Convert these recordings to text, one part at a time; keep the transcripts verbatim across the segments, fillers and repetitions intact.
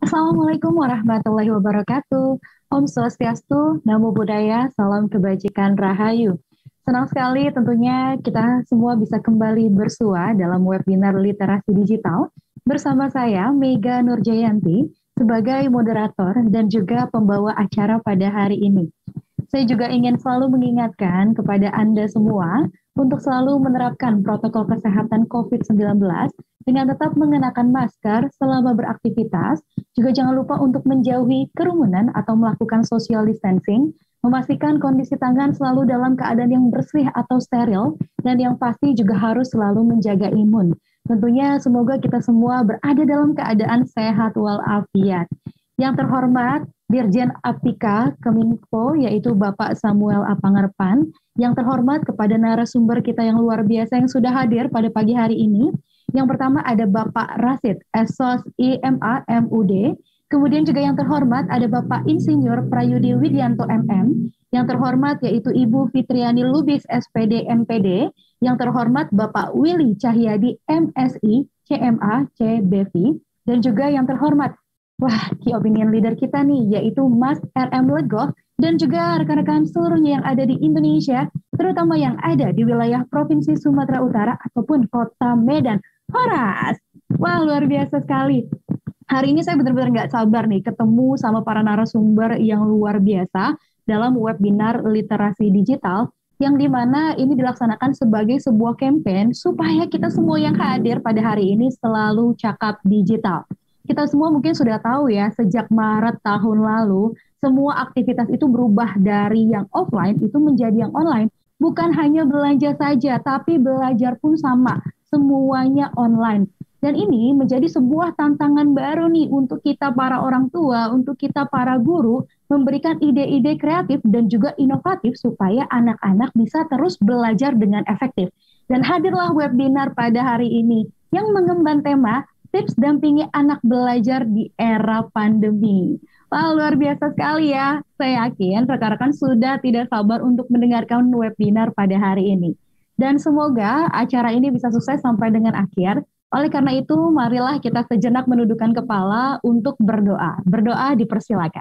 Assalamualaikum warahmatullahi wabarakatuh. Om Swastiastu, Namo Buddhaya, Salam Kebajikan Rahayu. Senang sekali tentunya kita semua bisa kembali bersua dalam webinar literasi digital bersama saya Mega Nurjayanti sebagai moderator dan juga pembawa acara pada hari ini. Saya juga ingin selalu mengingatkan kepada Anda semua untuk selalu menerapkan protokol kesehatan covid sembilan belas dengan tetap mengenakan masker selama beraktivitas. Juga jangan lupa untuk menjauhi kerumunan atau melakukan social distancing, memastikan kondisi tangan selalu dalam keadaan yang bersih atau steril, dan yang pasti juga harus selalu menjaga imun. Tentunya semoga kita semua berada dalam keadaan sehat walafiat. Yang terhormat Dirjen Aptika Keminfo yaitu Bapak Samuel Apangerpan, yang terhormat kepada narasumber kita yang luar biasa yang sudah hadir pada pagi hari ini. Yang pertama ada Bapak Rasid, Esos I M A M U D. Kemudian juga yang terhormat ada Bapak Insinyur Prayudi Widianto M M. Yang terhormat yaitu Ibu Fitriani Lubis S P D M P D. Yang terhormat Bapak Willy Cahyadi M Si C M A C B V. Dan juga yang terhormat, wah, key opinion leader kita nih, yaitu Mas R M Legoh, dan juga rekan-rekan seluruhnya yang ada di Indonesia, terutama yang ada di wilayah Provinsi Sumatera Utara ataupun Kota Medan. Horas! Wah, luar biasa sekali. Hari ini saya benar-benar nggak sabar nih ketemu sama para narasumber yang luar biasa dalam webinar literasi digital, yang dimana ini dilaksanakan sebagai sebuah campaign supaya kita semua yang hadir pada hari ini selalu cakap digital. Kita semua mungkin sudah tahu ya, sejak Maret tahun lalu, semua aktivitas itu berubah dari yang offline itu menjadi yang online. Bukan hanya belanja saja, tapi belajar pun sama, semuanya online. Dan ini menjadi sebuah tantangan baru nih untuk kita para orang tua, untuk kita para guru, memberikan ide-ide kreatif dan juga inovatif supaya anak-anak bisa terus belajar dengan efektif. Dan hadirlah webinar pada hari ini yang mengemban tema tips dampingi anak belajar di era pandemi. Wah, luar biasa sekali ya. Saya yakin rekan-rekan sudah tidak sabar untuk mendengarkan webinar pada hari ini. Dan semoga acara ini bisa sukses sampai dengan akhir. Oleh karena itu, marilah kita sejenak menundukkan kepala untuk berdoa. Berdoa dipersilakan.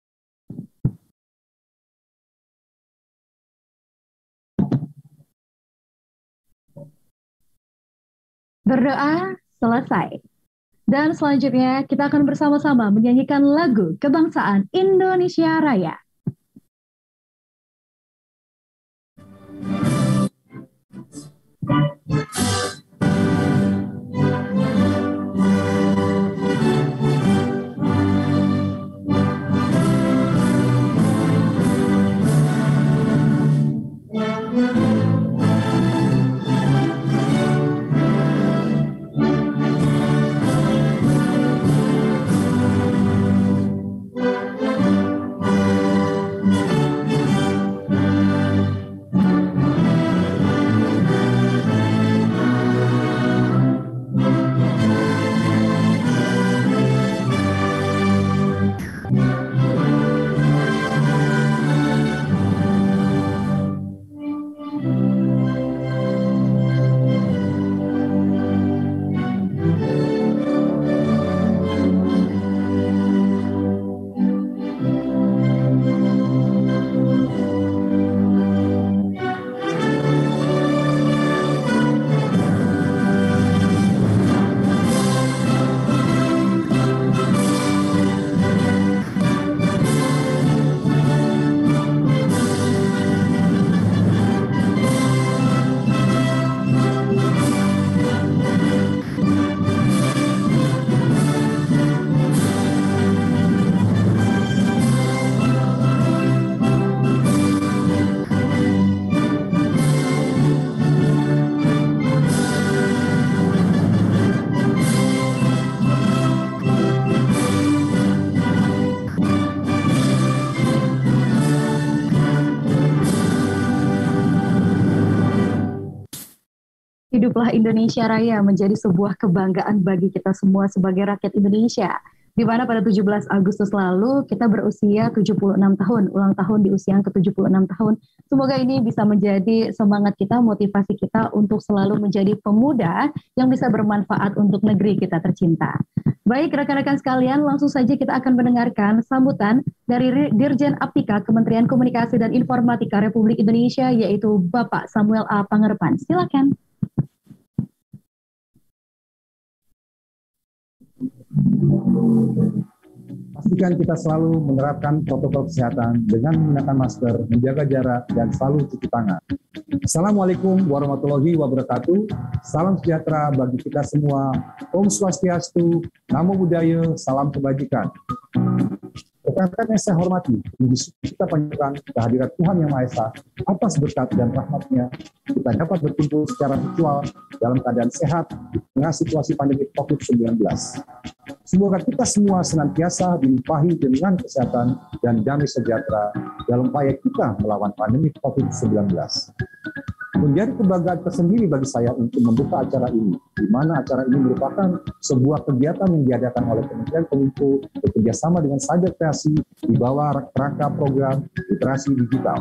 Berdoa selesai. Dan selanjutnya kita akan bersama-sama menyanyikan lagu kebangsaan Indonesia Raya. Hiduplah Indonesia Raya menjadi sebuah kebanggaan bagi kita semua sebagai rakyat Indonesia. Di mana pada tujuh belas Agustus lalu kita berusia tujuh puluh enam tahun, ulang tahun di usia yang ke tujuh puluh enam tahun. Semoga ini bisa menjadi semangat kita, motivasi kita untuk selalu menjadi pemuda yang bisa bermanfaat untuk negeri kita tercinta. Baik, rekan-rekan sekalian, langsung saja kita akan mendengarkan sambutan dari Dirjen Aptika Kementerian Komunikasi dan Informatika Republik Indonesia, yaitu Bapak Samuel A. Pangerepan. Silakan. Pastikan kita selalu menerapkan protokol kesehatan dengan menggunakan masker, menjaga jarak, dan selalu cuci tangan. Assalamualaikum warahmatullahi wabarakatuh. Salam sejahtera bagi kita semua. Om Swastiastu, Namo Buddhaya, salam kebajikan. Rekan-rekan yang saya hormati, kita panjatkan kehadirat Tuhan Yang Maha Esa atas berkat dan rahmat-Nya, kita dapat berkumpul secara virtual dalam keadaan sehat di tengah situasi pandemi covid sembilan belas. Semoga kita semua senantiasa dilimpahi dengan kesehatan dan damai sejahtera dalam upaya kita melawan pandemi covid sembilan belas. Menjadi kebanggaan tersendiri bagi saya untuk membuka acara ini, di mana acara ini merupakan sebuah kegiatan yang diadakan oleh Kementerian Kominfo bekerjasama dengan Cyber Kreasi di bawah rangka program literasi digital.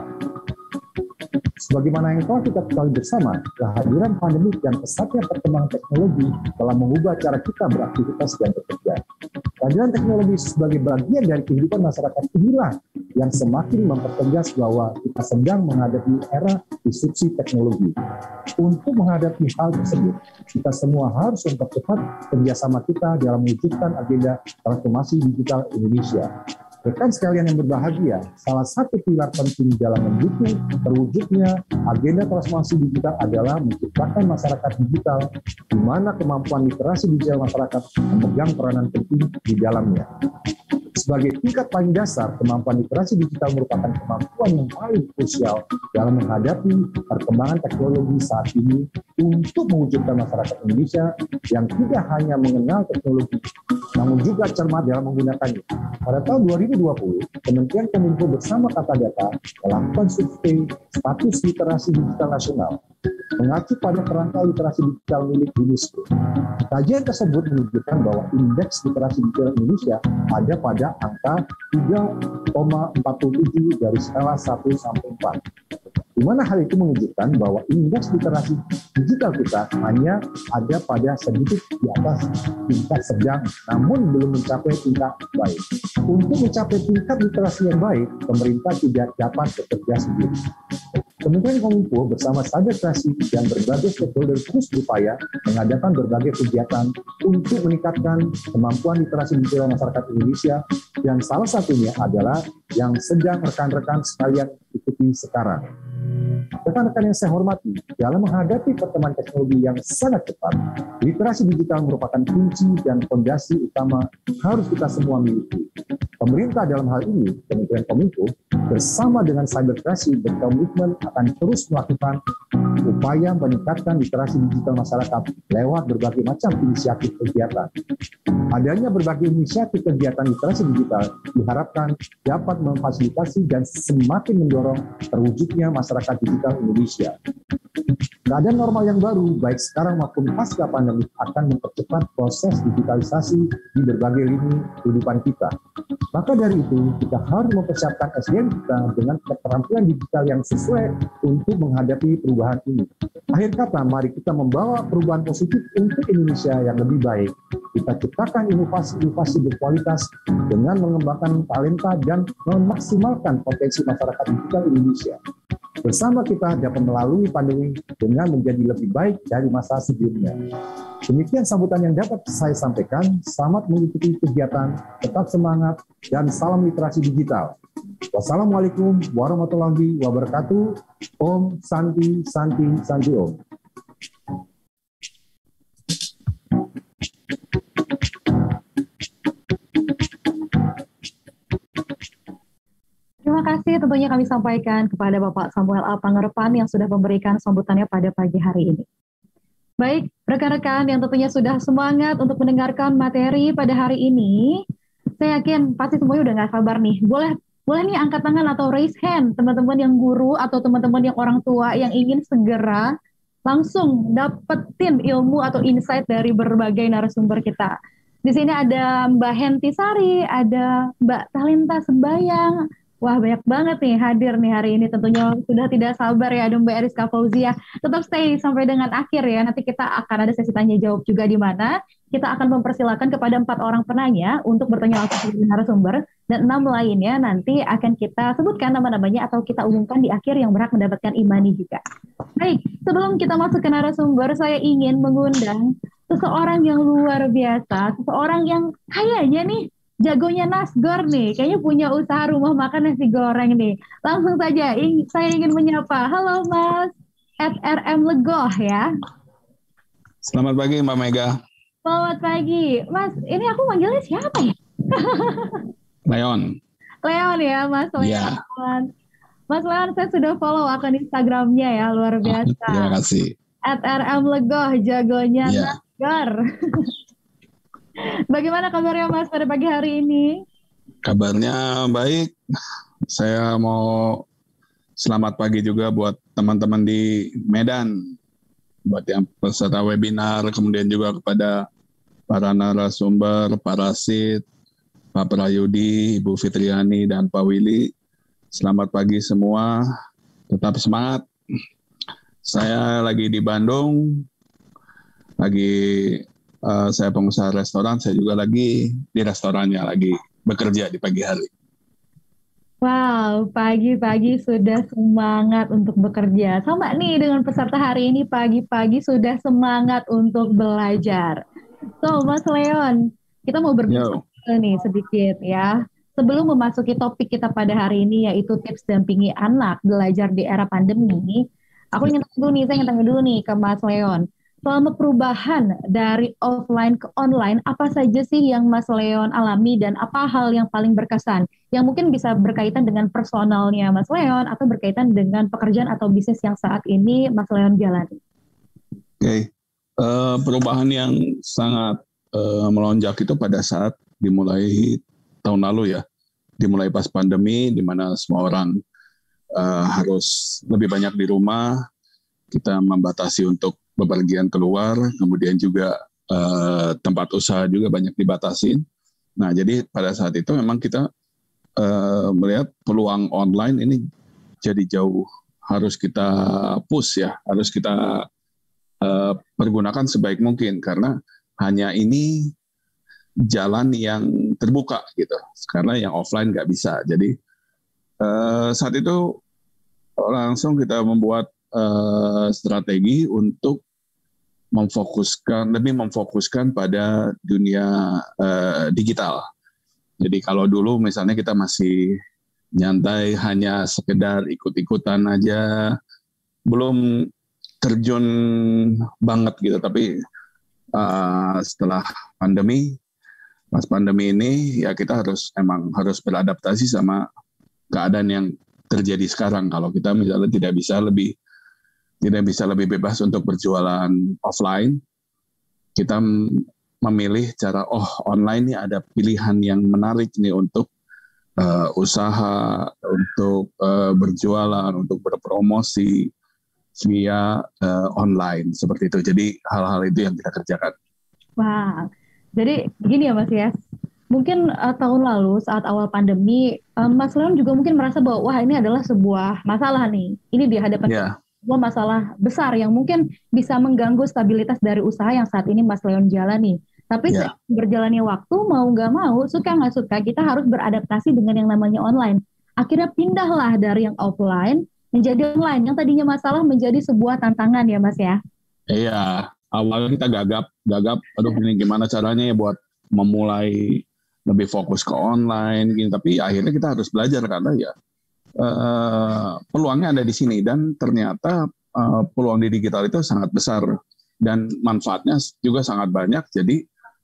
Sebagaimana yang telah kita ketahui bersama, kehadiran pandemi dan pesatnya perkembangan teknologi telah mengubah cara kita beraktivitas dan bekerja. Kehadiran teknologi sebagai bagian dari kehidupan masyarakat inilah yang semakin mempertegas bahwa kita sedang menghadapi era disrupsi teknologi. Untuk menghadapi hal tersebut, kita semua harus mempercepat kerjasama kita dalam mewujudkan agenda transformasi digital Indonesia. Rekan sekalian yang berbahagia, salah satu pilar penting dalam mendukung terwujudnya agenda transformasi digital adalah menciptakan masyarakat digital, di mana kemampuan literasi digital masyarakat memegang peranan penting di dalamnya. Sebagai tingkat paling dasar, kemampuan literasi digital merupakan kemampuan yang paling krusial dalam menghadapi perkembangan teknologi saat ini untuk mewujudkan masyarakat Indonesia yang tidak hanya mengenal teknologi, namun juga cermat dalam menggunakannya. Pada tahun dua ribu dua puluh, Kementerian Kominfo bersama Kata Data melakukan survei status literasi digital nasional mengacu pada kerangka literasi digital milik UNESCO. Kajian tersebut menunjukkan bahwa indeks literasi digital Indonesia ada pada angka tiga koma empat tujuh dari skala satu sampai empat. Di mana hal itu menunjukkan bahwa indeks literasi digital kita hanya ada pada sedikit di atas tingkat sedang, namun belum mencapai tingkat baik. Untuk mencapai tingkat literasi yang baik, pemerintah tidak dapat bekerja sendiri. Kementerian Kominfo bersama Cyber Kreasi dan berbagai stakeholder terus berupaya mengadakan berbagai kegiatan untuk meningkatkan kemampuan literasi digital masyarakat Indonesia, dan salah satunya adalah yang sedang rekan-rekan sekalian ikuti sekarang. Rekan-rekan yang saya hormati, dalam menghadapi perkembangan teknologi yang sangat cepat, literasi digital merupakan kunci dan fondasi utama harus kita semua miliki. Pemerintah dalam hal ini, Kementerian Kominfo, bersama dengan Cyber Kreasi berkomitmen akan terus melakukan upaya meningkatkan literasi digital masyarakat lewat berbagai macam inisiatif kegiatan. Adanya berbagai inisiatif kegiatan literasi digital diharapkan dapat memfasilitasi dan semakin mendorong terwujudnya masyarakat digital Indonesia. Keadaan normal yang baru, baik sekarang maupun pasca pandemi, akan mempercepat proses digitalisasi di berbagai lini kehidupan kita. Maka dari itu, kita harus mempersiapkan S D M kita dengan keterampilan digital yang sesuai untuk menghadapi perubahan ini. Akhir kata, mari kita membawa perubahan positif untuk Indonesia yang lebih baik. Kita ciptakan inovasi-inovasi berkualitas dengan mengembangkan talenta dan memaksimalkan potensi masyarakat digital Indonesia. Bersama kita dapat melalui pandemi dengan menjadi lebih baik dari masa sebelumnya. Demikian sambutan yang dapat saya sampaikan. Selamat mengikuti kegiatan, tetap semangat, dan salam literasi digital. Wassalamualaikum warahmatullahi wabarakatuh. Om Santi Santi Santi Om. Terima kasih tentunya kami sampaikan kepada Bapak Samuel A. Pangerepan yang sudah memberikan sambutannya pada pagi hari ini. Baik, rekan-rekan yang tentunya sudah semangat untuk mendengarkan materi pada hari ini, saya yakin pasti semuanya udah nggak sabar nih. Boleh boleh nih angkat tangan atau raise hand teman-teman yang guru atau teman-teman yang orang tua yang ingin segera langsung dapetin ilmu atau insight dari berbagai narasumber kita. Di sini ada Mbak Henti Sari, ada Mbak Talenta Sembayang, Wah, banyak banget nih hadir nih hari ini. Tentunya sudah tidak sabar ya, ada Mbak Eriska Fauzia. Tetap stay sampai dengan akhir ya. Nanti kita akan ada sesi tanya jawab juga di mana kita akan mempersilahkan kepada empat orang penanya untuk bertanya langsung ke narasumber dan enam lainnya nanti akan kita sebutkan nama-namanya atau kita umumkan di akhir yang berhak mendapatkan imani juga. Baik, sebelum kita masuk ke narasumber, saya ingin mengundang seseorang yang luar biasa, seseorang yang kayaknya nih jagonya Nasgor nih, kayaknya punya usaha rumah makan nasi goreng nih. Langsung saja, ing- saya ingin menyapa. Halo Mas, at R M Legoh ya. Selamat pagi Mbak Mega. Selamat pagi. Mas, ini aku manggilnya siapa ya? Leon. Leon ya, Mas Leon. Ya. Mas Leon, saya sudah follow akun Instagramnya ya, luar biasa. Terima kasih. at R M Legoh, jagonya Ya. Nasgor. Bagaimana kabarnya Mas pada pagi hari ini? Kabarnya baik. Saya mau selamat pagi juga buat teman-teman di Medan, buat yang peserta webinar, kemudian juga kepada para narasumber, Pak Rasid, Pak Prayudi, Ibu Fitriani, dan Pak Willy. Selamat pagi semua, tetap semangat. Saya lagi di Bandung, lagi uh, saya pengusaha restoran, saya juga lagi di restorannya, lagi bekerja di pagi hari. Wow, pagi-pagi sudah semangat untuk bekerja. Sama nih dengan peserta hari ini, pagi-pagi sudah semangat untuk belajar. So, Mas Leon, kita mau berbicara nih sedikit ya. Sebelum memasuki topik kita pada hari ini, yaitu tips dampingi anak belajar di era pandemi, aku ingin tanya dulu nih, saya ingin tanya dulu nih ke Mas Leon. Selama perubahan dari offline ke online, apa saja sih yang Mas Leon alami dan apa hal yang paling berkesan? Yang mungkin bisa berkaitan dengan personalnya Mas Leon atau berkaitan dengan pekerjaan atau bisnis yang saat ini Mas Leon jalani. Oke, okay. uh, perubahan yang sangat uh, melonjak itu pada saat dimulai tahun lalu ya, dimulai pas pandemi, di mana semua orang uh, harus lebih banyak di rumah, kita membatasi untuk bepergian keluar, kemudian juga uh, tempat usaha juga banyak dibatasin. Nah, jadi pada saat itu memang kita uh, melihat peluang online ini jadi jauh harus kita push ya, harus kita uh, pergunakan sebaik mungkin karena hanya ini jalan yang terbuka gitu, karena yang offline nggak bisa. Jadi uh, saat itu langsung kita membuat uh, strategi untuk memfokuskan, lebih memfokuskan pada dunia uh, digital. Jadi kalau dulu misalnya kita masih nyantai hanya sekedar ikut-ikutan aja, belum terjun banget gitu. Tapi uh, setelah pandemi, pas pandemi ini ya kita harus emang harus beradaptasi sama keadaan yang terjadi sekarang. Kalau kita misalnya tidak bisa lebih tidak bisa lebih bebas untuk berjualan offline, kita memilih cara, oh online ini ada pilihan yang menarik nih untuk uh, usaha, untuk uh, berjualan, untuk berpromosi via uh, online, seperti itu. Jadi hal-hal itu yang kita kerjakan. Wah, jadi gini ya Mas ya, mungkin uh, tahun lalu saat awal pandemi, uh, Mas Leon juga mungkin merasa bahwa wah ini adalah sebuah masalah nih, ini di hadapan Yeah. sebuah masalah besar yang mungkin bisa mengganggu stabilitas dari usaha yang saat ini Mas Leon jalani. Tapi Yeah. berjalannya waktu, mau nggak mau, suka nggak suka, kita harus beradaptasi dengan yang namanya online. Akhirnya pindahlah dari yang offline menjadi online. Yang tadinya masalah menjadi sebuah tantangan ya Mas ya? Iya, awalnya kita gagap, gagap, aduh ini gimana caranya ya buat memulai lebih fokus ke online, gitu. Tapi akhirnya kita harus belajar karena ya Uh, peluangnya ada di sini dan ternyata uh, peluang di digital itu sangat besar dan manfaatnya juga sangat banyak. Jadi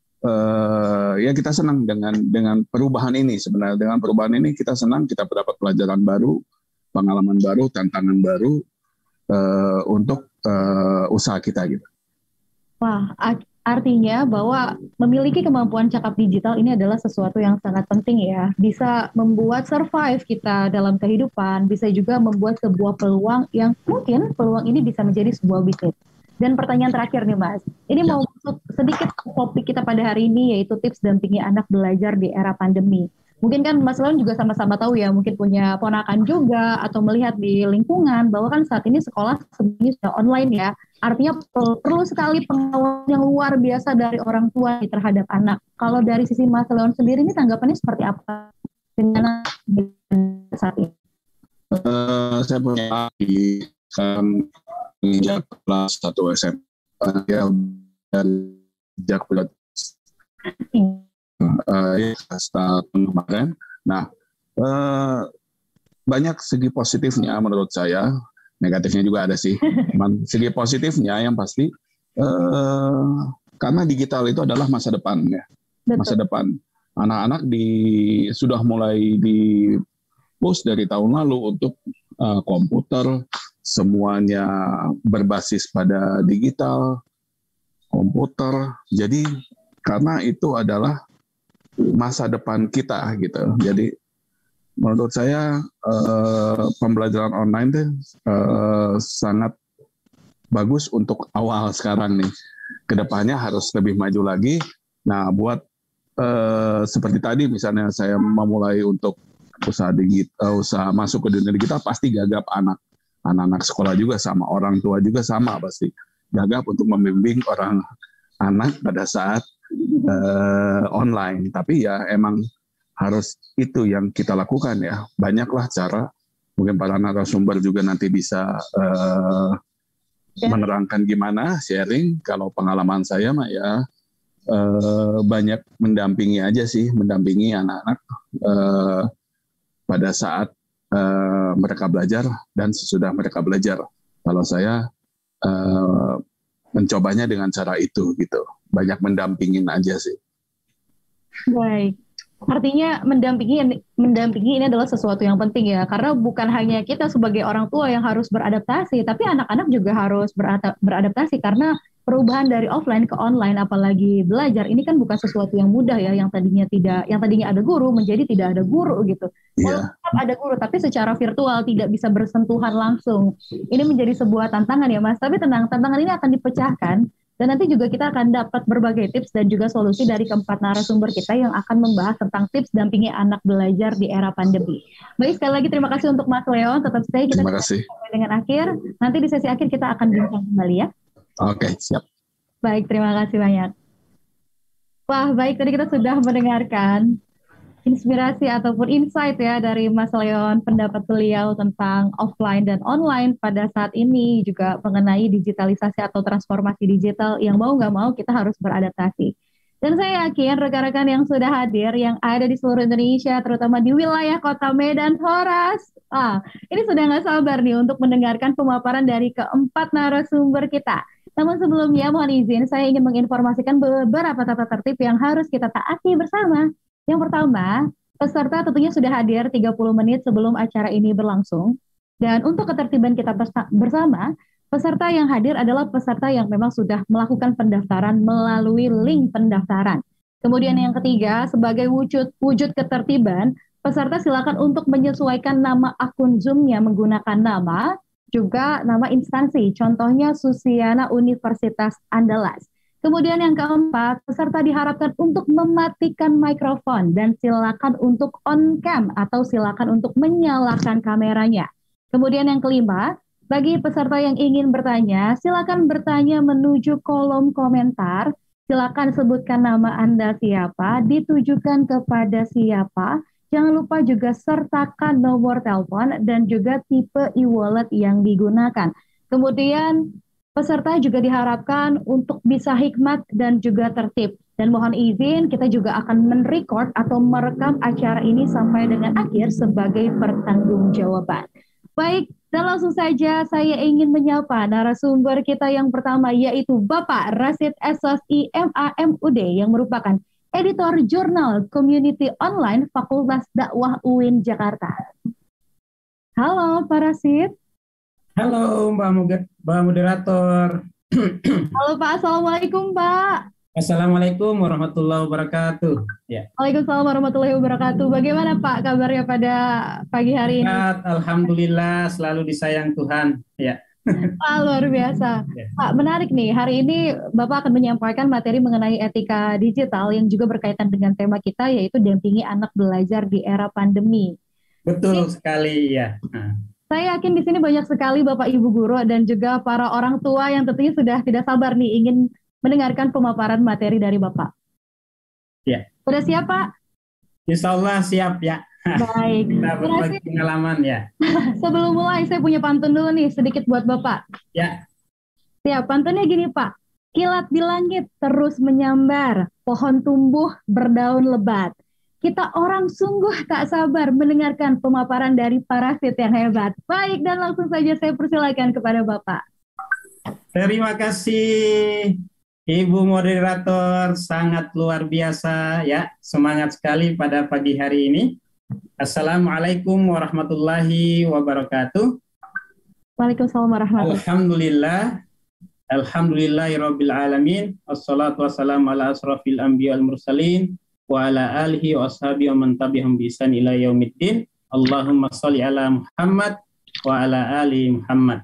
uh, ya kita senang dengan dengan perubahan ini. Sebenarnya dengan perubahan ini kita senang, kita mendapat pelajaran baru, pengalaman baru, tantangan baru uh, untuk uh, usaha kita gitu. Wah, artinya bahwa memiliki kemampuan cakap digital ini adalah sesuatu yang sangat penting ya. Bisa membuat survive kita dalam kehidupan, bisa juga membuat sebuah peluang yang mungkin peluang ini bisa menjadi sebuah bisnis. Dan pertanyaan terakhir nih Mas, ini ya. Mau masuk sedikit ke topik kita pada hari ini yaitu tips dampingi anak belajar di era pandemi. Mungkin kan Mas Leon juga sama-sama tahu ya, mungkin punya ponakan juga atau melihat di lingkungan bahwa kan saat ini sekolah sebenarnya sudah online ya. Artinya perlu, perlu sekali pengawasan yang luar biasa dari orang tua terhadap anak. Kalau dari sisi Mas Leon sendiri ini tanggapannya seperti apa dengan saat ini? Uh, saya punya lagi kan menginjak kelas satu S M P ya, dan sejak bulan uh, ya, tahun kemarin. Nah, uh, banyak segi positifnya menurut saya, negatifnya juga ada sih. Segi positifnya yang pasti uh, karena digital itu adalah masa depan ya. Betul. Masa depan anak-anak di sudah mulai di push dari tahun lalu untuk uh, komputer, semuanya berbasis pada digital, komputer. Jadi karena itu adalah masa depan kita gitu. Jadi menurut saya uh, pembelajaran online itu uh, sangat bagus untuk awal sekarang nih. Kedepannya harus lebih maju lagi. Nah, buat uh, seperti tadi misalnya saya memulai untuk usaha digital, usaha masuk ke dunia digital, pasti gagap anak. Anak-anak sekolah juga sama, orang tua juga sama pasti. Gagap untuk membimbing orang anak pada saat uh, online. Tapi ya emang harus itu yang kita lakukan ya. Banyaklah cara, mungkin para narasumber juga nanti bisa uh, ya. menerangkan gimana, sharing. Kalau pengalaman saya mah ya uh, banyak mendampingi aja sih, mendampingi anak-anak uh, pada saat uh, mereka belajar dan sesudah mereka belajar. Kalau saya uh, mencobanya dengan cara itu gitu, banyak mendampingin aja sih. Baik, artinya mendampingi mendampingi ini adalah sesuatu yang penting ya, karena bukan hanya kita sebagai orang tua yang harus beradaptasi, tapi anak-anak juga harus beradaptasi karena perubahan dari offline ke online, apalagi belajar ini kan bukan sesuatu yang mudah ya, yang tadinya tidak, yang tadinya ada guru menjadi tidak ada guru gitu. Yeah. Walaupun ada guru, tapi secara virtual tidak bisa bersentuhan langsung. Ini menjadi sebuah tantangan ya Mas. Tapi tenang, tantangan ini akan dipecahkan dan nanti juga kita akan dapat berbagai tips dan juga solusi dari keempat narasumber kita yang akan membahas tentang tips dampingi anak belajar di era pandemi. Baik, sekali lagi terima kasih untuk Mas Leon. Tetap stay, kita terima kasih. Sampai dengan akhir. Nanti di sesi akhir kita akan bincang kembali ya. Oke, siap. Baik, terima kasih banyak. Wah, baik, tadi kita sudah mendengarkan inspirasi ataupun insight ya dari Mas Leon, pendapat beliau tentang offline dan online pada saat ini, juga mengenai digitalisasi atau transformasi digital yang mau nggak mau kita harus beradaptasi. Dan saya yakin rekan-rekan yang sudah hadir, yang ada di seluruh Indonesia, terutama di wilayah Kota Medan, Horas, ah, ini sudah nggak sabar nih untuk mendengarkan pemaparan dari keempat narasumber kita. Namun sebelumnya mohon izin saya ingin menginformasikan beberapa tata tertib yang harus kita taati bersama. Yang pertama, peserta tentunya sudah hadir tiga puluh menit sebelum acara ini berlangsung. Dan untuk ketertiban kita bersama, peserta yang hadir adalah peserta yang memang sudah melakukan pendaftaran melalui link pendaftaran. Kemudian yang ketiga, sebagai wujud wujud ketertiban, peserta silakan untuk menyesuaikan nama akun Zoom-nya menggunakan nama, juga nama instansi, contohnya Susiana Universitas Andalas. Kemudian yang keempat, peserta diharapkan untuk mematikan mikrofon dan silakan untuk on cam atau silakan untuk menyalakan kameranya. Kemudian yang kelima, bagi peserta yang ingin bertanya, silakan bertanya menuju kolom komentar. Silakan sebutkan nama Anda siapa, ditujukan kepada siapa. Jangan lupa juga sertakan nomor telepon dan juga tipe e-wallet yang digunakan. Kemudian peserta juga diharapkan untuk bisa hikmat dan juga tertib. Dan mohon izin, kita juga akan merekord atau merekam acara ini sampai dengan akhir sebagai pertanggungjawaban. Baik, dan langsung saja saya ingin menyapa narasumber kita yang pertama, yaitu Bapak Rasid S S I M A M U D yang merupakan editor jurnal Community Online Fakultas Dakwah U I N Jakarta. Halo Pak Rasid. Halo Mbak, Mbak Moderator. Halo Pak, Assalamualaikum Pak. Assalamualaikum warahmatullahi wabarakatuh. Ya. Waalaikumsalam warahmatullahi wabarakatuh. Bagaimana Pak kabarnya pada pagi hari ini? Alhamdulillah, selalu disayang Tuhan. Ya. Wah, luar biasa. Ya. Pak, menarik nih. Hari ini Bapak akan menyampaikan materi mengenai etika digital yang juga berkaitan dengan tema kita, yaitu dampingi anak belajar di era pandemi. Betul Ini sekali ya. Nah, saya yakin di sini banyak sekali Bapak Ibu guru dan juga para orang tua yang tentunya sudah tidak sabar nih ingin mendengarkan pemaparan materi dari Bapak. ya. Sudah siap, Pak? Insya Allah siap ya. Baik. Kita Berarti berbagi pengalaman ya. sebelum mulai saya punya pantun dulu nih sedikit buat Bapak. Ya, Siap, pantunnya gini Pak. Kilat di langit terus menyambar, pohon tumbuh berdaun lebat. Kita orang sungguh tak sabar mendengarkan pemaparan dari parasit yang hebat. Baik, dan langsung saja saya persilakan kepada Bapak. terima kasih Ibu moderator, sangat luar biasa ya. Semangat sekali pada pagi hari ini. Assalamualaikum warahmatullahi wabarakatuh. Waalaikumsalam warahmatullahi wabarakatuh. Alhamdulillah. Alhamdulillahirabbil alamin. Wassalatu wassalamu ala asrofil anbiya wal mursalin wa ala alihi wa ashabihi wa man tabi'ahum bi ihsan ila yaumiddin. Allahumma shalli ala Muhammad wa ala ali Muhammad.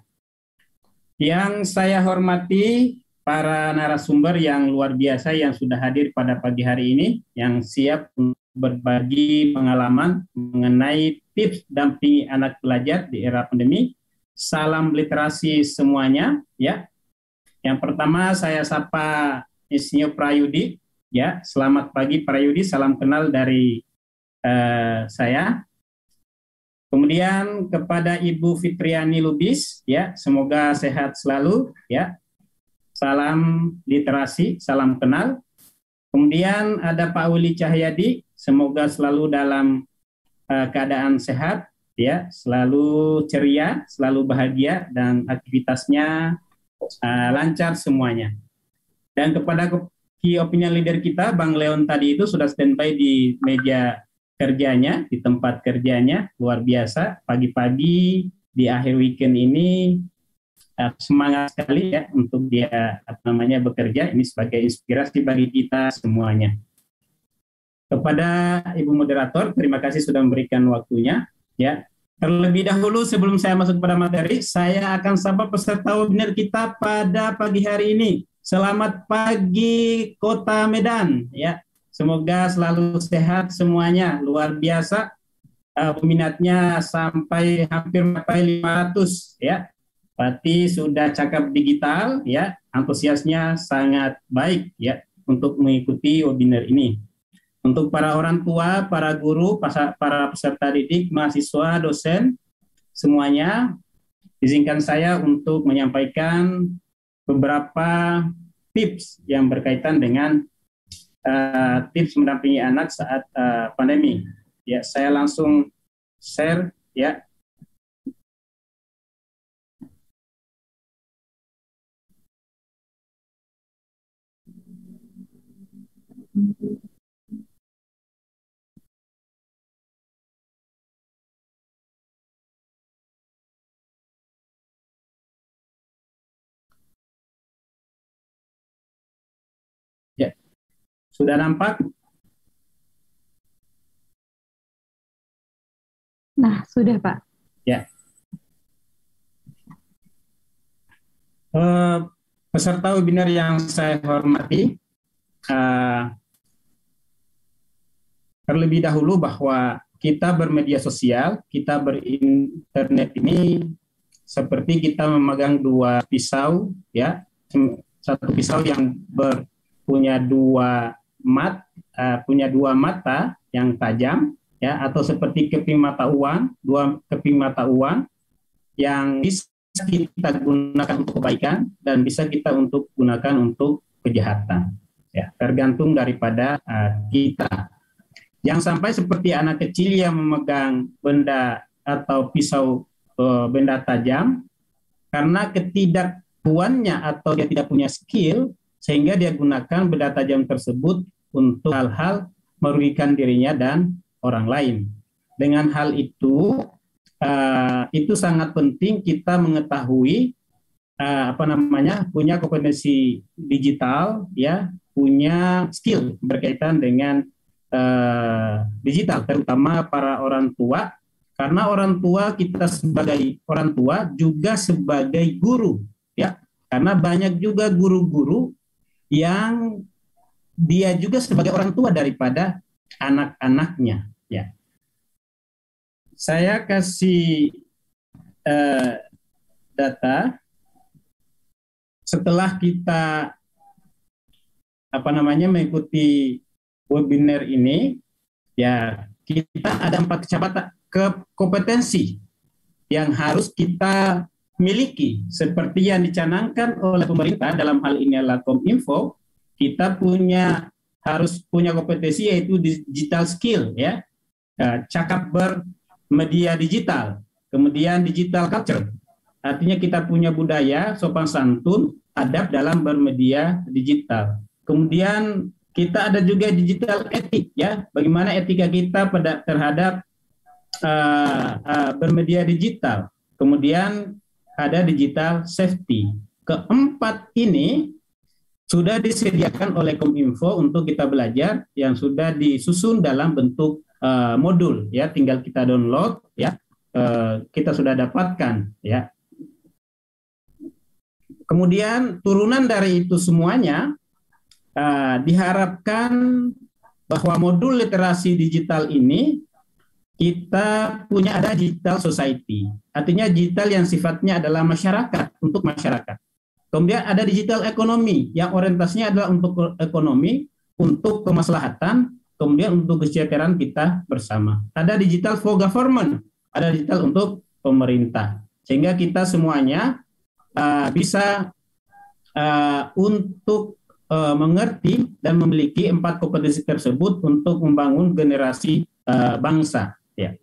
Yang saya hormati para narasumber yang luar biasa yang sudah hadir pada pagi hari ini, yang siap berbagi pengalaman mengenai tips dampingi anak belajar di era pandemi. Salam literasi semuanya ya. Yang pertama saya sapa Insinyur Prayudi ya. Selamat pagi Prayudi, salam kenal dari uh, saya. Kemudian kepada Ibu Fitriani Lubis ya, semoga sehat selalu ya. Salam literasi, salam kenal. Kemudian ada Pak Willy Cahyadi, semoga selalu dalam uh, keadaan sehat ya, selalu ceria, selalu bahagia dan aktivitasnya uh, lancar semuanya. Dan kepada key opinion leader kita Bang Leon tadi itu sudah standby di meja kerjanya, di tempat kerjanya, luar biasa. Pagi-pagi di akhir weekend ini uh, semangat sekali ya untuk dia apa namanya bekerja. Ini sebagai inspirasi bagi kita semuanya. Kepada Ibu moderator, terima kasih sudah memberikan waktunya ya. Terlebih dahulu sebelum saya masuk pada materi, saya akan sapa peserta webinar kita pada pagi hari ini. Selamat pagi Kota Medan ya. Semoga selalu sehat semuanya. Luar biasa uh, peminatnya sampai hampir sampai lima ratus ya. Berarti sudah cakap digital ya. Antusiasnya sangat baik ya untuk mengikuti webinar ini. Untuk para orang tua, para guru, para peserta didik, mahasiswa, dosen, semuanya, izinkan saya untuk menyampaikan beberapa tips yang berkaitan dengan uh, tips mendampingi anak saat uh, pandemi. Ya, saya langsung share ya. Ya, sudah nampak? Nah, sudah Pak. Ya. Uh, peserta webinar yang saya hormati, uh, terlebih dahulu bahwa kita bermedia sosial, kita berinternet ini seperti kita memegang dua pisau, ya, satu pisau yang ber punya dua mat, uh, punya dua mata yang tajam, ya, atau seperti keping mata uang, dua keping mata uang yang bisa kita gunakan untuk kebaikan dan bisa kita untuk gunakan untuk kejahatan, ya, tergantung daripada uh, kita. Yang sampai seperti anak kecil yang memegang benda atau pisau uh, benda tajam karena ketidakpuannya atau dia tidak punya skill, sehingga dia gunakan benda tajam tersebut untuk hal-hal merugikan dirinya dan orang lain. Dengan hal itu, uh, itu sangat penting kita mengetahui uh, apa namanya punya kompetensi digital, ya, punya skill berkaitan dengan uh, digital, terutama para orang tua, Karena orang tua, kita sebagai orang tua juga sebagai guru, ya. Karena banyak juga guru-guru yang dia juga sebagai orang tua daripada anak-anaknya, ya. Saya kasih uh, data setelah kita apa namanya mengikuti webinar ini, ya, kita ada empat kecamatan ke kompetensi yang harus kita miliki seperti yang dicanangkan oleh pemerintah dalam hal ini adalah Kominfo. Kita punya harus punya kompetensi yaitu digital skill, ya, cakap bermedia digital, kemudian digital culture, artinya kita punya budaya, sopan santun, adab dalam bermedia digital. Kemudian kita ada juga digital etik, ya, bagaimana etika kita pada terhadap uh, uh, bermedia digital. Kemudian ada digital safety. Keempat ini sudah disediakan oleh Kominfo untuk kita belajar, yang sudah disusun dalam bentuk uh, modul, ya, tinggal kita download, ya, uh, kita sudah dapatkan, ya. Kemudian turunan dari itu semuanya, Uh, diharapkan bahwa modul literasi digital ini kita punya ada digital society, artinya digital yang sifatnya adalah masyarakat, untuk masyarakat. Kemudian ada digital ekonomi yang orientasinya adalah untuk ekonomi, untuk kemaslahatan, kemudian untuk kesejahteraan kita bersama. Ada digital for government, ada digital untuk pemerintah, sehingga kita semuanya uh, bisa uh, untuk mengerti dan memiliki empat kompetensi tersebut untuk membangun generasi uh, bangsa, ya.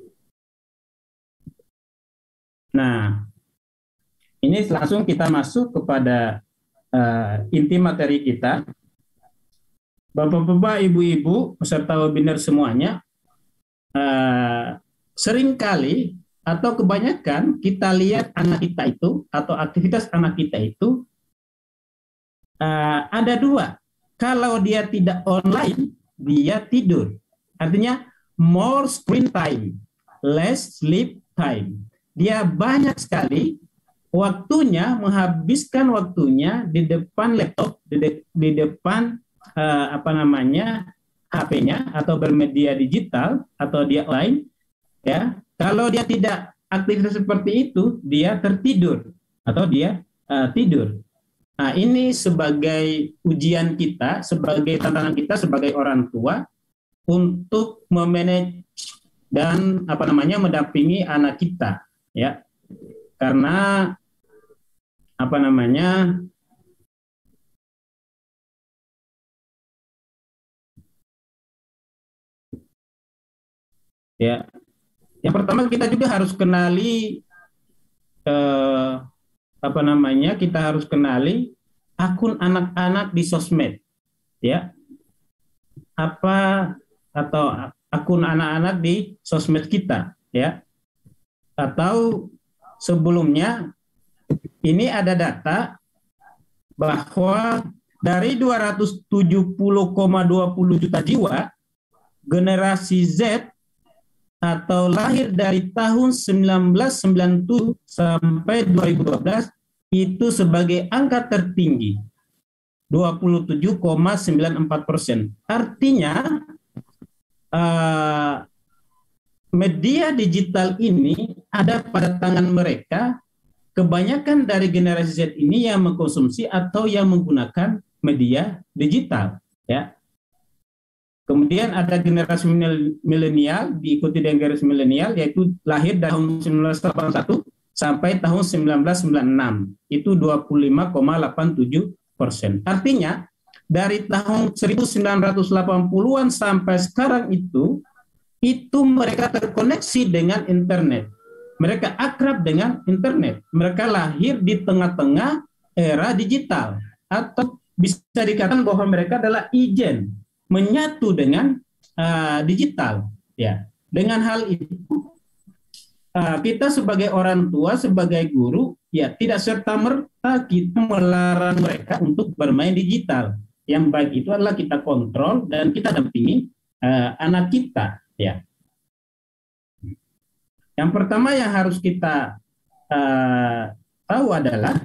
Nah, ini langsung kita masuk kepada uh, inti materi kita. Bapak-bapak, ibu-ibu, peserta webinar semuanya, uh, seringkali atau kebanyakan kita lihat anak kita itu atau aktivitas anak kita itu Uh, ada dua. Kalau dia tidak online, dia tidur. Artinya more screen time, less sleep time. Dia banyak sekali waktunya, menghabiskan waktunya di depan laptop, di, de di depan uh, apa namanya H P-nya atau bermedia digital atau dia online. Ya, kalau dia tidak aktivitas seperti itu, dia tertidur atau dia uh, tidur. Nah, ini sebagai ujian kita, sebagai tantangan kita sebagai orang tua untuk memanage dan apa namanya mendampingi anak kita, ya. Karena apa namanya ya. Yang pertama kita juga harus kenali eh, apa namanya kita harus kenali akun anak-anak di sosmed, ya, apa atau akun anak-anak di sosmed kita, ya, atau sebelumnya ini ada data bahwa dari dua ratus tujuh puluh koma dua puluh juta jiwa generasi Z atau lahir dari tahun seribu sembilan ratus sembilan puluh tujuh sampai dua ribu dua belas itu sebagai angka tertinggi dua puluh tujuh koma sembilan empat persen. Artinya uh, media digital ini ada pada tangan mereka. Kebanyakan dari generasi Z ini yang mengkonsumsi atau yang menggunakan media digital, ya. Kemudian ada generasi milenial, diikuti dengan generasi milenial, yaitu lahir tahun seribu sembilan ratus delapan puluh satu sampai tahun seribu sembilan ratus sembilan puluh enam, itu dua puluh lima koma delapan tujuh persen. Artinya, dari tahun seribu sembilan ratus delapan puluhan sampai sekarang itu, itu mereka terkoneksi dengan internet. Mereka akrab dengan internet. Mereka lahir di tengah-tengah era digital. Atau bisa dikatakan bahwa mereka adalah ijen, menyatu dengan uh, digital, ya. Dengan hal itu uh, kita sebagai orang tua, sebagai guru, ya, tidak serta-merta kita melarang mereka untuk bermain digital. Yang baik itu adalah kita kontrol dan kita dampingi uh, anak kita, ya. Yang pertama yang harus kita uh, tahu adalah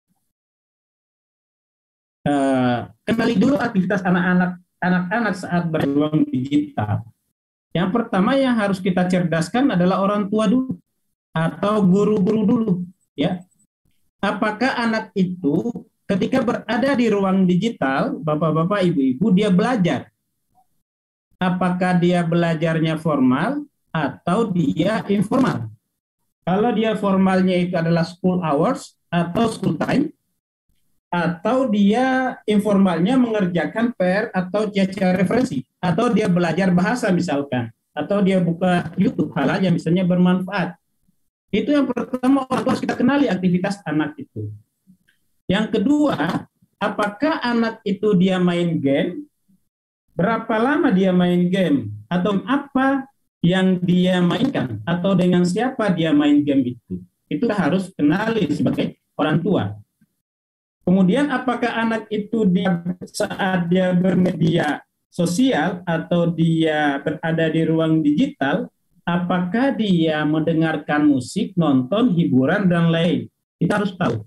uh, kenali dulu aktivitas anak-anak anak-anak saat berruang digital. Yang pertama yang harus kita cerdaskan adalah orang tua dulu atau guru-guru dulu, ya. Apakah anak itu ketika berada di ruang digital, bapak-bapak, ibu-ibu, dia belajar? Apakah dia belajarnya formal atau dia informal? Kalau dia formalnya itu adalah school hours atau school time, atau dia informalnya mengerjakan P R atau C C referensi, atau dia belajar bahasa misalkan, atau dia buka YouTube, hal yang misalnya bermanfaat. Itu yang pertama, harus kita kenali aktivitas anak itu. Yang kedua, apakah anak itu dia main game? Berapa lama dia main game? Atau apa yang dia mainkan? Atau dengan siapa dia main game itu? Itu harus kenali sebagai orang tua. Kemudian apakah anak itu dia saat dia bermedia sosial atau dia berada di ruang digital, apakah dia mendengarkan musik, nonton, hiburan, dan lain? Kita harus tahu.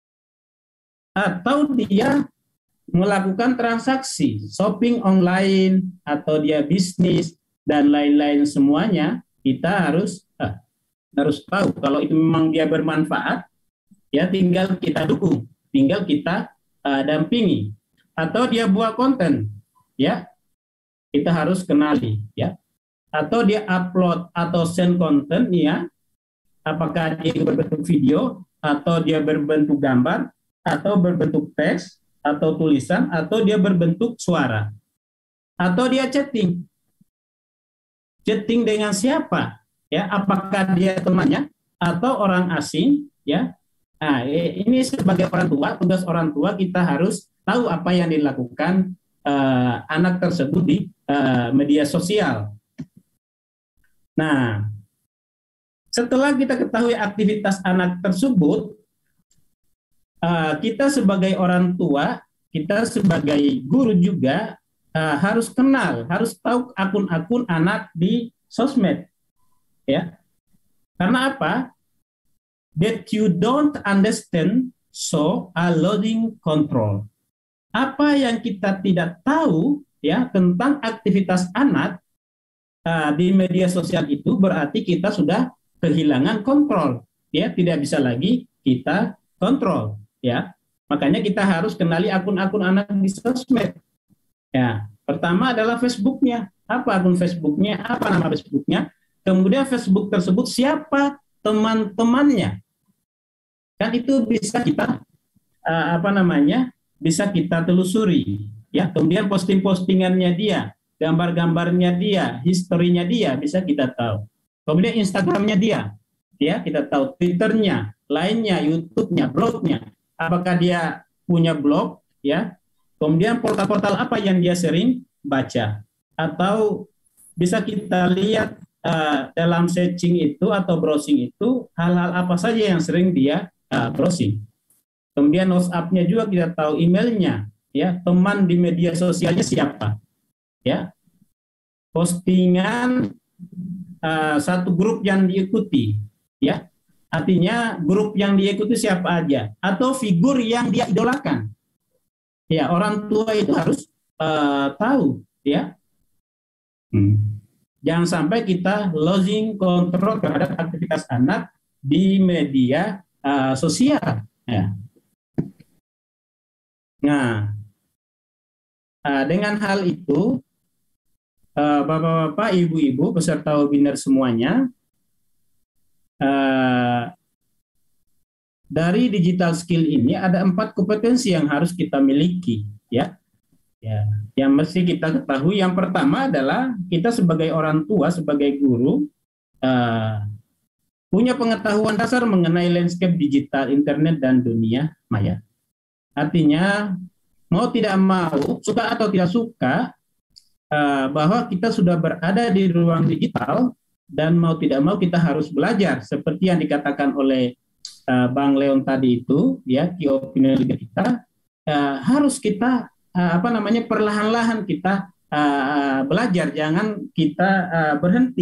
Atau dia melakukan transaksi, shopping online, atau dia bisnis, dan lain-lain semuanya, kita harus ah, harus tahu. Kalau itu memang dia bermanfaat, ya tinggal kita dukung. Tinggal kita uh, dampingi, atau dia buat konten, ya kita harus kenali, ya. Atau dia upload atau send konten, ya. Apakah dia berbentuk video, atau dia berbentuk gambar, atau berbentuk teks, atau tulisan, atau dia berbentuk suara, atau dia chatting, chatting dengan siapa, ya? Apakah dia temannya atau orang asing, ya? Nah, ini sebagai orang tua, tugas orang tua kita harus tahu apa yang dilakukan uh, anak tersebut di uh, media sosial. Nah, setelah kita ketahui aktivitas anak tersebut, uh, kita sebagai orang tua, kita sebagai guru juga uh, harus kenal, harus tahu akun-akun anak di sosmed, ya. Karena apa? That you don't understand, so a loading control. Apa yang kita tidak tahu, ya, tentang aktivitas anak uh, di media sosial itu berarti kita sudah kehilangan kontrol, ya, tidak bisa lagi kita kontrol, ya. Makanya kita harus kenali akun-akun anak di sosmed. Ya, pertama adalah Facebooknya. Apa akun Facebooknya? Apa nama Facebooknya? Kemudian Facebook tersebut siapa teman-temannya? Kan itu bisa kita uh, apa namanya bisa kita telusuri, ya. Kemudian posting-postingannya dia, gambar-gambarnya dia, historinya dia bisa kita tahu. Kemudian Instagramnya dia, ya kita tahu. Twitternya, lainnya, YouTube-nya, blognya. Apakah dia punya blog, ya? Kemudian portal-portal apa yang dia sering baca, atau bisa kita lihat uh, dalam searching itu atau browsing itu hal-hal apa saja yang sering dia Uh, browsing. Kemudian WhatsApp-nya juga kita tahu, emailnya, ya, teman di media sosialnya siapa, ya, postingan uh, satu grup yang diikuti, ya, artinya grup yang diikuti siapa aja, atau figur yang dia idolakan, ya. Orang tua itu harus uh, tahu, ya. Hmm. Jangan sampai kita losing control terhadap aktivitas anak di media Uh, sosial, ya. Nah, uh, dengan hal itu, uh, bapak-bapak, ibu-ibu, peserta webinar semuanya, uh, dari digital skill ini ada empat kompetensi yang harus kita miliki, ya. Ya, yang mesti kita ketahui. Yang pertama adalah kita sebagai orang tua, sebagai guru, uh, punya pengetahuan dasar mengenai landscape digital, internet, dan dunia maya. Artinya, mau tidak mau, suka atau tidak suka, uh, bahwa kita sudah berada di ruang digital, dan mau tidak mau kita harus belajar. Seperti yang dikatakan oleh uh, Bang Leon tadi itu, ya, key opinion leader kita, uh, harus kita, uh, apa namanya, perlahan-lahan kita uh, belajar, jangan kita uh, berhenti.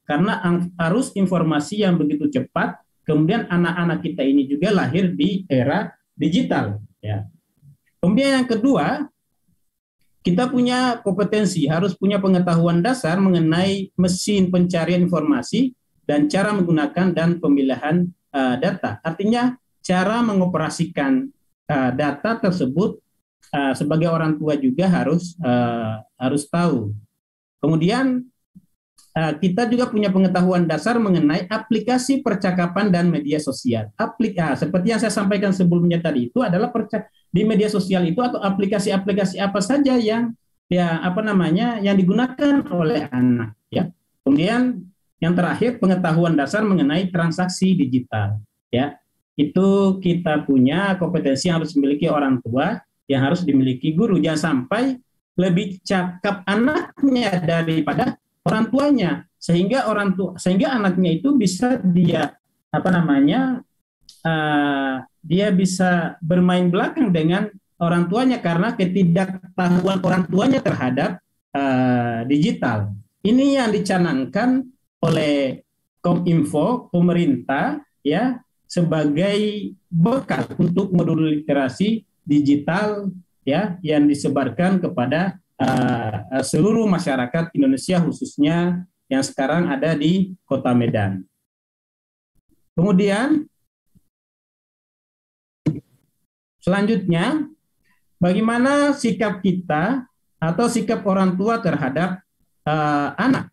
karena arus informasi yang begitu cepat. Kemudian anak-anak kita ini juga lahir di era digital. Ya. Kemudian yang kedua, kita punya kompetensi, harus punya pengetahuan dasar mengenai mesin pencarian informasi dan cara menggunakan dan pemilihan uh, data. Artinya cara mengoperasikan uh, data tersebut uh, sebagai orang tua juga harus uh, harus tahu. Kemudian uh, kita juga punya pengetahuan dasar mengenai aplikasi percakapan dan media sosial. Aplika, seperti yang saya sampaikan sebelumnya tadi, itu adalah percak di media sosial itu atau aplikasi-aplikasi apa saja yang ya apa namanya yang digunakan oleh anak. Ya. Kemudian yang terakhir pengetahuan dasar mengenai transaksi digital. Ya, itu kita punya kompetensi yang harus dimiliki orang tua, yang harus dimiliki guru. Jangan sampai lebih cakap anaknya daripada orang tuanya, sehingga orang tua sehingga anaknya itu bisa dia apa namanya uh, dia bisa bermain belakang dengan orang tuanya karena ketidaktahuan orang tuanya terhadap uh, digital. Ini yang dicanangkan oleh Kominfo, pemerintah, ya, sebagai bekal untuk modul literasi digital, ya, yang disebarkan kepada uh, seluruh masyarakat Indonesia, khususnya yang sekarang ada di Kota Medan. Kemudian selanjutnya, bagaimana sikap kita atau sikap orang tua terhadap uh, anak?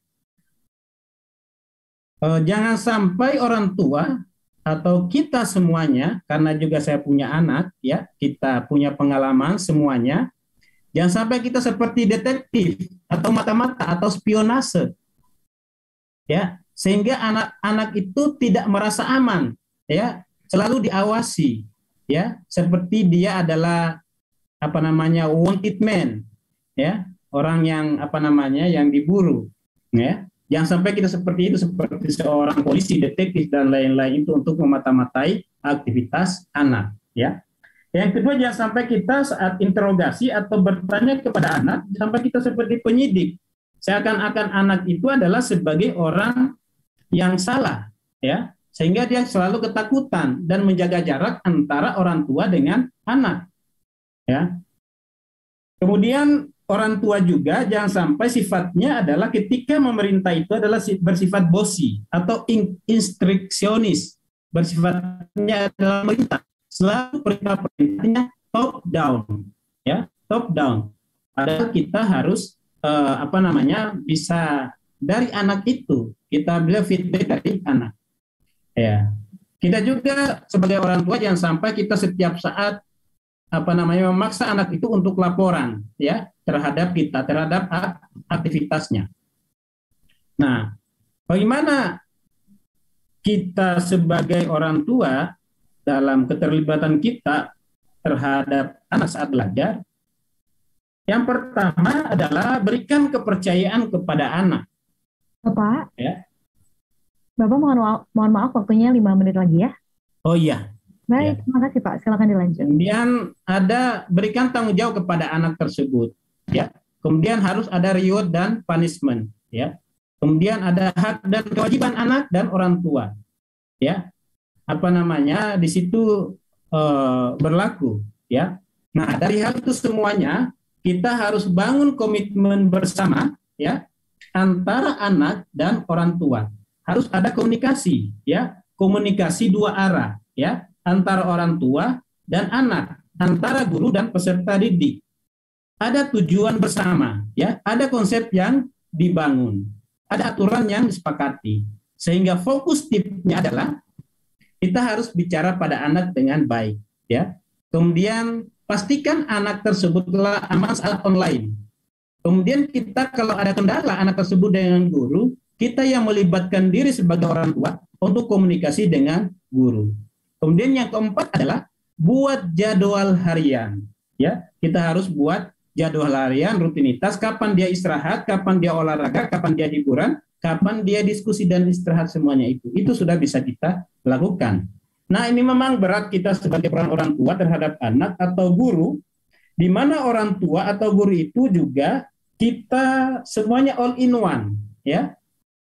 Uh, jangan sampai orang tua atau kita semuanya, karena juga saya punya anak, ya, kita punya pengalaman semuanya, jangan sampai kita seperti detektif atau mata-mata atau spionase, ya, sehingga anak-anak itu tidak merasa aman, ya, selalu diawasi, ya, seperti dia adalah apa namanya wanted man, ya, orang yang apa namanya yang diburu, ya. Jangan sampai kita seperti itu, seperti seorang polisi, detektif, dan lain-lain itu untuk memata-matai aktivitas anak. Ya. Yang kedua, jangan sampai kita saat interogasi atau bertanya kepada anak, sampai kita seperti penyidik. Seakan-akan anak itu adalah sebagai orang yang salah, ya, sehingga dia selalu ketakutan dan menjaga jarak antara orang tua dengan anak. Ya. Kemudian orang tua juga jangan sampai sifatnya adalah ketika memerintah itu adalah bersifat bossy atau instruksionis, bersifatnya adalah memerintah, selalu perintah-perintahnya top down, ya, top down. Padahal kita harus eh, apa namanya bisa dari anak itu kita beli feedback dari anak. Ya, kita juga sebagai orang tua jangan sampai kita setiap saat apa namanya memaksa anak itu untuk laporan, ya, terhadap kita, terhadap aktivitasnya. Nah, bagaimana kita sebagai orang tua dalam keterlibatan kita terhadap anak saat belajar? Yang pertama adalah berikan kepercayaan kepada anak. Bapak, ya. Bapak mohon maaf, mohon maaf waktunya lima menit lagi ya. Oh iya. Baik, ya. Terima kasih Pak. Silakan dilanjut. Kemudian ada berikan tanggung jawab kepada anak tersebut, ya. Kemudian harus ada reward dan punishment, ya. Kemudian ada hak dan kewajiban anak dan orang tua, ya. Apa namanya di situ uh, berlaku, ya. Nah, dari hal itu semuanya kita harus bangun komitmen bersama, ya, antara anak dan orang tua. Harus ada komunikasi, ya, komunikasi dua arah, ya. Antara orang tua dan anak, antara guru dan peserta didik. Ada tujuan bersama, ya, ada konsep yang dibangun, ada aturan yang disepakati, sehingga fokus tipnya adalah kita harus bicara pada anak dengan baik, ya. Kemudian pastikan anak tersebutlah aman saat online. Kemudian kita kalau ada kendala anak tersebut dengan guru, kita yang melibatkan diri sebagai orang tua untuk komunikasi dengan guru. Kemudian yang keempat adalah buat jadwal harian, ya. Kita harus buat jadwal harian, rutinitas, kapan dia istirahat, kapan dia olahraga, kapan dia hiburan, kapan dia diskusi dan istirahat, semuanya itu. Itu sudah bisa kita lakukan. Nah, ini memang berat kita sebagai peran orang tua terhadap anak atau guru, di mana orang tua atau guru itu juga kita semuanya all in one, ya.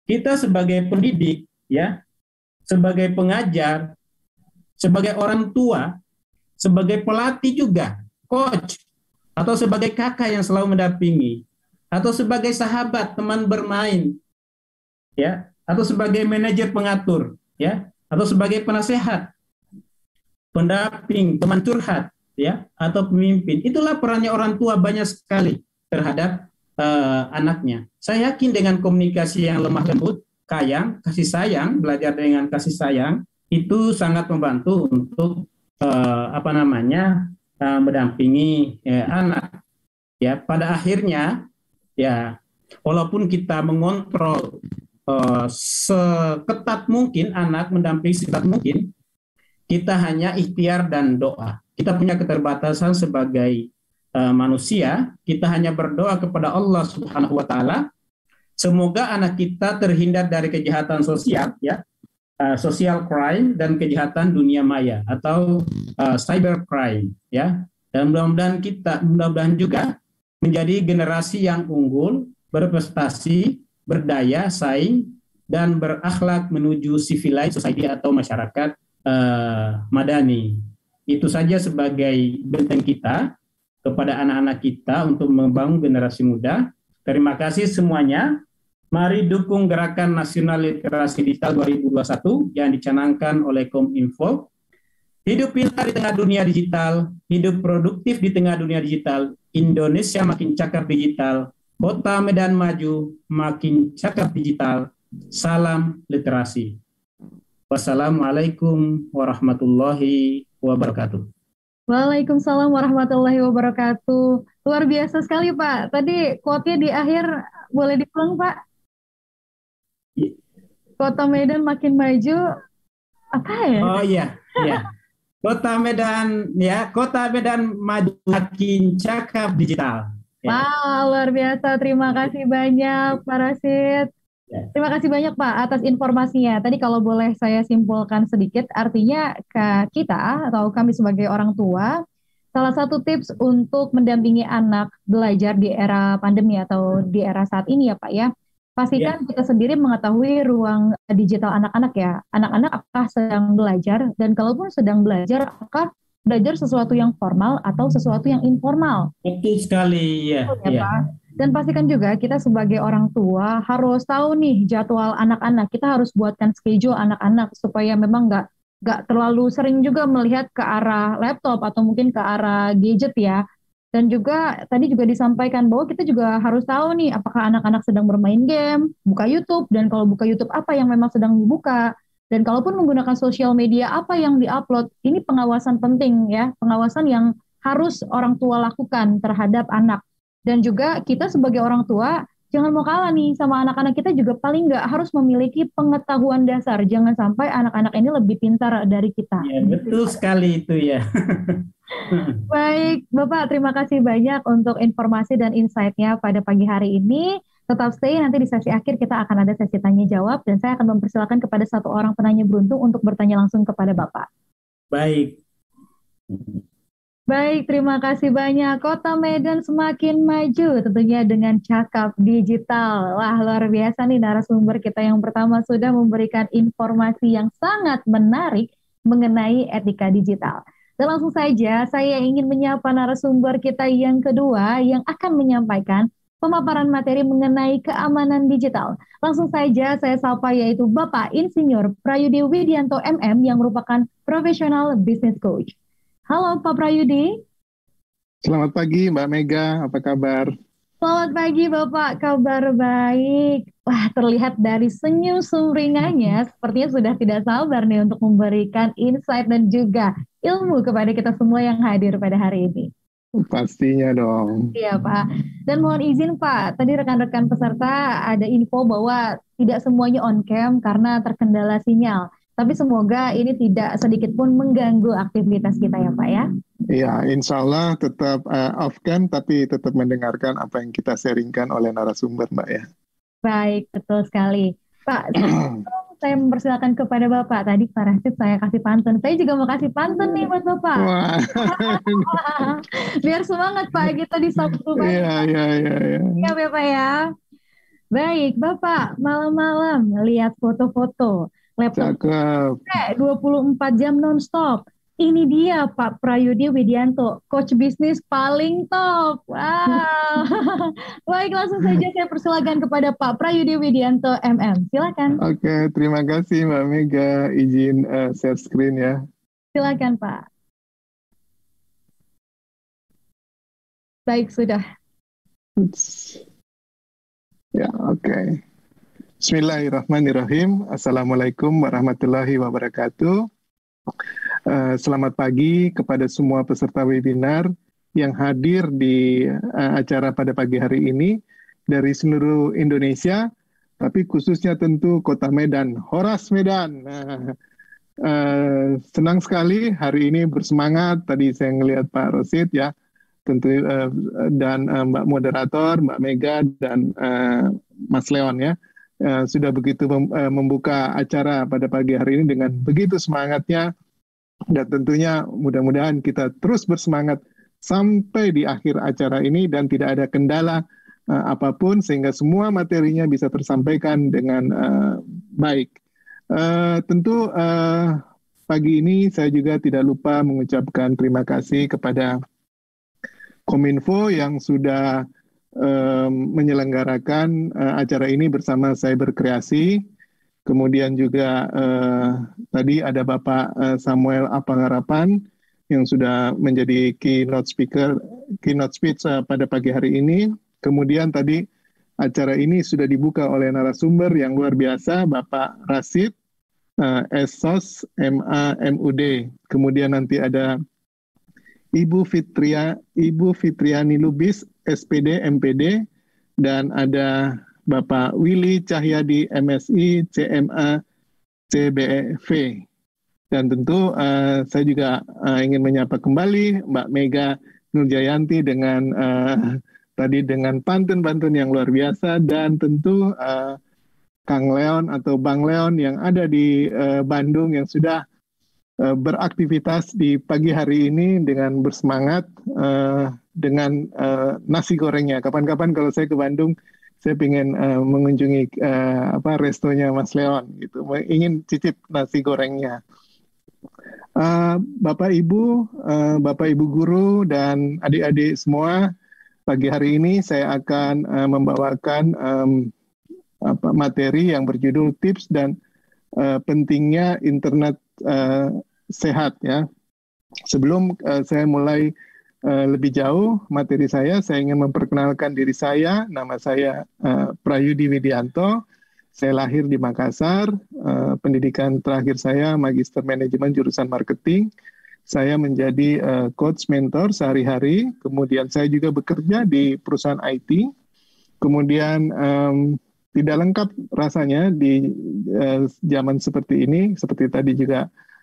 kita sebagai pendidik, ya, sebagai pengajar, sebagai orang tua, sebagai pelatih juga, coach, atau sebagai kakak yang selalu mendampingi, atau sebagai sahabat, teman bermain, ya, atau sebagai manajer pengatur, ya, atau sebagai penasehat, pendamping, teman curhat, ya, atau pemimpin. Itulah perannya orang tua banyak sekali terhadap uh, anaknya. Saya yakin dengan komunikasi yang lemah lembut, kayang, kasih sayang, belajar dengan kasih sayang, itu sangat membantu untuk uh, apa namanya uh, mendampingi uh, anak. Ya, pada akhirnya, ya, walaupun kita mengontrol uh, seketat mungkin anak, mendampingi seketat mungkin, kita hanya ikhtiar dan doa. Kita punya keterbatasan sebagai uh, manusia, kita hanya berdoa kepada Allah Subhanahu wa taala, semoga anak kita terhindar dari kejahatan sosial, ya, uh, social crime dan kejahatan dunia maya atau uh, cyber crime, ya. Dan mudah-mudahan kita, mudah-mudahan juga menjadi generasi yang unggul, berprestasi, berdaya saing, dan berakhlak menuju civilized society atau masyarakat uh, madani. Itu saja sebagai benteng kita kepada anak-anak kita untuk membangun generasi muda. Terima kasih semuanya. Mari dukung Gerakan Nasional Literasi Digital dua ribu dua puluh satu yang dicanangkan oleh Kominfo. Hidup pintar di tengah dunia digital, hidup produktif di tengah dunia digital, Indonesia makin cakap digital, Kota Medan maju makin cakap digital. Salam literasi. Wassalamualaikum warahmatullahi wabarakatuh. Waalaikumsalam warahmatullahi wabarakatuh. Luar biasa sekali Pak. Tadi quote-nya di akhir boleh diulang Pak? Kota Medan makin maju apa ya? Oh iya, iya. Kota Medan ya, Kota Medan maju makin cakap digital. Ya. Wow, luar biasa. Terima kasih banyak Pak Rashid. Terima kasih banyak Pak atas informasinya. Tadi kalau boleh saya simpulkan sedikit, artinya ke kita atau kami sebagai orang tua, salah satu tips untuk mendampingi anak belajar di era pandemi atau di era saat ini ya Pak ya, pastikan yeah. kita sendiri mengetahui ruang digital anak-anak ya. Anak-anak apakah sedang belajar, dan kalaupun sedang belajar, apakah belajar sesuatu yang formal atau sesuatu yang informal. Betul sekali ya. Betul, ya, ya. Pak. Dan pastikan juga kita sebagai orang tua harus tahu nih jadwal anak-anak. Kita harus buatkan schedule anak-anak supaya memang nggak nggak terlalu sering juga melihat ke arah laptop atau mungkin ke arah gadget ya. Dan juga tadi juga disampaikan bahwa kita juga harus tahu nih apakah anak-anak sedang bermain game, buka YouTube, dan kalau buka YouTube apa yang memang sedang dibuka. Dan kalaupun menggunakan sosial media apa yang diupload. Ini pengawasan penting ya, pengawasan yang harus orang tua lakukan terhadap anak. Dan juga kita sebagai orang tua jangan mau kalah nih sama anak-anak kita, juga paling nggak harus memiliki pengetahuan dasar. Jangan sampai anak-anak ini lebih pintar dari kita. Ya, betul sekali itu ya. Baik, Bapak, terima kasih banyak untuk informasi dan insight-nya pada pagi hari ini. Tetap stay, nanti di sesi akhir kita akan ada sesi tanya jawab, dan saya akan mempersilakan kepada satu orang penanya beruntung untuk bertanya langsung kepada Bapak. Baik. Baik, terima kasih banyak. Kota Medan semakin maju tentunya dengan cakap digital. Wah, luar biasa nih narasumber kita yang pertama sudah memberikan informasi yang sangat menarik mengenai etika digital. Dan langsung saja saya ingin menyapa narasumber kita yang kedua yang akan menyampaikan pemaparan materi mengenai keamanan digital. Langsung saja saya sapa yaitu Bapak Insinyur Prayudi Widianto M M yang merupakan profesional business coach. Halo Pak Prayudi. Selamat pagi Mbak Mega, apa kabar? Selamat pagi Bapak, kabar baik. Wah, terlihat dari senyum sumringahnya sepertinya sudah tidak sabar nih untuk memberikan insight dan juga ilmu kepada kita semua yang hadir pada hari ini. Pastinya dong. Iya Pak. Dan mohon izin Pak, tadi rekan-rekan peserta ada info bahwa tidak semuanya on cam karena terkendala sinyal. Tapi semoga ini tidak sedikit pun mengganggu aktivitas kita ya Pak ya. Iya, insya Allah tetap uh, off cam tapi tetap mendengarkan apa yang kita sharingkan oleh narasumber Mbak ya. Baik, betul sekali. Pak, saya mempersilakan kepada Bapak. Tadi Pak Rashid saya kasih pantun. Saya juga mau kasih pantun nih buat Bapak. Wah. Biar semangat Pak, kita di Sabtu Pak. Iya, iya, iya. Siap ya Pak ya. Baik, Bapak, malam-malam lihat foto-foto laptop Cakep. dua puluh empat jam nonstop. Ini dia Pak Prayudi Widianto, coach bisnis paling top. Wow. Baik, langsung saja saya persilakan kepada Pak Prayudi Widianto M M. Silakan. Oke, terima kasih Mbak Mega. Izin uh, share screen ya. Silakan Pak. Baik, sudah. Ups. Ya, oke. Okay. Bismillahirrahmanirrahim. Assalamualaikum warahmatullahi wabarakatuh. Uh, selamat pagi kepada semua peserta webinar yang hadir di uh, acara pada pagi hari ini dari seluruh Indonesia, tapi khususnya tentu Kota Medan, Horas Medan. Uh, uh, senang sekali hari ini bersemangat. Tadi saya melihat Pak Rosid ya. Tentu uh, dan uh, Mbak Moderator, Mbak Mega dan uh, Mas Leon ya uh, sudah begitu mem, uh, membuka acara pada pagi hari ini dengan begitu semangatnya, dan tentunya mudah-mudahan kita terus bersemangat sampai di akhir acara ini dan tidak ada kendala uh, apapun sehingga semua materinya bisa tersampaikan dengan uh, baik. Uh, tentu uh, pagi ini saya juga tidak lupa mengucapkan terima kasih kepada Kominfo yang sudah um, menyelenggarakan uh, acara ini bersama Cyber Kreasi. Kemudian juga uh, tadi ada Bapak uh, Samuel Apangarapan yang sudah menjadi keynote speaker, keynote speech uh, pada pagi hari ini. Kemudian tadi acara ini sudah dibuka oleh narasumber yang luar biasa, Bapak Rasid, uh, S O S M A M U D. Kemudian nanti ada Ibu Fitria, Ibu Fitriani Lubis, S P D, M P D, dan ada Bapak Willy Cahyadi, M S I, C M A, C B V. Dan tentu uh, saya juga uh, ingin menyapa kembali Mbak Mega Nurjayanti dengan uh, tadi dengan pantun-pantun yang luar biasa, dan tentu uh, Kang Leon atau Bang Leon yang ada di uh, Bandung yang sudah beraktivitas di pagi hari ini dengan bersemangat uh, dengan uh, nasi gorengnya. Kapan-kapan kalau saya ke Bandung, saya ingin uh, mengunjungi uh, apa restonya Mas Leon, gitu. Ingin cicip nasi gorengnya. Uh, Bapak Ibu, uh, Bapak Ibu guru dan adik-adik semua, pagi hari ini saya akan uh, membawakan um, apa, materi yang berjudul tips dan uh, pentingnya internet uh, sehat ya. Sebelum uh, saya mulai uh, lebih jauh materi saya, saya ingin memperkenalkan diri saya. Nama saya uh, Prayudi Widianto. Saya lahir di Makassar. Uh, pendidikan terakhir saya Magister Manajemen jurusan Marketing. Saya menjadi uh, coach mentor sehari-hari. Kemudian saya juga bekerja di perusahaan I T. Kemudian um, tidak lengkap rasanya di uh, zaman seperti ini. Seperti tadi juga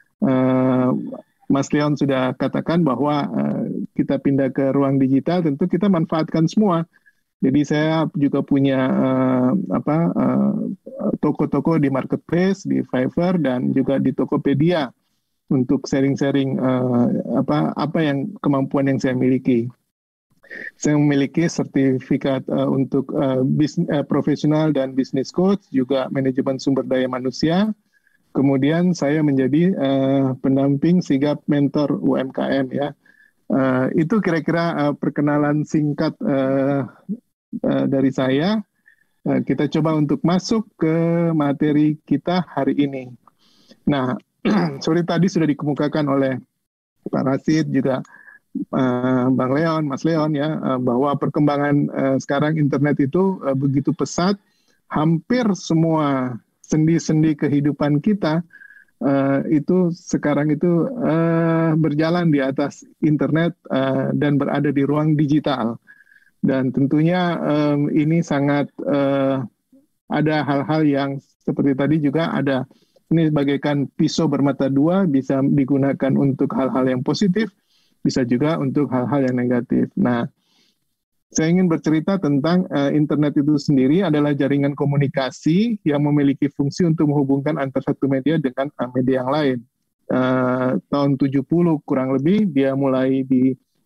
Uh, Mas Leon sudah katakan bahwa uh, kita pindah ke ruang digital, tentu kita manfaatkan semua. Jadi saya juga punya uh, apa uh, toko-toko di marketplace, di Fiverr dan juga di Tokopedia untuk sharing-sharing uh, apa apa yang kemampuan yang saya miliki. Saya memiliki sertifikat uh, untuk uh, bisnis, uh, profesional dan business coach, juga manajemen sumber daya manusia. Kemudian saya menjadi uh, pendamping sigap mentor U M K M ya. Uh, itu kira-kira uh, perkenalan singkat uh, uh, dari saya. Uh, kita coba untuk masuk ke materi kita hari ini. Nah, sorry tadi sudah dikemukakan oleh Pak Rasid juga uh, Bang Leon, Mas Leon ya, uh, bahwa perkembangan uh, sekarang internet itu uh, begitu pesat, hampir semua sendi-sendi kehidupan kita uh, itu sekarang itu uh, berjalan di atas internet uh, dan berada di ruang digital. Dan tentunya um, ini sangat uh, ada hal-hal yang seperti tadi juga ada, ini bagaikan pisau bermata dua, bisa digunakan untuk hal-hal yang positif, bisa juga untuk hal-hal yang negatif. Nah, saya ingin bercerita tentang uh, internet itu sendiri adalah jaringan komunikasi yang memiliki fungsi untuk menghubungkan antara satu media dengan uh, media yang lain. Uh, tahun tujuh puluh kurang lebih dia mulai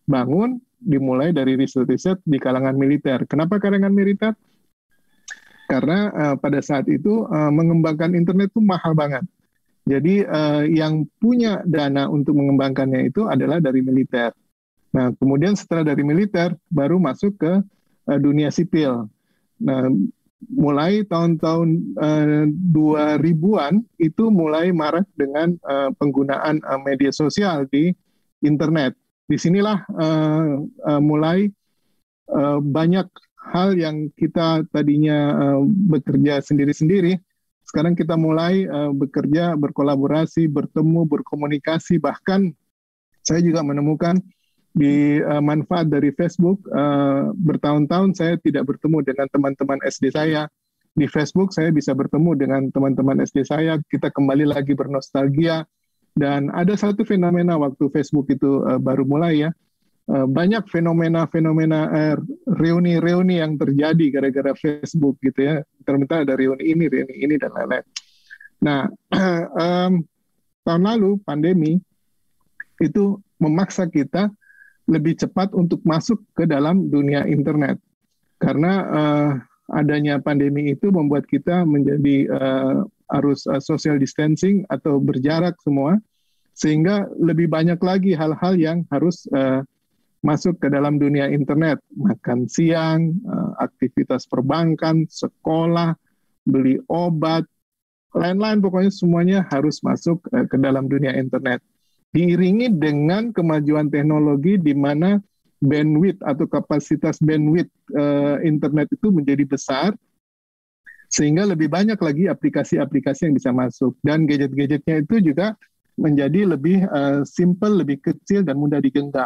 dibangun, dimulai dari riset-riset di kalangan militer. Kenapa kalangan militer? Karena uh, pada saat itu uh, mengembangkan internet itu mahal banget. Jadi uh, yang punya dana untuk mengembangkannya itu adalah dari militer. Nah, kemudian setelah dari militer baru masuk ke uh, dunia sipil. Nah, mulai tahun-tahun uh, dua ribuan itu mulai marak dengan uh, penggunaan uh, media sosial di internet. Disinilah uh, uh, mulai uh, banyak hal yang kita tadinya uh, bekerja sendiri-sendiri, sekarang kita mulai uh, bekerja, berkolaborasi, bertemu, berkomunikasi. Bahkan saya juga menemukan di uh, manfaat dari Facebook, uh, bertahun-tahun saya tidak bertemu dengan teman-teman S D saya. Di Facebook saya bisa bertemu dengan teman-teman S D saya, kita kembali lagi bernostalgia. Dan ada satu fenomena waktu Facebook itu uh, baru mulai ya, uh, banyak fenomena-fenomena uh, reuni-reuni yang terjadi gara-gara Facebook gitu ya. Ternyata ada reuni ini, reuni ini, dan lain-lain. Nah, um, tahun lalu pandemi itu memaksa kita lebih cepat untuk masuk ke dalam dunia internet. Karena uh, adanya pandemi itu membuat kita menjadi uh, harus uh, social distancing atau berjarak semua, sehingga lebih banyak lagi hal-hal yang harus uh, masuk ke dalam dunia internet. Makan siang, uh, aktivitas perbankan, sekolah, beli obat, lain-lain, pokoknya semuanya harus masuk uh, ke dalam dunia internet. Diiringi dengan kemajuan teknologi di mana bandwidth atau kapasitas bandwidth uh, internet itu menjadi besar, sehingga lebih banyak lagi aplikasi-aplikasi yang bisa masuk. Dan gadget-gadgetnya itu juga menjadi lebih uh, simple, lebih kecil, dan mudah digenggam.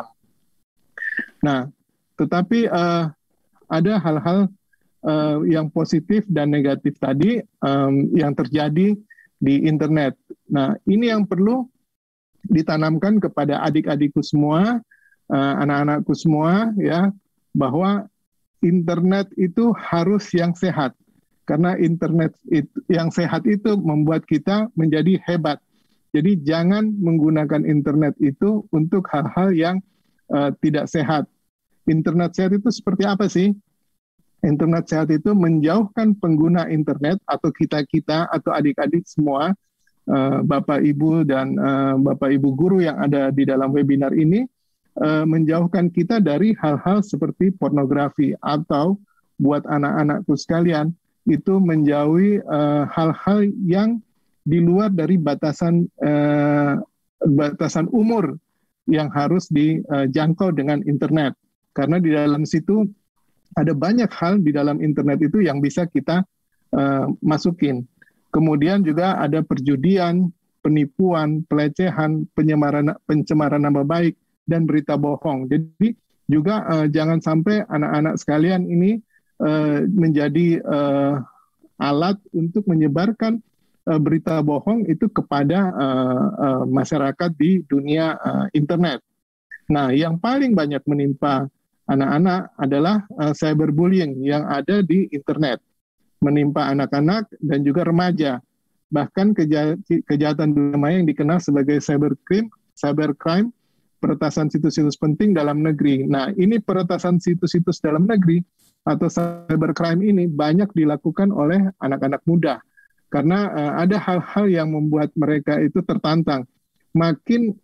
Nah, tetapi uh, ada hal-hal uh, yang positif dan negatif tadi um, yang terjadi di internet. Nah, ini yang perlu ditanamkan kepada adik-adikku semua, uh, anak-anakku semua, ya, bahwa internet itu harus yang sehat. Karena internet itu, yang sehat itu membuat kita menjadi hebat. Jadi jangan menggunakan internet itu untuk hal-hal yang uh, tidak sehat. Internet sehat itu seperti apa sih? Internet sehat itu menjauhkan pengguna internet atau kita-kita atau adik-adik semua, uh, Bapak Ibu dan uh, Bapak Ibu guru yang ada di dalam webinar ini, uh, menjauhkan kita dari hal-hal seperti pornografi, atau buat anak-anakku sekalian, itu menjauhi uh, hal-hal yang di luar dari batasan uh, batasan umur yang harus dijangkau dengan internet. Karena di dalam situ ada banyak hal di dalam internet itu yang bisa kita uh, masukin. Kemudian juga ada perjudian, penipuan, pelecehan, penyemaran, pencemaran nama baik, dan berita bohong. Jadi juga uh, jangan sampai anak-anak sekalian ini Uh, menjadi uh, alat untuk menyebarkan uh, berita bohong itu kepada uh, uh, masyarakat di dunia uh, internet. Nah, yang paling banyak menimpa anak-anak adalah uh, cyberbullying yang ada di internet, menimpa anak-anak dan juga remaja. Bahkan keja- kejahatan dunia maya yang dikenal sebagai cybercrime, cybercrime, peretasan situs-situs penting dalam negeri. Nah, ini peretasan situs-situs dalam negeri atau cybercrime ini banyak dilakukan oleh anak-anak muda, karena uh, ada hal-hal yang membuat mereka itu tertantang. Makin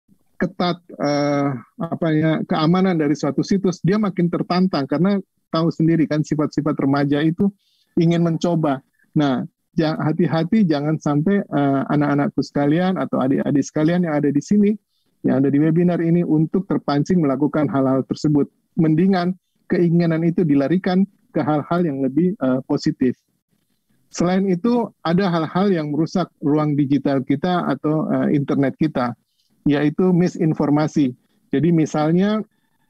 ketat uh, apa ya, keamanan dari suatu situs, dia makin tertantang, karena tahu sendiri kan sifat-sifat remaja itu ingin mencoba. Nah, hati-hati jangan sampai uh, anak-anakku sekalian atau adik-adik sekalian yang ada di sini, yang ada di webinar ini, untuk terpancing melakukan hal-hal tersebut. Mendingan keinginan itu dilarikan ke hal-hal yang lebih uh, positif. Selain itu, ada hal-hal yang merusak ruang digital kita atau uh, internet kita, yaitu misinformasi. Jadi misalnya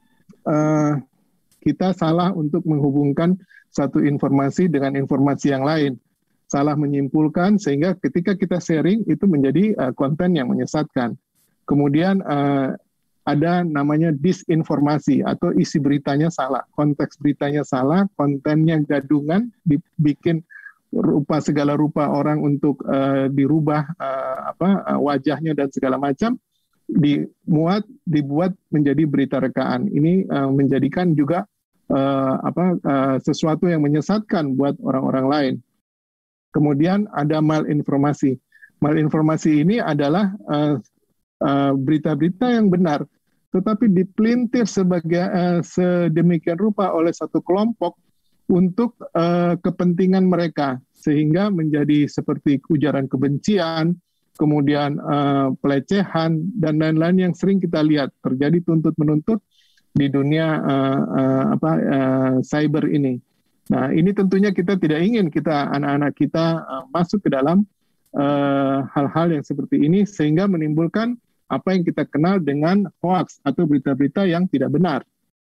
uh, kita salah untuk menghubungkan satu informasi dengan informasi yang lain, salah menyimpulkan, sehingga ketika kita sharing itu menjadi uh, konten yang menyesatkan. Kemudian uh, ada namanya disinformasi atau isi beritanya salah, konteks beritanya salah, kontennya gadungan, dibikin rupa segala rupa orang untuk uh, dirubah uh, apa uh, wajahnya dan segala macam, dimuat dibuat menjadi berita rekaan. Ini uh, menjadikan juga uh, apa uh, sesuatu yang menyesatkan buat orang-orang lain. Kemudian ada malinformasi. Malinformasi ini adalah uh, uh, berita-berita yang benar, tetapi dipelintir sebagai uh, sedemikian rupa oleh satu kelompok untuk uh, kepentingan mereka, sehingga menjadi seperti ujaran kebencian, kemudian uh, pelecehan, dan lain-lain yang sering kita lihat terjadi tuntut-menuntut di dunia uh, uh, apa uh, cyber ini. Nah, ini tentunya kita tidak ingin kita anak-anak kita uh, masuk ke dalam uh, hal-hal yang seperti ini, sehingga menimbulkan apa yang kita kenal dengan hoax atau berita-berita yang tidak benar.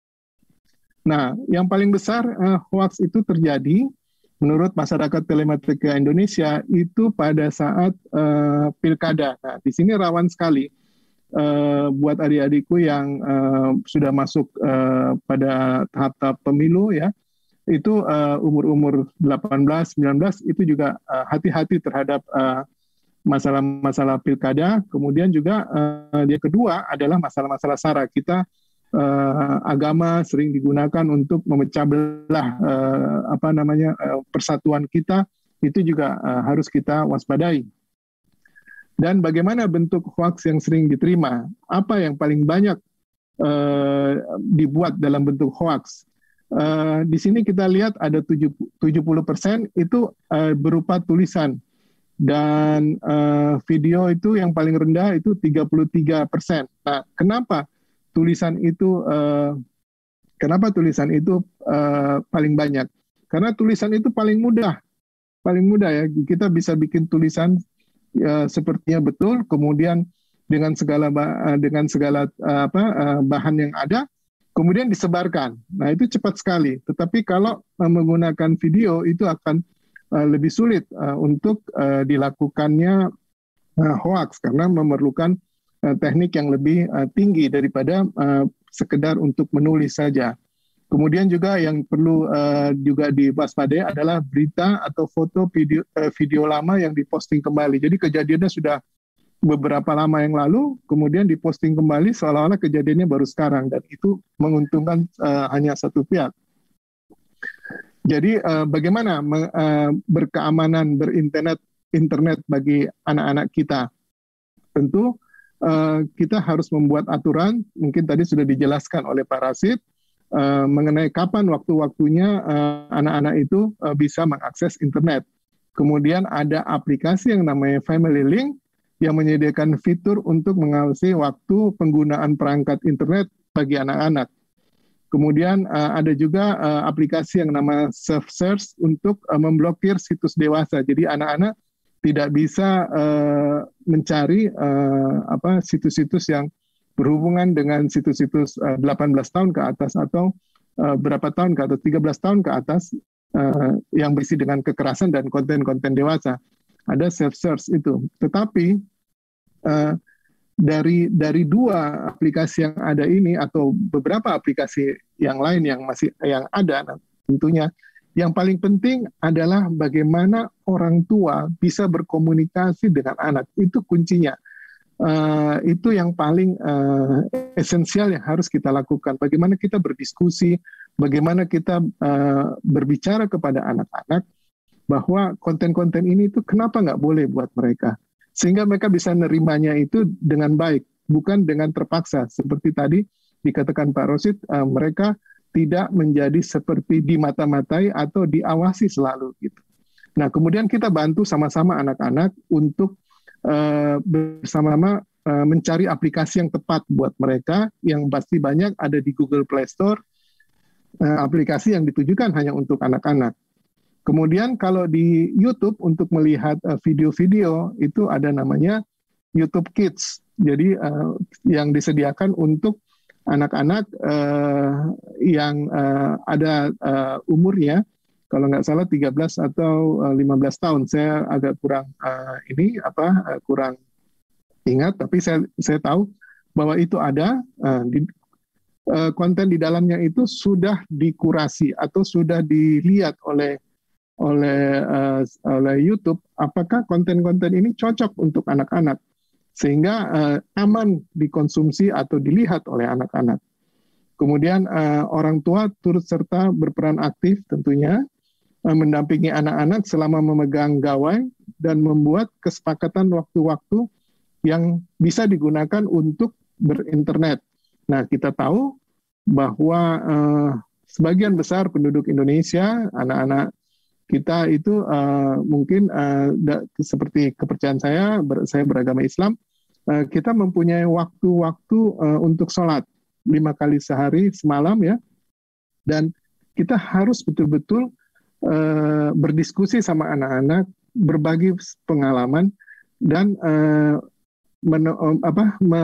Nah, yang paling besar uh, hoax itu terjadi menurut masyarakat telematika Indonesia itu pada saat uh, pilkada. Nah, di sini rawan sekali uh, buat adik-adikku yang uh, sudah masuk uh, pada tahap-tahap pemilu ya. Itu uh, umur-umur delapan belas, sembilan belas itu juga uh, hati-hati terhadap uh, masalah-masalah pilkada. Kemudian juga uh, yang kedua adalah masalah-masalah sara. Kita uh, agama sering digunakan untuk memecah belah uh, apa namanya uh, persatuan kita. Itu juga uh, harus kita waspadai. Dan bagaimana bentuk hoax yang sering diterima? Apa yang paling banyak uh, dibuat dalam bentuk hoax? Uh, di sini kita lihat ada tujuh puluh persen itu uh, berupa tulisan, dan uh, video itu yang paling rendah itu tiga puluh tiga persen. Nah, kenapa tulisan itu uh, kenapa tulisan itu uh, paling banyak? Karena tulisan itu paling mudah, paling mudah ya. Kita bisa bikin tulisan uh, sepertinya betul, kemudian dengan segala uh, dengan segala uh, apa uh, bahan yang ada, kemudian disebarkan. Nah, itu cepat sekali. Tetapi kalau uh, menggunakan video itu akan uh, lebih sulit uh, untuk uh, dilakukannya uh, hoax, karena memerlukan uh, teknik yang lebih uh, tinggi daripada uh, sekedar untuk menulis saja. Kemudian juga yang perlu uh, juga diwaspadai adalah berita atau foto video, uh, video lama yang diposting kembali. Jadi kejadiannya sudah beberapa lama yang lalu, kemudian diposting kembali seolah-olah kejadiannya baru sekarang, dan itu menguntungkan uh, hanya satu pihak. Jadi uh, bagaimana uh, berkeamanan berinternet internet bagi anak-anak kita? Tentu uh, kita harus membuat aturan, mungkin tadi sudah dijelaskan oleh Pak Rasid, uh, mengenai kapan waktu-waktunya uh, anak-anak itu uh, bisa mengakses internet. Kemudian ada aplikasi yang namanya Family Link, yang menyediakan fitur untuk mengawasi waktu penggunaan perangkat internet bagi anak-anak. Kemudian uh, ada juga uh, aplikasi yang nama Safe Search untuk uh, memblokir situs dewasa. Jadi anak-anak tidak bisa uh, mencari uh, apa situs-situs yang berhubungan dengan situs-situs uh, delapan belas tahun ke atas atau uh, berapa tahun ke atas, tiga belas tahun ke atas uh, yang berisi dengan kekerasan dan konten-konten dewasa. Ada self search itu, tetapi uh, dari dari dua aplikasi yang ada ini atau beberapa aplikasi yang lain yang masih yang ada, nah, tentunya yang paling penting adalah bagaimana orang tua bisa berkomunikasi dengan anak, itu kuncinya. Uh, itu yang paling uh, esensial yang harus kita lakukan. Bagaimana kita berdiskusi, bagaimana kita uh, berbicara kepada anak-anak bahwa konten-konten ini itu kenapa nggak boleh buat mereka, sehingga mereka bisa nerimanya itu dengan baik, bukan dengan terpaksa. Seperti tadi dikatakan Pak Rosid, uh, mereka tidak menjadi seperti dimata-matai atau diawasi selalu gitu. Nah, kemudian kita bantu sama-sama anak-anak untuk uh, bersama-sama uh, mencari aplikasi yang tepat buat mereka, yang pasti banyak ada di Google Play Store, uh, aplikasi yang ditujukan hanya untuk anak-anak. Kemudian kalau di YouTube untuk melihat uh, video-video itu ada namanya YouTube Kids. Jadi uh, yang disediakan untuk anak-anak uh, yang uh, ada uh, umurnya, kalau nggak salah tiga belas atau uh, lima belas tahun. Saya agak kurang uh, ini apa uh, kurang ingat, tapi saya saya tahu bahwa itu ada uh, di, uh, konten di dalamnya itu sudah dikurasi atau sudah dilihat oleh oleh uh, oleh YouTube, apakah konten-konten ini cocok untuk anak-anak sehingga uh, aman dikonsumsi atau dilihat oleh anak-anak. Kemudian uh, orang tua turut serta berperan aktif tentunya uh, mendampingi anak-anak selama memegang gawai dan membuat kesepakatan waktu-waktu yang bisa digunakan untuk berinternet. Nah, kita tahu bahwa uh, sebagian besar penduduk Indonesia, anak-anak kita itu uh, mungkin uh, da, seperti kepercayaan saya, ber, saya beragama Islam, uh, kita mempunyai waktu-waktu uh, untuk sholat lima kali sehari semalam ya, dan kita harus betul-betul uh, berdiskusi sama anak-anak, berbagi pengalaman dan uh, men, um, apa, me,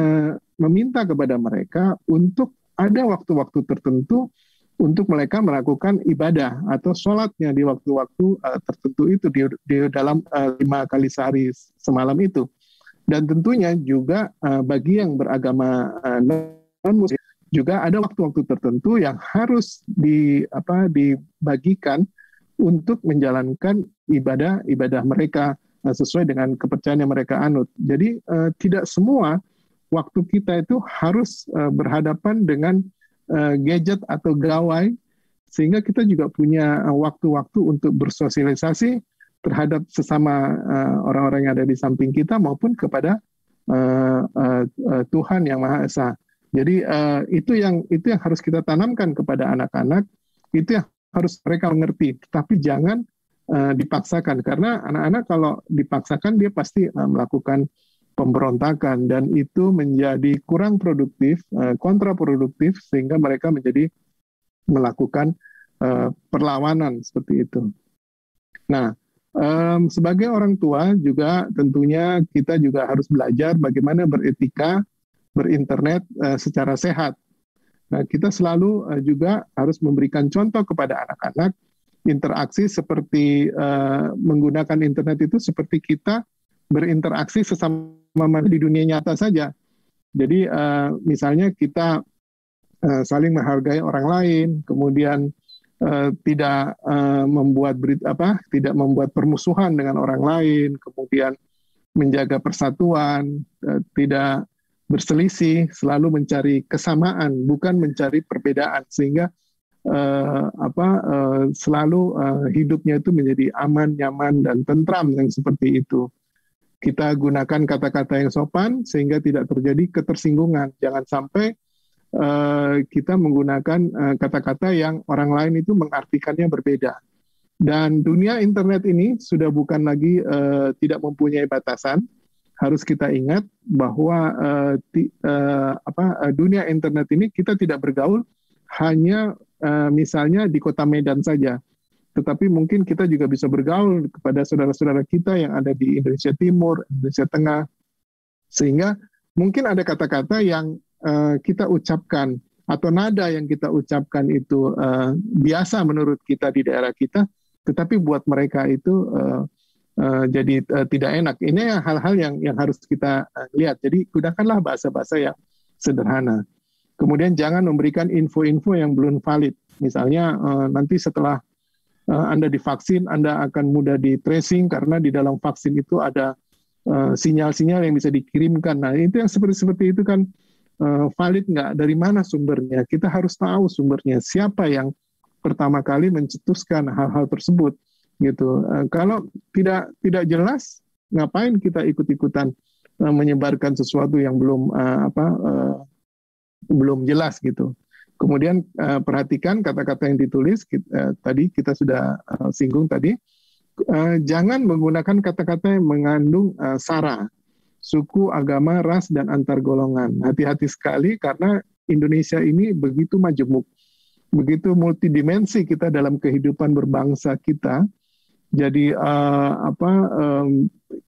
meminta kepada mereka untuk ada waktu-waktu tertentu untuk mereka melakukan ibadah atau sholatnya di waktu-waktu uh, tertentu itu di, di dalam uh, lima kali sehari semalam itu. Dan tentunya juga uh, bagi yang beragama uh, non-muslim juga ada waktu-waktu tertentu yang harus di apa dibagikan untuk menjalankan ibadah-ibadah mereka uh, sesuai dengan kepercayaan yang mereka anut. Jadi uh, tidak semua waktu kita itu harus uh, berhadapan dengan Uh, gadget atau gawai, sehingga kita juga punya uh, waktu-waktu untuk bersosialisasi terhadap sesama uh, orang-orang yang ada di samping kita maupun kepada uh, uh, uh, Tuhan Yang Maha Esa. Jadi uh, itu yang itu yang harus kita tanamkan kepada anak-anak, itu yang harus mereka mengerti, tapi jangan uh, dipaksakan, karena anak-anak kalau dipaksakan dia pasti uh, melakukan pemberontakan dan itu menjadi kurang produktif, kontraproduktif, sehingga mereka menjadi melakukan uh, perlawanan seperti itu. Nah, um, sebagai orang tua juga tentunya kita juga harus belajar bagaimana beretika berinternet uh, secara sehat. Nah, kita selalu uh, juga harus memberikan contoh kepada anak-anak interaksi seperti uh, menggunakan internet itu seperti kita berinteraksi sesama di dunia nyata saja. Jadi uh, misalnya kita uh, saling menghargai orang lain, kemudian uh, tidak uh, membuat berit apa, tidak membuat permusuhan dengan orang lain, kemudian menjaga persatuan, uh, tidak berselisih, selalu mencari kesamaan, bukan mencari perbedaan, sehingga uh, apa uh, selalu uh, hidupnya itu menjadi aman, nyaman dan tentram yang seperti itu. Kita gunakan kata-kata yang sopan sehingga tidak terjadi ketersinggungan. Jangan sampai uh, kita menggunakan uh, kata-kata yang orang lain itu mengartikannya berbeda. Dan dunia internet ini sudah bukan lagi uh, tidak mempunyai batasan. Harus kita ingat bahwa uh, ti, uh, apa, uh, dunia internet ini kita tidak bergaul hanya uh, misalnya di kota Medan saja. Tetapi mungkin kita juga bisa bergaul kepada saudara-saudara kita yang ada di Indonesia Timur, Indonesia Tengah, sehingga mungkin ada kata-kata yang uh, kita ucapkan atau nada yang kita ucapkan itu uh, biasa menurut kita di daerah kita, tetapi buat mereka itu uh, uh, jadi uh, tidak enak. Ini hal-hal yang yang harus kita uh, lihat. Jadi gunakanlah bahasa-bahasa yang sederhana. Kemudian jangan memberikan info-info yang belum valid. Misalnya uh, nanti setelah Anda divaksin, Anda akan mudah di tracing karena di dalam vaksin itu ada uh, sinyal-sinyal yang bisa dikirimkan. Nah, itu yang seperti-seperti itu kan uh, valid nggak? Dari mana sumbernya? Kita harus tahu sumbernya. Siapa yang pertama kali mencetuskan hal-hal tersebut, gitu. Uh, kalau tidak tidak jelas, ngapain kita ikut-ikutan uh, menyebarkan sesuatu yang belum uh, apa uh, belum jelas, gitu. Kemudian uh, perhatikan kata-kata yang ditulis, kita, uh, tadi kita sudah uh, singgung tadi, uh, jangan menggunakan kata-kata yang mengandung uh, sara, suku, agama, ras, dan antar golongan. Hati-hati sekali karena Indonesia ini begitu majemuk, begitu multidimensi kita dalam kehidupan berbangsa kita. Jadi uh, apa um,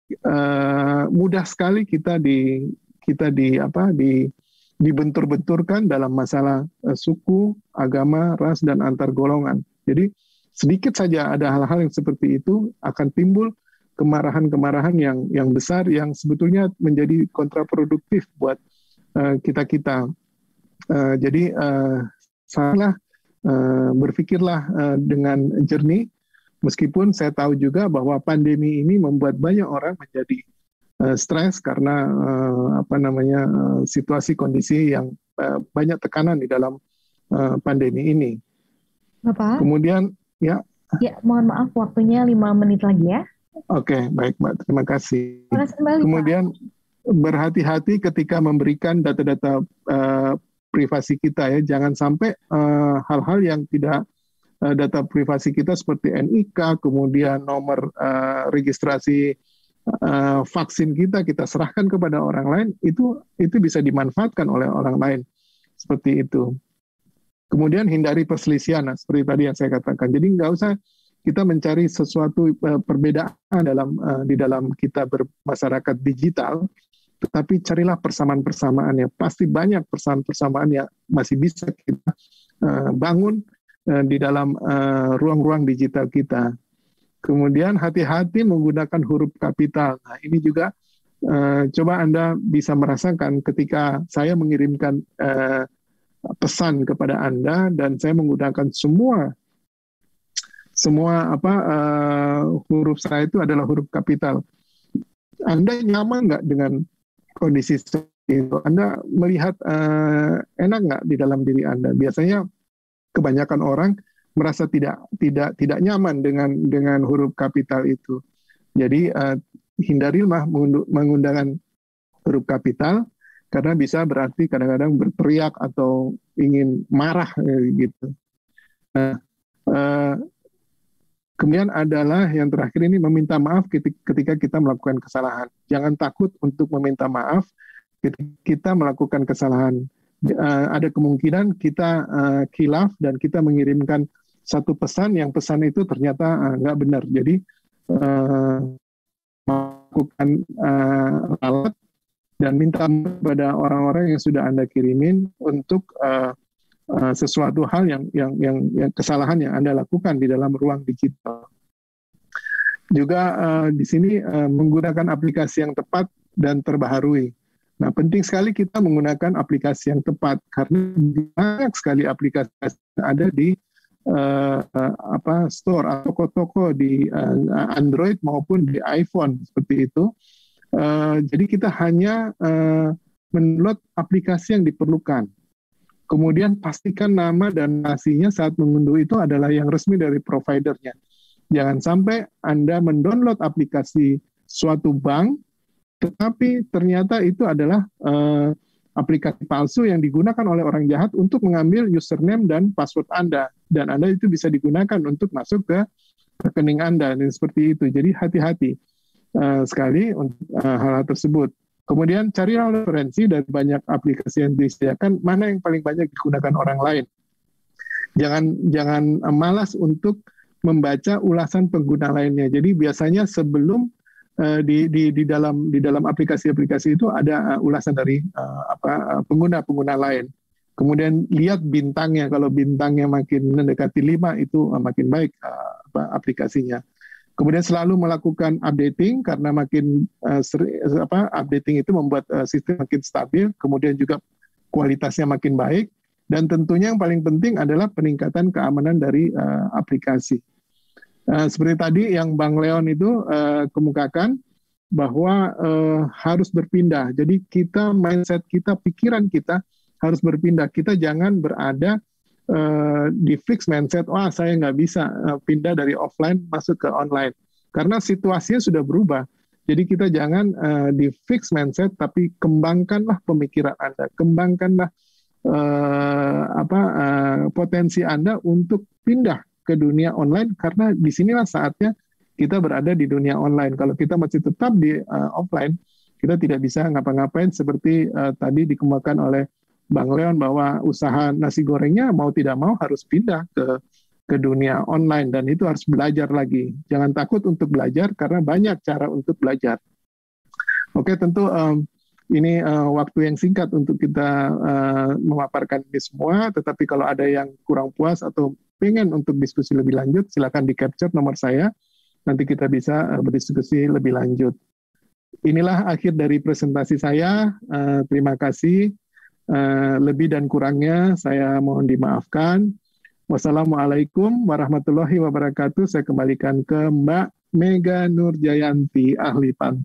uh, mudah sekali kita di kita di apa di dibentur-benturkan dalam masalah uh, suku, agama, ras, dan antar golongan. Jadi sedikit saja ada hal-hal yang seperti itu akan timbul kemarahan-kemarahan yang yang besar yang sebetulnya menjadi kontraproduktif buat uh, kita-kita. Uh, jadi uh, salah uh, berpikirlah uh, dengan jernih, meskipun saya tahu juga bahwa pandemi ini membuat banyak orang menjadi Uh, stres karena uh, apa namanya uh, situasi kondisi yang uh, banyak tekanan di dalam uh, pandemi ini. Bapak? Kemudian, ya. Ya, mohon maaf waktunya lima menit lagi ya. Oke, okay, baik Mbak. Terima kasih. Terima kasih kembali, Kemudian Pak. berhati-hati ketika memberikan data-data uh, privasi kita ya. Jangan sampai uh, hal-hal yang tidak uh, data privasi kita seperti N I K, kemudian nomor uh, registrasi uh, vaksin kita kita serahkan kepada orang lain, itu itu bisa dimanfaatkan oleh orang lain seperti itu. Kemudian hindari perselisihan, nah, seperti tadi yang saya katakan. Jadi nggak usah kita mencari sesuatu uh, perbedaan dalam uh, di dalam kita bermasyarakat digital, tetapi carilah persamaan-persamaan ya. Pasti banyak persamaan-persamaan yang masih bisa kita uh, bangun uh, di dalam uh, ruang-ruang digital kita. Kemudian hati-hati menggunakan huruf kapital. Nah, ini juga uh, coba Anda bisa merasakan ketika saya mengirimkan uh, pesan kepada Anda dan saya menggunakan semua semua apa uh, huruf saya itu adalah huruf kapital. Anda nyaman nggak dengan kondisi seperti itu? Anda melihat uh, enak nggak di dalam diri Anda? Biasanya kebanyakan orang merasa tidak tidak tidak nyaman dengan dengan huruf kapital itu. Jadi uh, hindarilah menggunakan huruf kapital karena bisa berarti kadang-kadang berteriak atau ingin marah gitu. Nah, uh, kemudian adalah yang terakhir ini meminta maaf ketika kita melakukan kesalahan. Jangan takut untuk meminta maaf ketika kita melakukan kesalahan. Uh, ada kemungkinan kita uh, khilaf dan kita mengirimkan satu pesan yang pesan itu ternyata uh, nggak benar. Jadi uh, melakukan uh, alat dan minta kepada orang-orang yang sudah Anda kirimin untuk uh, uh, sesuatu hal yang, yang yang yang kesalahan yang Anda lakukan di dalam ruang digital. Juga uh, di sini uh, menggunakan aplikasi yang tepat dan terbaharui. Nah, penting sekali kita menggunakan aplikasi yang tepat karena banyak sekali aplikasi yang ada di uh, uh, apa store atau toko-toko di uh, Android maupun di iPhone seperti itu. Uh, jadi kita hanya uh, mendownload aplikasi yang diperlukan. Kemudian pastikan nama dan nasinya saat mengunduh itu adalah yang resmi dari providernya. Jangan sampai Anda mendownload aplikasi suatu bank, tetapi ternyata itu adalah uh, aplikasi palsu yang digunakan oleh orang jahat untuk mengambil username dan password Anda. Dan Anda itu bisa digunakan untuk masuk ke rekening Anda. Dan seperti itu. Jadi hati-hati. Uh, sekali untuk uh, hal-hal tersebut. Kemudian carilah referensi dari banyak aplikasi yang disediakan, mana yang paling banyak digunakan orang lain. Jangan jangan uh, malas untuk membaca ulasan pengguna lainnya. Jadi biasanya sebelum uh, di, di di dalam di dalam aplikasi-aplikasi itu ada uh, ulasan dari uh, apa uh, pengguna-pengguna lain. Kemudian lihat bintangnya. Kalau bintangnya makin mendekati lima itu uh, makin baik uh, apa, aplikasinya. Kemudian selalu melakukan updating karena makin uh, seri, apa, updating itu membuat uh, sistem makin stabil, kemudian juga kualitasnya makin baik, dan tentunya yang paling penting adalah peningkatan keamanan dari uh, aplikasi. Uh, seperti tadi yang Bang Leon itu uh, kemukakan bahwa uh, harus berpindah. Jadi kita mindset kita, pikiran kita harus berpindah. Kita jangan berada Uh, di fix mindset, wah saya nggak bisa uh, pindah dari offline masuk ke online. Karena situasinya sudah berubah. Jadi kita jangan uh, di fix mindset, tapi kembangkanlah pemikiran Anda, kembangkanlah uh, apa uh, potensi Anda untuk pindah ke dunia online, karena disinilah saatnya kita berada di dunia online. Kalau kita masih tetap di uh, offline, kita tidak bisa ngapa-ngapain seperti uh, tadi dikemukakan oleh Bang Leon bahwa usaha nasi gorengnya mau tidak mau harus pindah ke ke dunia online dan itu harus belajar lagi. Jangan takut untuk belajar karena banyak cara untuk belajar. Oke, tentu um, ini uh, waktu yang singkat untuk kita uh, memaparkan ini semua, tetapi kalau ada yang kurang puas atau pengen untuk diskusi lebih lanjut, silakan di capture nomor saya, nanti kita bisa uh, berdiskusi lebih lanjut. Inilah akhir dari presentasi saya. Uh, terima kasih. Uh, lebih dan kurangnya saya mohon dimaafkan. Wassalamualaikum warahmatullahi wabarakatuh. Saya kembalikan ke Mbak Mega Nurjayanti, ahli pantun.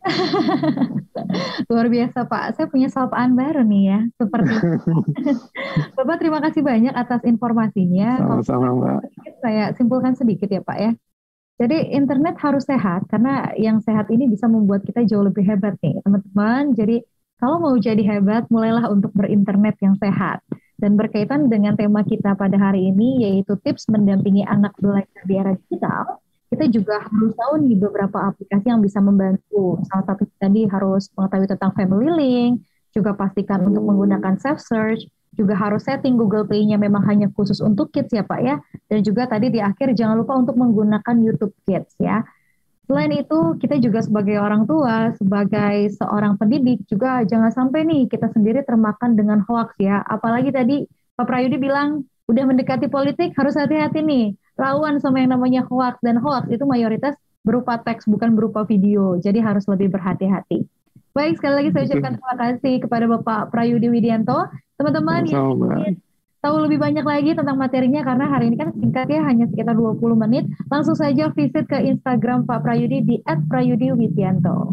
Luar biasa Pak, saya punya sapaan baru nih ya, seperti Bapak terima kasih banyak atas informasinya. Sama-sama Mbak. Saya simpulkan sedikit ya Pak ya. Jadi internet harus sehat karena yang sehat ini bisa membuat kita jauh lebih hebat nih teman-teman. Jadi kalau mau jadi hebat, mulailah untuk berinternet yang sehat. Dan berkaitan dengan tema kita pada hari ini yaitu tips mendampingi anak belajar di era digital. Kita juga harus tahu nih beberapa aplikasi yang bisa membantu. Salah satu tadi harus mengetahui tentang Family Link, juga pastikan untuk menggunakan Safe Search, juga harus setting Google Play-nya memang hanya khusus untuk kids ya Pak ya. Dan juga tadi di akhir jangan lupa untuk menggunakan YouTube Kids ya. Selain itu kita juga sebagai orang tua, sebagai seorang pendidik juga jangan sampai nih kita sendiri termakan dengan hoax ya. Apalagi tadi Pak Prayudi bilang udah mendekati politik harus hati-hati nih. Lawan sama yang namanya hoax, dan hoax itu mayoritas berupa teks bukan berupa video, jadi harus lebih berhati-hati. Baik, sekali lagi saya ucapkan terima kasih kepada Bapak Prayudi Widianto. Teman-teman yang ingin tahu lebih banyak lagi tentang materinya karena hari ini kan singkat ya, hanya sekitar dua puluh menit, langsung saja visit ke Instagram Pak Prayudi di et prayudi widianto.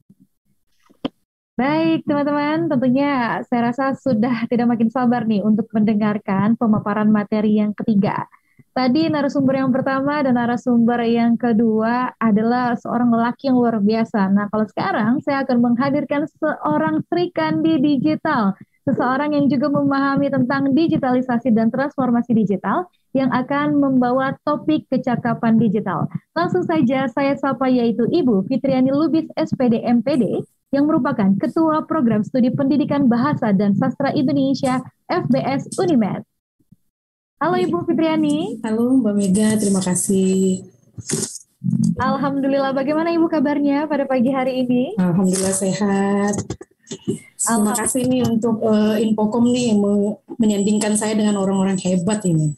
Baik teman-teman, tentunya saya rasa sudah tidak makin sabar nih untuk mendengarkan pemaparan materi yang ketiga. Tadi narasumber yang pertama dan narasumber yang kedua adalah seorang lelaki yang luar biasa. Nah, kalau sekarang saya akan menghadirkan seorang Sri Kandi digital, seseorang yang juga memahami tentang digitalisasi dan transformasi digital yang akan membawa topik kecakapan digital. Langsung saja saya sapa yaitu Ibu Fitriani Lubis S P D M P D yang merupakan Ketua Program Studi Pendidikan Bahasa dan Sastra Indonesia F B S Unimed. Halo Ibu Fitriani. Halo Mbak Mega, terima kasih. Alhamdulillah, bagaimana Ibu kabarnya pada pagi hari ini? Alhamdulillah sehat. Terima kasih nih untuk uh, Infokom nih menyandingkan saya dengan orang-orang hebat ini.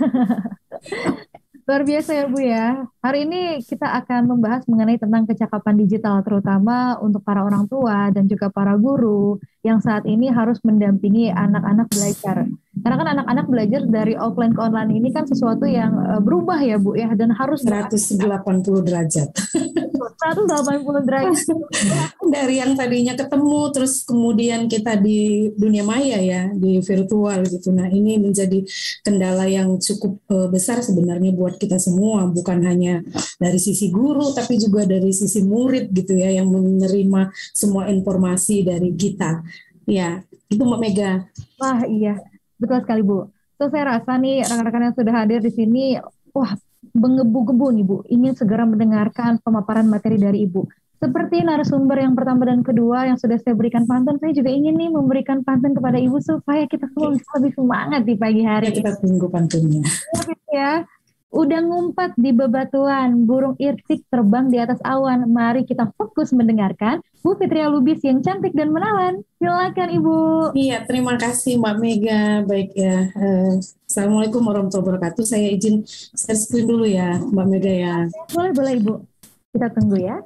Luar biasa ya Bu ya. Hari ini kita akan membahas mengenai tentang kecakapan digital, terutama untuk para orang tua dan juga para guru yang saat ini harus mendampingi anak-anak belajar. Karena kan anak-anak belajar dari offline ke online ini kan sesuatu yang uh, berubah ya Bu ya, dan harus seratus delapan puluh derajat. seratus delapan puluh derajat. Dari yang tadinya ketemu terus kemudian kita di dunia maya ya, di virtual gitu. Nah, ini menjadi kendala yang cukup uh, besar sebenarnya buat kita semua, bukan hanya dari sisi guru tapi juga dari sisi murid gitu ya, yang menerima semua informasi dari kita. Ya, itu Mbak Mega. Wah, iya. Betul sekali Bu. So saya rasa nih rekan-rekan yang sudah hadir di sini, wah menggebu-gebu nih Bu, ingin segera mendengarkan pemaparan materi dari Ibu. Seperti narasumber yang pertama dan kedua yang sudah saya berikan pantun, saya juga ingin nih memberikan pantun kepada Ibu supaya kita semua bisa lebih semangat di pagi hari. Ya, kita tunggu pantunnya. Ya, udah ngumpat di bebatuan, burung irtik terbang di atas awan. Mari kita fokus mendengarkan Bu Fitria Lubis yang cantik dan menawan. Silakan Ibu. Iya, terima kasih Mbak Mega. Baik ya. Uh, Assalamualaikum warahmatullahi wabarakatuh. Saya izin share screen dulu ya, Mbak Mega ya. Boleh, boleh Ibu. Kita tunggu ya.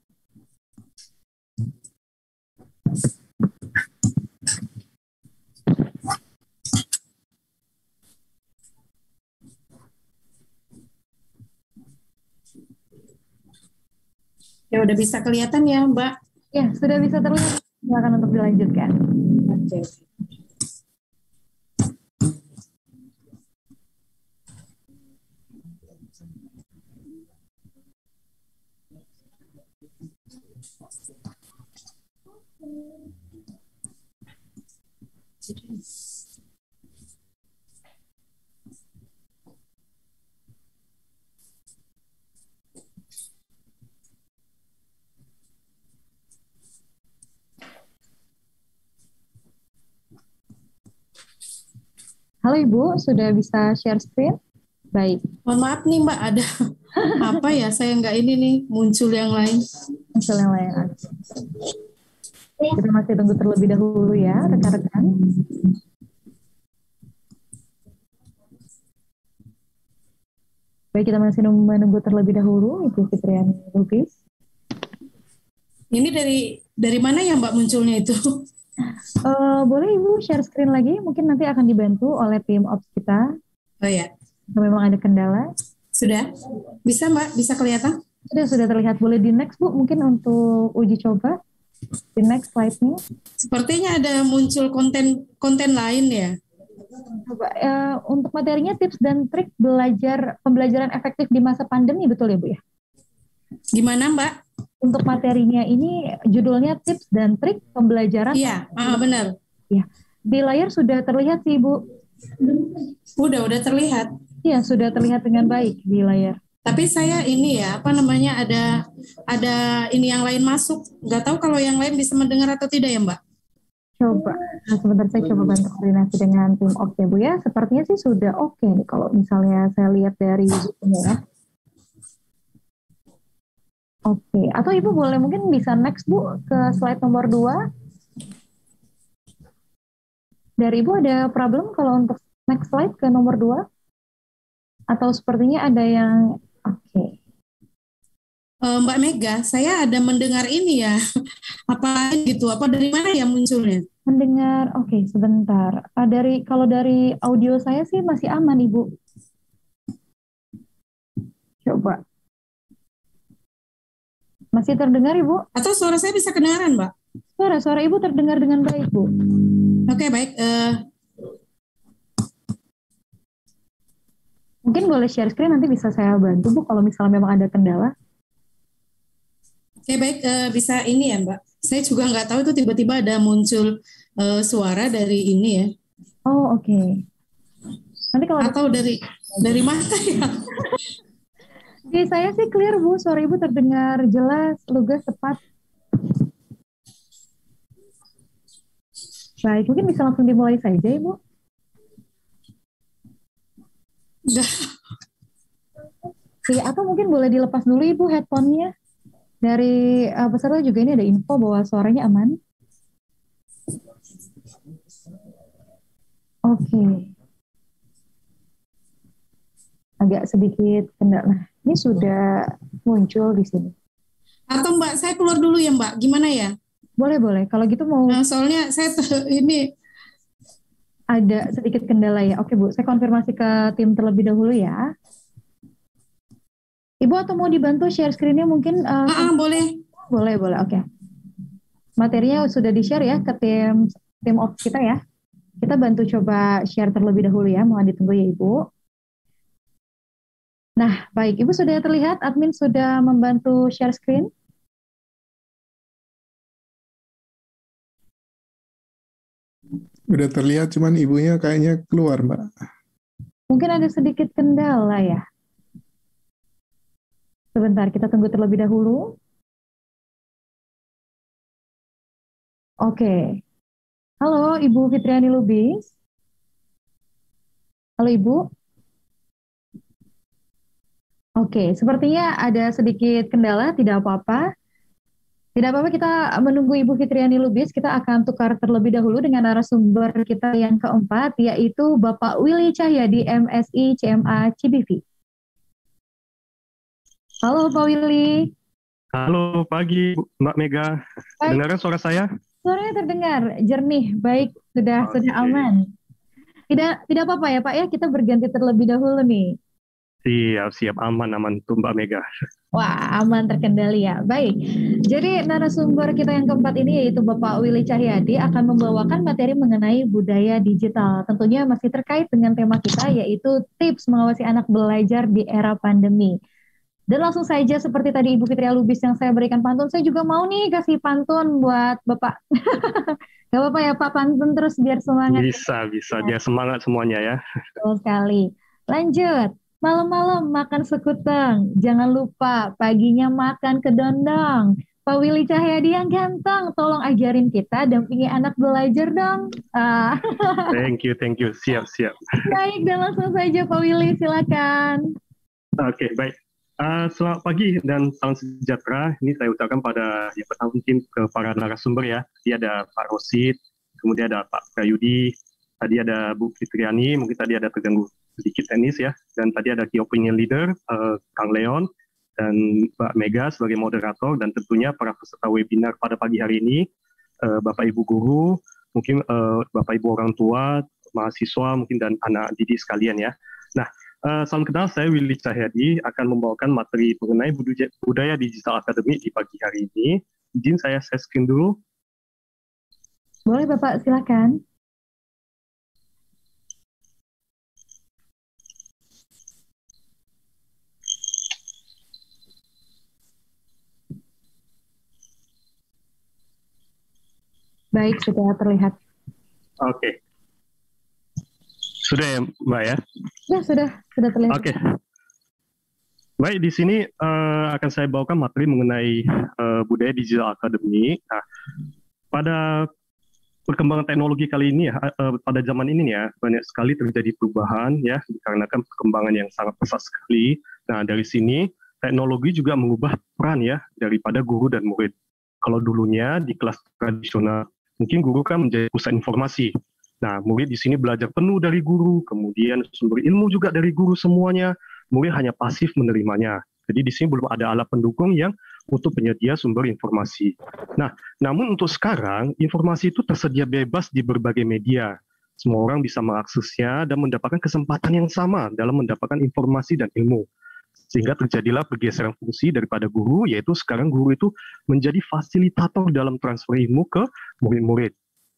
Ya udah bisa kelihatan ya Mbak? Ya, sudah bisa terlihat. Silakan untuk dilanjutkan. Oke. Halo Ibu, sudah bisa share screen? Baik. Mohon maaf nih Mbak, ada apa ya? Saya nggak ini nih, muncul yang lain. Muncul yang lain. Kita masih tunggu terlebih dahulu ya, rekan-rekan. Baik, kita masih menunggu terlebih dahulu, Ibu Fitriani Lubis. Ini dari dari mana ya Mbak munculnya itu? Uh, boleh Ibu share screen lagi, mungkin nanti akan dibantu oleh tim ops kita. Oh ya. Kalau memang ada kendala. Sudah? Bisa Mbak? Bisa kelihatan? Sudah, sudah terlihat. Boleh di next, Bu, mungkin untuk uji coba. Di next slide-nya. Sepertinya ada muncul konten konten lain ya. Coba, uh, untuk materinya tips dan trik belajar pembelajaran efektif di masa pandemi, betul ya, Bu ya? Gimana, Mbak? Untuk materinya ini judulnya tips dan trik pembelajaran. Iya, ah, benar. Ya. Di layar sudah terlihat sih, Bu. Udah, udah terlihat. Iya, sudah terlihat dengan baik di layar. Tapi saya ini ya, apa namanya, ada ada ini yang lain masuk. Nggak tahu kalau yang lain bisa mendengar atau tidak ya, Mbak? Coba, nah, sebentar saya coba bantu koordinasi dengan tim. Oke, Bu ya, sepertinya sih sudah oke nih kalau misalnya saya lihat dari Zoom ya. Oke, atau Ibu boleh mungkin bisa next, Bu, ke slide nomor dua. Dari Ibu ada problem kalau untuk next slide ke nomor dua? Atau sepertinya ada yang oke. Okay. Mbak Mega, saya ada mendengar ini ya. Apa gitu? Apa dari mana ya munculnya? Mendengar. Oke, okay, sebentar. Uh, dari kalau dari audio saya sih masih aman, Ibu. Coba. Masih terdengar, Ibu? Atau suara saya bisa kedengaran, Mbak? Suara suara Ibu terdengar dengan baik, Bu. Oke, okay, baik. Uh, Mungkin boleh share screen, nanti bisa saya bantu, Bu, kalau misalnya memang ada kendala. Oke, baik. Uh, bisa ini ya, Mbak. Saya juga nggak tahu itu tiba-tiba ada muncul uh, suara dari ini ya. Oh, oke. Okay. Nanti kalau Atau ada... dari dari mana ya? Di saya sih clear, Bu. Suara Ibu terdengar jelas, lugas, tepat. Baik, mungkin bisa langsung dimulai saja, Ibu. Ya, atau mungkin boleh dilepas dulu, Ibu, headphone-nya. Dari uh, peserta juga ini ada info bahwa suaranya aman. Oke. Okay. Agak sedikit kendala. Ini sudah muncul di sini. Atau Mbak, saya keluar dulu ya, Mbak. Gimana ya? Boleh, boleh. Kalau gitu mau... Nah, soalnya saya ini... Ada sedikit kendala ya. Oke, Bu. Saya konfirmasi ke tim terlebih dahulu ya. Ibu atau mau dibantu share screen-nya mungkin? Uh, ah, ah, boleh. Boleh, boleh. Oke. Okay. Materinya sudah di-share ya ke tim tim ops kita ya. Kita bantu coba share terlebih dahulu ya. Mohon ditunggu ya, Ibu. Nah, baik. Ibu sudah terlihat, admin sudah membantu share screen. Udah terlihat, cuman ibunya kayaknya keluar, Mbak. Mungkin ada sedikit kendala ya. Sebentar, kita tunggu terlebih dahulu. Oke. Halo, Ibu Fitriani Lubis. Halo, Ibu. Oke, sepertinya ada sedikit kendala, tidak apa-apa. Tidak apa-apa, kita menunggu Ibu Fitriani Lubis. Kita akan tukar terlebih dahulu dengan narasumber kita yang keempat, yaitu Bapak Willy Cahyadi, M Si C M A C B V. Halo Pak Willy. Halo, pagi Mbak Mega. Dengar suara saya? Suaranya terdengar jernih, baik, sudah okay. sudah aman. Tidak tidak apa-apa ya Pak ya, kita berganti terlebih dahulu nih. Siap, siap, aman, aman tuh Mbak Mega. Wah, aman, terkendali ya. Baik, jadi narasumber kita yang keempat ini yaitu Bapak Willy Cahyadi akan membawakan materi mengenai budaya digital. Tentunya masih terkait dengan tema kita yaitu tips mengawasi anak belajar di era pandemi. Dan langsung saja seperti tadi Ibu Fitria Lubis yang saya berikan pantun, saya juga mau nih kasih pantun buat Bapak. Gak apa-apa ya Pak, pantun terus biar semangat. Bisa, bisa, biar semangat semuanya ya. Betul sekali. Lanjut, malam-malam makan sekuteng, jangan lupa paginya makan kedondong. Pak Willy Cahyadi yang ganteng, tolong ajarin kita, dampingi anak belajar dong. Ah. Thank you, thank you, siap, siap. Baik, dan langsung saja Pak Willy, silakan. Oke, okay, baik. Uh, selamat pagi dan salam sejahtera. Ini saya ucapkan pada yang pertama mungkin ke para narasumber ya. Tadi ada Pak Rosid, kemudian ada Pak Prayudi, tadi ada Bu Fitriani, mungkin tadi ada terganggu sedikit teknis ya. Dan tadi ada Key Opinion Leader, uh, Kang Leon, dan Mbak Mega sebagai moderator, dan tentunya para peserta webinar pada pagi hari ini, uh, Bapak Ibu Guru, mungkin uh, Bapak Ibu orang tua, mahasiswa, mungkin dan anak didik sekalian ya. Nah, Uh, salam kenal, saya Willy Cahyadi akan membawakan materi mengenai budaya, budaya digital akademik di pagi hari ini. Izin saya share screen dulu. Boleh Bapak, silakan. Baik, sudah terlihat. Oke. Okay. Sudah ya, Mbak ya? Ya, sudah, sudah terlihat. Oke. Okay. Baik, di sini uh, akan saya bawakan materi mengenai uh, budaya digital akademik. Nah, pada perkembangan teknologi kali ini ya, uh, pada zaman ini ya, banyak sekali terjadi perubahan ya, dikarenakan perkembangan yang sangat pesat sekali. Nah, dari sini teknologi juga mengubah peran ya daripada guru dan murid. Kalau dulunya di kelas tradisional, mungkin guru kan menjadi pusat informasi. Nah, murid di sini belajar penuh dari guru, kemudian sumber ilmu juga dari guru semuanya. Murid hanya pasif menerimanya. Jadi di sini belum ada alat pendukung yang untuk penyedia sumber informasi. Nah, namun untuk sekarang, informasi itu tersedia bebas di berbagai media. Semua orang bisa mengaksesnya dan mendapatkan kesempatan yang sama dalam mendapatkan informasi dan ilmu. Sehingga terjadilah pergeseran fungsi daripada guru, yaitu sekarang guru itu menjadi fasilitator dalam transfer ilmu ke murid-murid.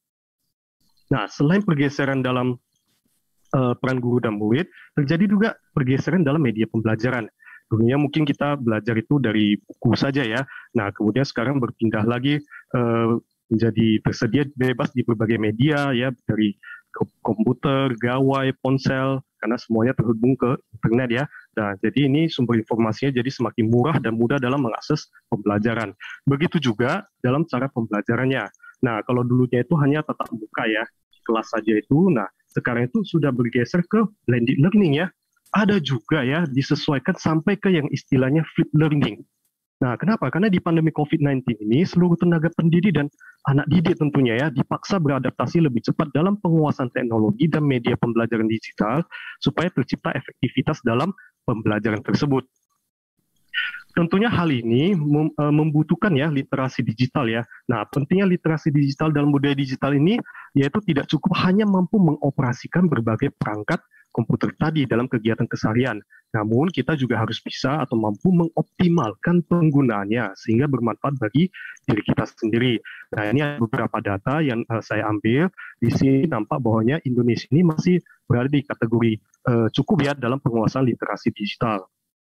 Nah, selain pergeseran dalam uh, peran guru dan murid, terjadi juga pergeseran dalam media pembelajaran. Dulunya mungkin kita belajar itu dari buku saja ya. Nah, kemudian sekarang berpindah lagi uh, menjadi tersedia bebas di berbagai media ya, dari komputer, gawai, ponsel, karena semuanya terhubung ke internet ya. Nah, jadi ini sumber informasinya jadi semakin murah dan mudah dalam mengakses pembelajaran. Begitu juga dalam cara pembelajarannya. Nah, kalau dulunya itu hanya tatap muka ya, kelas saja itu. Nah, sekarang itu sudah bergeser ke blended learning ya. Ada juga ya disesuaikan sampai ke yang istilahnya flip learning. Nah, kenapa? Karena di pandemi covid sembilan belas ini seluruh tenaga pendidik dan anak didik tentunya ya dipaksa beradaptasi lebih cepat dalam penguasaan teknologi dan media pembelajaran digital supaya tercipta efektivitas dalam pembelajaran tersebut. Tentunya hal ini mem- membutuhkan ya literasi digital ya. Nah, pentingnya literasi digital dalam budaya digital ini yaitu tidak cukup hanya mampu mengoperasikan berbagai perangkat komputer tadi dalam kegiatan keseharian. Namun kita juga harus bisa atau mampu mengoptimalkan penggunaannya sehingga bermanfaat bagi diri kita sendiri. Nah, ini ada beberapa data yang uh, saya ambil. Di sini nampak bahwanya Indonesia ini masih berada di kategori uh, cukup ya dalam penguasaan literasi digital.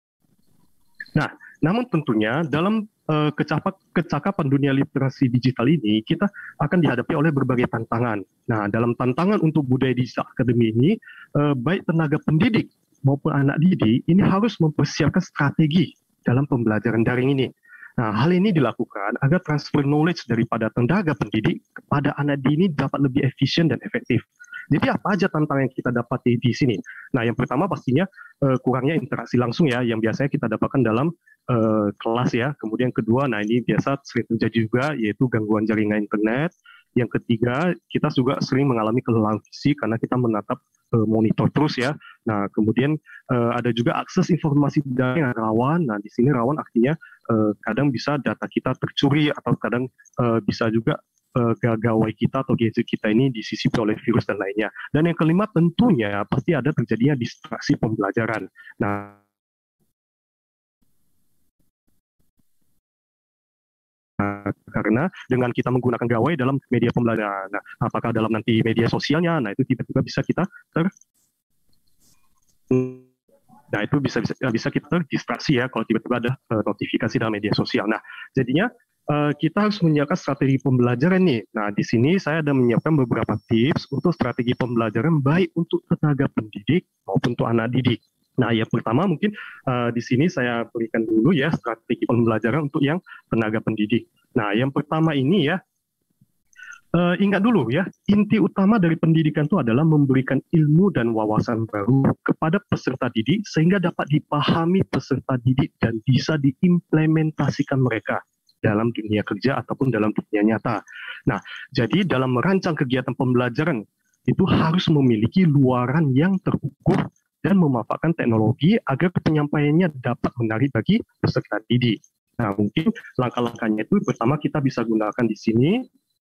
Nah, namun tentunya dalam uh, kecapak, kecakapan dunia literasi digital ini kita akan dihadapi oleh berbagai tantangan. Nah, dalam tantangan untuk budaya digital akademi ini, uh, baik tenaga pendidik maupun anak didik ini harus mempersiapkan strategi dalam pembelajaran daring ini. Nah, hal ini dilakukan agar transfer knowledge daripada tenaga pendidik kepada anak didik ini dapat lebih efisien dan efektif. Jadi apa aja tantangan yang kita dapati di sini? Nah, yang pertama pastinya uh, kurangnya interaksi langsung ya, yang biasanya kita dapatkan dalam uh, kelas ya. Kemudian kedua, nah ini biasa sering terjadi juga, yaitu gangguan jaringan internet. Yang ketiga, kita juga sering mengalami kelelahan fisik karena kita menatap uh, monitor terus ya. Nah, kemudian uh, ada juga akses informasi daring yang rawan. Nah, di sini rawan artinya uh, kadang bisa data kita tercuri atau kadang uh, bisa juga gawai kita atau gadget kita ini disisipi oleh virus dan lainnya. Dan yang kelima tentunya pasti ada terjadinya distraksi pembelajaran. Nah, karena dengan kita menggunakan gawai dalam media pembelajaran, nah, apakah dalam nanti media sosialnya, nah itu tiba-tiba bisa kita ter Nah, itu bisa bisa, bisa kita terdistraksi ya kalau tiba-tiba ada uh, notifikasi dalam media sosial. Nah, jadinya Uh, kita harus menyiapkan strategi pembelajaran nih. Nah, di sini saya ada menyiapkan beberapa tips untuk strategi pembelajaran baik untuk tenaga pendidik maupun untuk anak didik. Nah, yang pertama mungkin uh, di sini saya berikan dulu ya strategi pembelajaran untuk yang tenaga pendidik. Nah, yang pertama ini ya, uh, ingat dulu ya, inti utama dari pendidikan itu adalah memberikan ilmu dan wawasan baru kepada peserta didik sehingga dapat dipahami peserta didik dan bisa diimplementasikan mereka dalam dunia kerja ataupun dalam dunia nyata. Nah, jadi dalam merancang kegiatan pembelajaran itu harus memiliki luaran yang terukur dan memanfaatkan teknologi agar penyampaiannya dapat menarik bagi peserta didik. Nah, mungkin langkah-langkahnya itu pertama kita bisa gunakan di sini,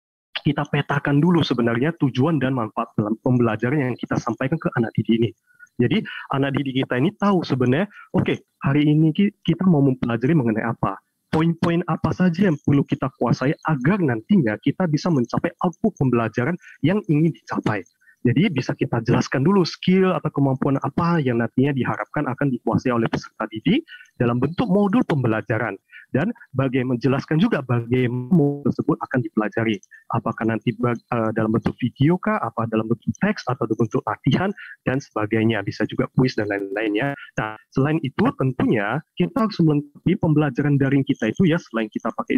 kita petakan dulu sebenarnya tujuan dan manfaat dalam pembelajaran yang kita sampaikan ke anak didik ini. Jadi anak didik kita ini tahu sebenarnya, oke okay, hari ini kita mau mempelajari mengenai apa, poin-poin apa saja yang perlu kita kuasai agar nantinya kita bisa mencapai output pembelajaran yang ingin dicapai. Jadi bisa kita jelaskan dulu skill atau kemampuan apa yang nantinya diharapkan akan dikuasai oleh peserta didik dalam bentuk modul pembelajaran. Dan bagaimana menjelaskan juga bagaimana modul tersebut akan dipelajari. Apakah nanti uh, dalam bentuk video kah, apa dalam bentuk teks, atau dalam bentuk latihan, dan sebagainya. Bisa juga kuis dan lain-lainnya. Nah, selain itu tentunya kita harus melengkapi pembelajaran daring kita itu ya, selain kita pakai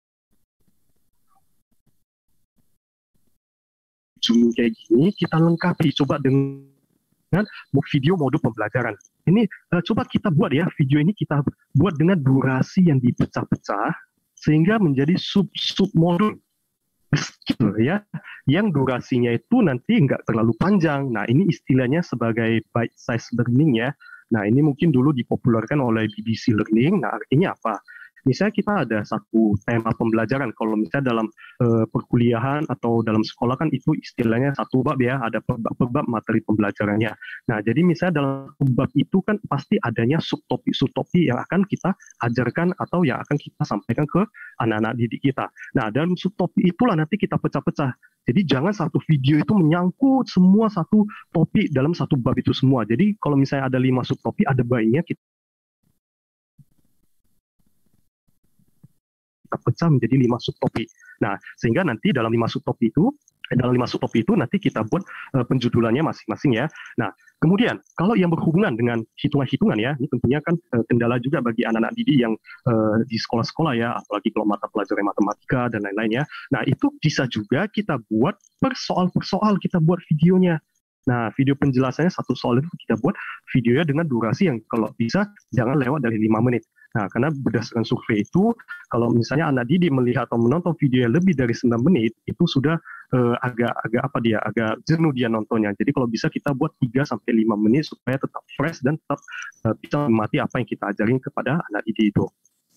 Zoom kayak gini, kita lengkapi coba dengan video modul pembelajaran. Ini uh, coba kita buat ya, video ini kita buat dengan durasi yang dipecah-pecah sehingga menjadi sub-sub modul skill ya, yang durasinya itu nanti nggak terlalu panjang. Nah, ini istilahnya sebagai bite size learning ya. Nah, ini mungkin dulu dipopulerkan oleh B B C Learning. Nah, artinya apa? Misalnya kita ada satu tema pembelajaran, kalau misalnya dalam uh, perkuliahan atau dalam sekolah kan itu istilahnya satu bab ya, ada perbab materi pembelajarannya. Nah, jadi misalnya dalam bab itu kan pasti adanya subtopik-subtopik yang akan kita ajarkan atau yang akan kita sampaikan ke anak-anak didik kita. Nah, dalam subtopik itulah nanti kita pecah-pecah. Jadi jangan satu video itu menyangkut semua satu topik dalam satu bab itu semua. Jadi kalau misalnya ada lima subtopik, ada baiknya kita kita pecah menjadi lima subtopik. Nah, sehingga nanti dalam lima subtopik itu, dalam lima subtopik itu nanti kita buat uh, penjudulannya masing-masing ya. Nah, kemudian kalau yang berhubungan dengan hitungan-hitungan ya, ini tentunya kan uh, kendala juga bagi anak-anak didik yang uh, di sekolah-sekolah ya, apalagi kalau mata pelajaran matematika dan lain-lain ya. Nah, itu bisa juga kita buat per soal per soal kita buat videonya. Nah, video penjelasannya satu soal itu kita buat videonya dengan durasi yang kalau bisa jangan lewat dari lima menit. Nah, karena berdasarkan survei itu, kalau misalnya anak didik melihat atau menonton video yang lebih dari sembilan menit, itu sudah uh, agak agak apa dia, agak jenuh dia nontonnya. Jadi kalau bisa kita buat tiga sampai lima menit supaya tetap fresh dan tetap uh, bisa menikmati apa yang kita ajarin kepada anak didik itu.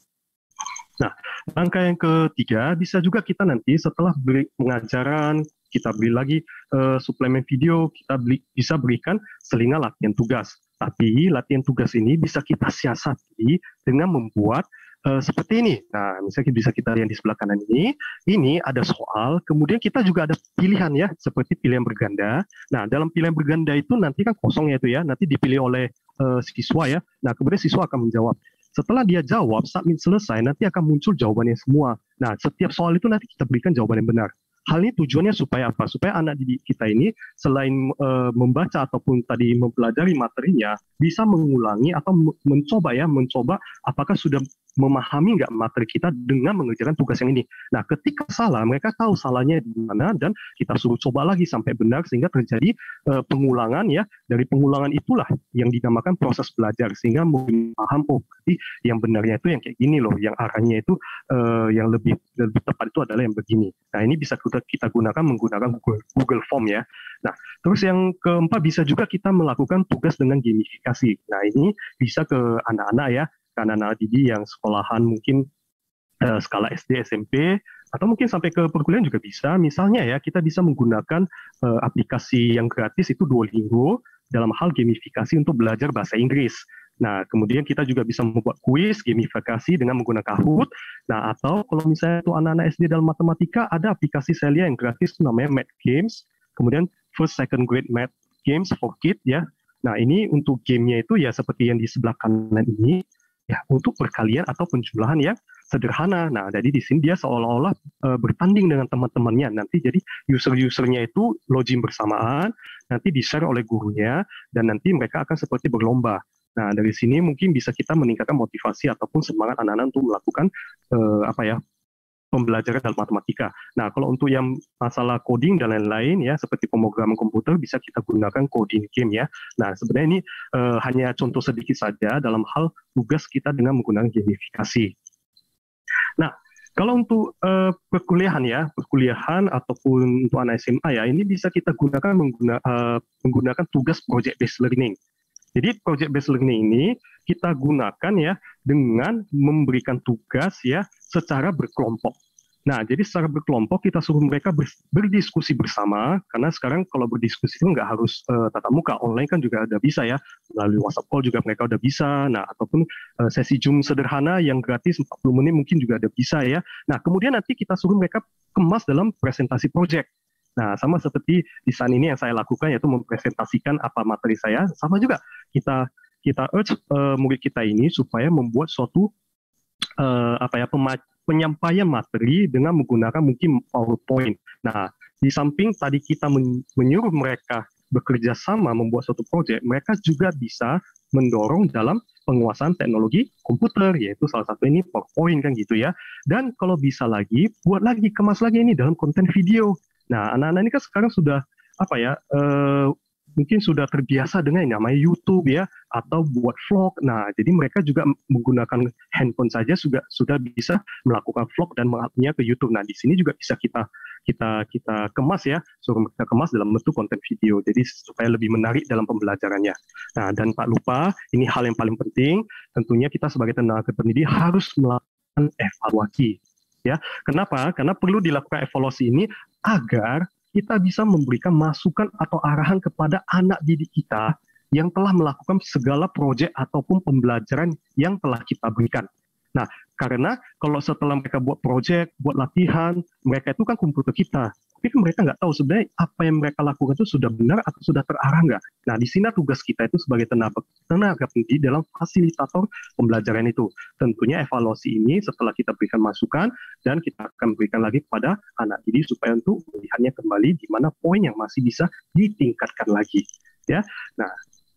Nah, langkah yang ketiga, bisa juga kita nanti setelah beri pengajaran, kita beri lagi uh, suplemen video, kita beli, bisa berikan selingan latihan tugas. Tapi latihan tugas ini bisa kita siasati dengan membuat uh, seperti ini. Nah, misalnya bisa kita lihat di sebelah kanan ini, ini ada soal, kemudian kita juga ada pilihan ya, seperti pilihan berganda. Nah, dalam pilihan berganda itu nanti kan kosong ya itu ya, nanti dipilih oleh uh, siswa ya. Nah, kemudian siswa akan menjawab. Setelah dia jawab, submit selesai, nanti akan muncul jawabannya semua. Nah, setiap soal itu nanti kita berikan jawaban yang benar. Hal ini tujuannya supaya apa? Supaya anak didik kita ini selain uh, membaca ataupun tadi mempelajari materinya, bisa mengulangi atau mencoba ya, mencoba apakah sudah memahami nggak materi kita dengan mengerjakan tugas yang ini. Nah, ketika salah, mereka tahu salahnya di mana dan kita suruh coba lagi sampai benar sehingga terjadi uh, pengulangan ya. Dari pengulangan itulah yang dinamakan proses belajar sehingga mungkin paham oh berarti yang benarnya itu yang kayak gini loh, yang arahnya itu uh, yang lebih lebih tepat itu adalah yang begini. Nah, ini bisa kita, kita gunakan menggunakan Google, Google Form ya. Nah, terus yang keempat bisa juga kita melakukan tugas dengan gamifikasi. Nah, ini bisa ke anak-anak ya. Anak-anak didik yang sekolahan mungkin uh, skala S D, S M P, atau mungkin sampai ke perkuliahan juga bisa. Misalnya ya, kita bisa menggunakan uh, aplikasi yang gratis itu Duolingo dalam hal gamifikasi untuk belajar bahasa Inggris. Nah, kemudian kita juga bisa membuat kuis, gamifikasi dengan menggunakan Kahoot. Nah, atau kalau misalnya itu anak-anak S D dalam matematika, ada aplikasi saya lihat yang gratis itu namanya Math Games. Kemudian First Second Grade Math Games for Kids ya. Nah, ini untuk gamenya itu ya seperti yang di sebelah kanan ini. Ya, untuk perkalian atau penjumlahan yang sederhana. Nah, jadi di sini dia seolah-olah e, bertanding dengan teman-temannya. Nanti jadi user-usernya itu login bersamaan, nanti di-share oleh gurunya, dan nanti mereka akan seperti berlomba. Nah, dari sini mungkin bisa kita meningkatkan motivasi ataupun semangat anak-anak untuk melakukan e, apa ya pembelajaran dalam matematika. Nah, kalau untuk yang masalah coding dan lain-lain ya, seperti pemrograman komputer bisa kita gunakan coding game ya. Nah, sebenarnya ini uh, hanya contoh sedikit saja dalam hal tugas kita dengan menggunakan gamifikasi. Nah, kalau untuk uh, perkuliahan ya, perkuliahan ataupun untuk anak S M A ya, ini bisa kita gunakan mengguna, uh, menggunakan tugas project based learning. Jadi project based learning ini kita gunakan ya dengan memberikan tugas ya secara berkelompok. Nah, jadi secara berkelompok kita suruh mereka ber, berdiskusi bersama, karena sekarang kalau berdiskusi itu nggak harus uh, tatap muka, online kan juga udah bisa ya, melalui WhatsApp call juga mereka udah bisa, nah ataupun uh, sesi Zoom sederhana yang gratis empat puluh menit mungkin juga udah bisa ya. Nah, kemudian nanti kita suruh mereka kemas dalam presentasi project. Nah, sama seperti di saat ini yang saya lakukan, yaitu mempresentasikan apa materi saya, sama juga kita kita urge uh, murid kita ini supaya membuat suatu uh, apa ya pema- penyampaian materi dengan menggunakan mungkin PowerPoint. Nah, di samping tadi kita men- menyuruh mereka bekerja sama membuat suatu proyek, mereka juga bisa mendorong dalam penguasaan teknologi komputer, yaitu salah satu ini PowerPoint kan gitu ya. Dan kalau bisa lagi, buat lagi, kemas lagi ini dalam konten video. Nah, anak-anak ini kan sekarang sudah apa ya, uh, mungkin sudah terbiasa dengan yang namanya YouTube ya, atau buat vlog. Nah, jadi mereka juga menggunakan handphone saja sudah sudah bisa melakukan vlog dan menguploadnya ke YouTube. Nah, di sini juga bisa kita kita kita kemas ya, suruh mereka kemas dalam bentuk konten video. Jadi supaya lebih menarik dalam pembelajarannya. Nah, dan tak lupa, ini hal yang paling penting, tentunya kita sebagai tenaga pendidik harus melakukan evaluasi. Ya, kenapa? Karena perlu dilakukan evaluasi ini agar kita bisa memberikan masukan atau arahan kepada anak didik kita yang telah melakukan segala proyek ataupun pembelajaran yang telah kita berikan. Nah, karena kalau setelah mereka buat proyek, buat latihan, mereka itu kan kumpul ke kita. Tapi kan mereka nggak tahu sebenarnya apa yang mereka lakukan itu sudah benar atau sudah terarah nggak. Nah, di sini tugas kita itu sebagai tenaga, tenaga pendidik dalam fasilitator pembelajaran itu. Tentunya evaluasi ini setelah kita berikan masukan dan kita akan berikan lagi kepada anak didik supaya untuk melihatnya kembali di mana poin yang masih bisa ditingkatkan lagi. Ya, nah,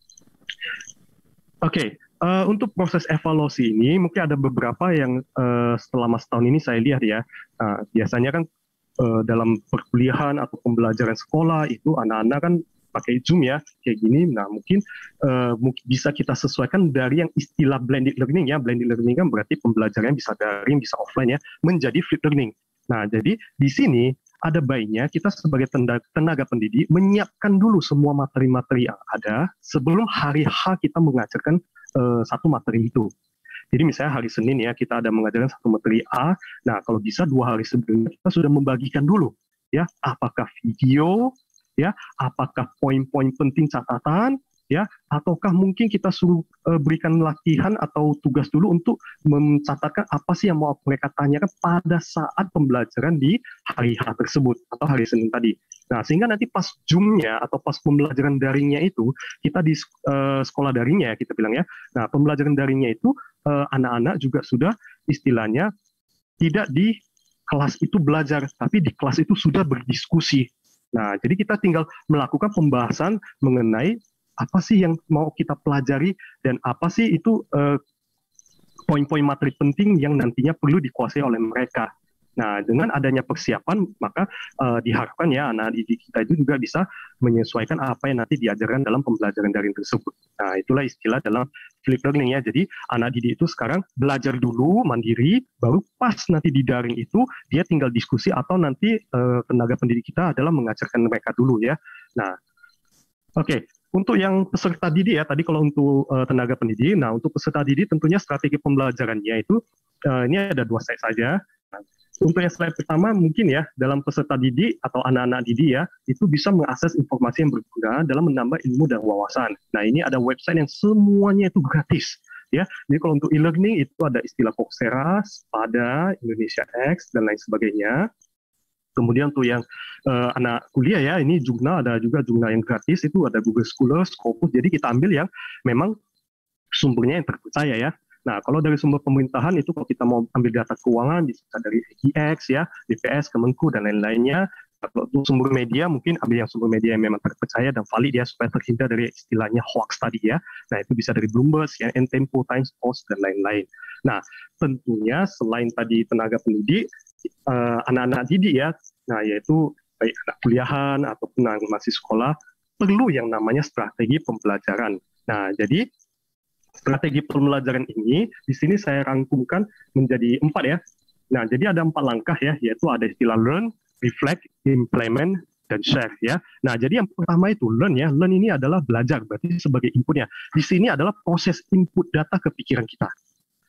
oke. Okay. Uh, untuk proses evaluasi ini mungkin ada beberapa yang uh, selama setahun ini saya lihat ya. Uh, biasanya kan uh, dalam perkuliahan atau pembelajaran sekolah itu anak-anak kan pakai Zoom ya kayak gini. Nah mungkin uh, mungkin bisa kita sesuaikan dari yang istilah blended learning ya. Blended learning kan berarti pembelajarannya bisa daring, bisa offline ya, menjadi flipped learning. Nah jadi di sini ada baiknya kita sebagai tenaga, tenaga pendidik menyiapkan dulu semua materi-materi yang ada sebelum hari H kita mengajarkan Uh, satu materi itu. Jadi misalnya hari Senin ya kita ada mengajarkan satu materi A. Nah kalau bisa dua hari sebelumnya kita sudah membagikan dulu ya apakah video ya apakah poin-poin penting catatan ya ataukah mungkin kita suruh uh, berikan latihan atau tugas dulu untuk mencatatkan apa sih yang mau mereka tanyakan pada saat pembelajaran di hari H tersebut atau hari Senin tadi. Nah, sehingga nanti pas Zoom-nya atau pas pembelajaran daringnya itu, kita di uh, sekolah daringnya ya, kita bilang ya, nah pembelajaran daringnya itu uh, anak-anak juga sudah istilahnya tidak di kelas itu belajar, tapi di kelas itu sudah berdiskusi. Nah, jadi kita tinggal melakukan pembahasan mengenai apa sih yang mau kita pelajari dan apa sih itu uh, poin-poin materi penting yang nantinya perlu dikuasai oleh mereka. Nah, dengan adanya persiapan, maka uh, diharapkan ya anak didik kita itu juga bisa menyesuaikan apa yang nanti diajarkan dalam pembelajaran daring tersebut. Nah, itulah istilah dalam flipped learning ya. Jadi, anak didik itu sekarang belajar dulu mandiri, baru pas nanti di daring itu dia tinggal diskusi atau nanti uh, tenaga pendidik kita adalah mengajarkan mereka dulu ya. Nah, oke. Okay. Untuk yang peserta didik ya, tadi kalau untuk uh, tenaga pendidik, nah untuk peserta didik tentunya strategi pembelajarannya itu uh, ini ada dua slide saja. Nah, untuk yang slide pertama mungkin ya dalam peserta didik atau anak-anak didik ya itu bisa mengakses informasi yang berguna dalam menambah ilmu dan wawasan. Nah ini ada website yang semuanya itu gratis ya. Jadi kalau untuk e-learning itu ada istilah Coursera, Spada, Indonesia X dan lain sebagainya. Kemudian untuk yang uh, anak kuliah ya ini jurnal ada juga jurnal yang gratis itu ada Google Scholar, Scopus. Jadi kita ambil yang memang sumbernya yang terpercaya ya. Nah, kalau dari sumber pemerintahan itu kalau kita mau ambil data keuangan bisa dari A G X ya, B P S, Kemenku dan lain-lainnya. Kalau untuk sumber media mungkin ambil yang sumber media yang memang terpercaya dan valid ya supaya terhindar dari istilahnya hoax tadi ya. Nah, itu bisa dari Bloomberg, C N N, Tempo, Times Post dan lain-lain. Nah, tentunya selain tadi tenaga pendidik, uh, anak-anak didik ya, nah yaitu baik anak kuliahan ataupun anak masih sekolah perlu yang namanya strategi pembelajaran. Nah, jadi strategi pembelajaran ini di sini saya rangkumkan menjadi empat ya. Nah, jadi ada empat langkah ya, yaitu ada istilah learn, reflect, implement, dan share ya. Nah, jadi yang pertama itu learn ya. Learn ini adalah belajar, berarti sebagai inputnya. Di sini adalah proses input data ke pikiran kita.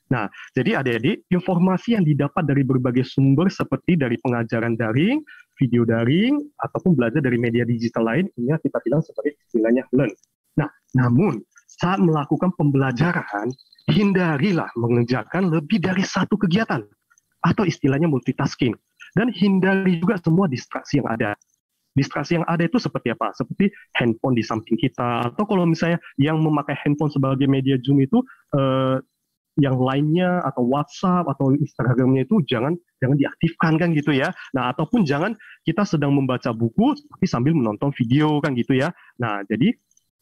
Nah, jadi adik-adik, informasi yang didapat dari berbagai sumber seperti dari pengajaran daring, video daring, ataupun belajar dari media digital lain, ini kita bilang sebagai istilahnya learn. Nah, namun saat melakukan pembelajaran, hindarilah mengerjakan lebih dari satu kegiatan, atau istilahnya multitasking. Dan hindari juga semua distraksi yang ada. Distraksi yang ada itu seperti apa? Seperti handphone di samping kita, atau kalau misalnya yang memakai handphone sebagai media Zoom itu, eh, yang lainnya atau WhatsApp atau Instagramnya itu jangan jangan diaktifkan kan gitu ya. Nah, ataupun jangan kita sedang membaca buku tapi sambil menonton video kan gitu ya. Nah, jadi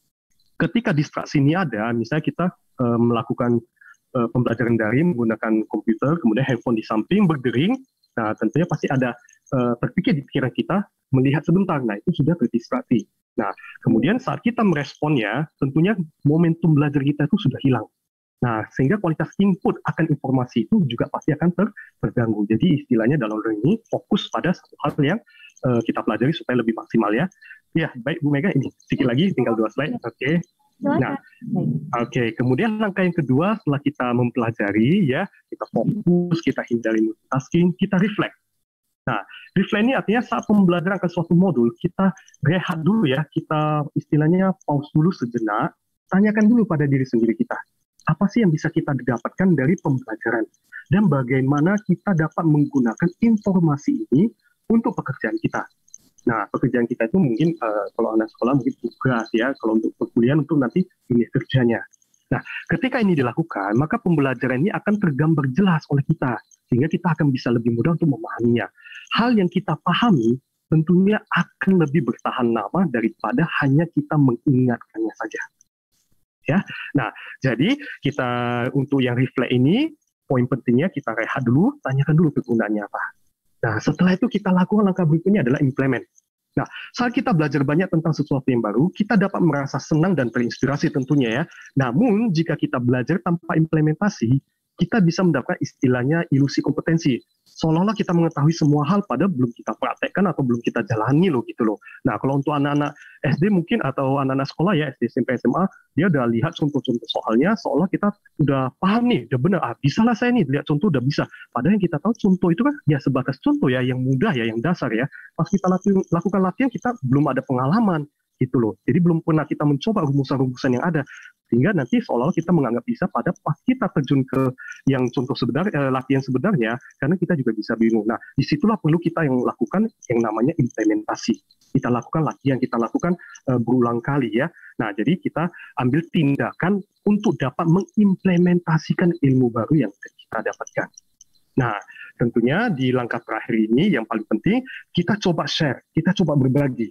ketika distraksi ini ada, misalnya kita uh, melakukan uh, pembelajaran daring menggunakan komputer, kemudian handphone di samping berdering, nah tentunya pasti ada uh, terpikir di pikiran kita melihat sebentar, nah itu sudah terdistraksi. Nah, kemudian saat kita meresponnya, tentunya momentum belajar kita itu sudah hilang. Nah, sehingga kualitas input akan informasi itu juga pasti akan ter terganggu. Jadi istilahnya dalam learning fokus pada satu hal yang uh, kita pelajari supaya lebih maksimal ya. Ya, baik Bu Mega, ini sedikit lagi, tinggal dua slide. Oke. Okay. Nah, oke. Okay. Kemudian langkah yang kedua setelah kita mempelajari ya, kita fokus, kita hindari multitasking, kita reflect. Nah, reflect ini artinya saat pembelajaran ke suatu modul, kita rehat dulu ya, kita istilahnya pause dulu sejenak, tanyakan dulu pada diri sendiri kita. Apa sih yang bisa kita dapatkan dari pembelajaran? Dan bagaimana kita dapat menggunakan informasi ini untuk pekerjaan kita. Nah, pekerjaan kita itu mungkin, uh, kalau anak sekolah mungkin tugas ya, kalau untuk perkuliahan untuk nanti dunia kerjanya. Nah, ketika ini dilakukan, maka pembelajaran ini akan tergambar jelas oleh kita, sehingga kita akan bisa lebih mudah untuk memahaminya. Hal yang kita pahami tentunya akan lebih bertahan lama daripada hanya kita mengingatkannya saja. Ya, nah jadi kita untuk yang reflect ini poin pentingnya kita rehat dulu, tanyakan dulu kegunaannya apa. Nah setelah itu kita lakukan langkah berikutnya adalah implement. Nah saat kita belajar banyak tentang sesuatu yang baru, kita dapat merasa senang dan terinspirasi tentunya ya. Namun jika kita belajar tanpa implementasi, kita bisa mendapatkan istilahnya ilusi kompetensi. Seolah-olah kita mengetahui semua hal pada belum kita praktekkan atau belum kita jalani loh gitu loh. Nah kalau untuk anak-anak S D mungkin atau anak-anak sekolah ya S D, S M P, S M A, dia udah lihat contoh-contoh soalnya, seolah kita udah paham nih, udah benar, ah bisa lah saya nih, lihat contoh udah bisa. Padahal yang kita tahu contoh itu kan ya sebatas contoh ya, yang mudah ya, yang dasar ya. Pas kita lati- lakukan latihan kita belum ada pengalaman gitu loh. Jadi belum pernah kita mencoba rumusan-rumusan yang ada. Sehingga nanti seolah-olah kita menganggap bisa pada pas kita terjun ke yang contoh sebenarnya, eh, latihan sebenarnya, karena kita juga bisa bingung. Nah, disitulah perlu kita yang lakukan yang namanya implementasi. Kita lakukan latihan, kita lakukan eh, berulang kali ya. Nah, jadi kita ambil tindakan untuk dapat mengimplementasikan ilmu baru yang kita dapatkan. Nah, tentunya di langkah terakhir ini yang paling penting, kita coba share, kita coba berbagi.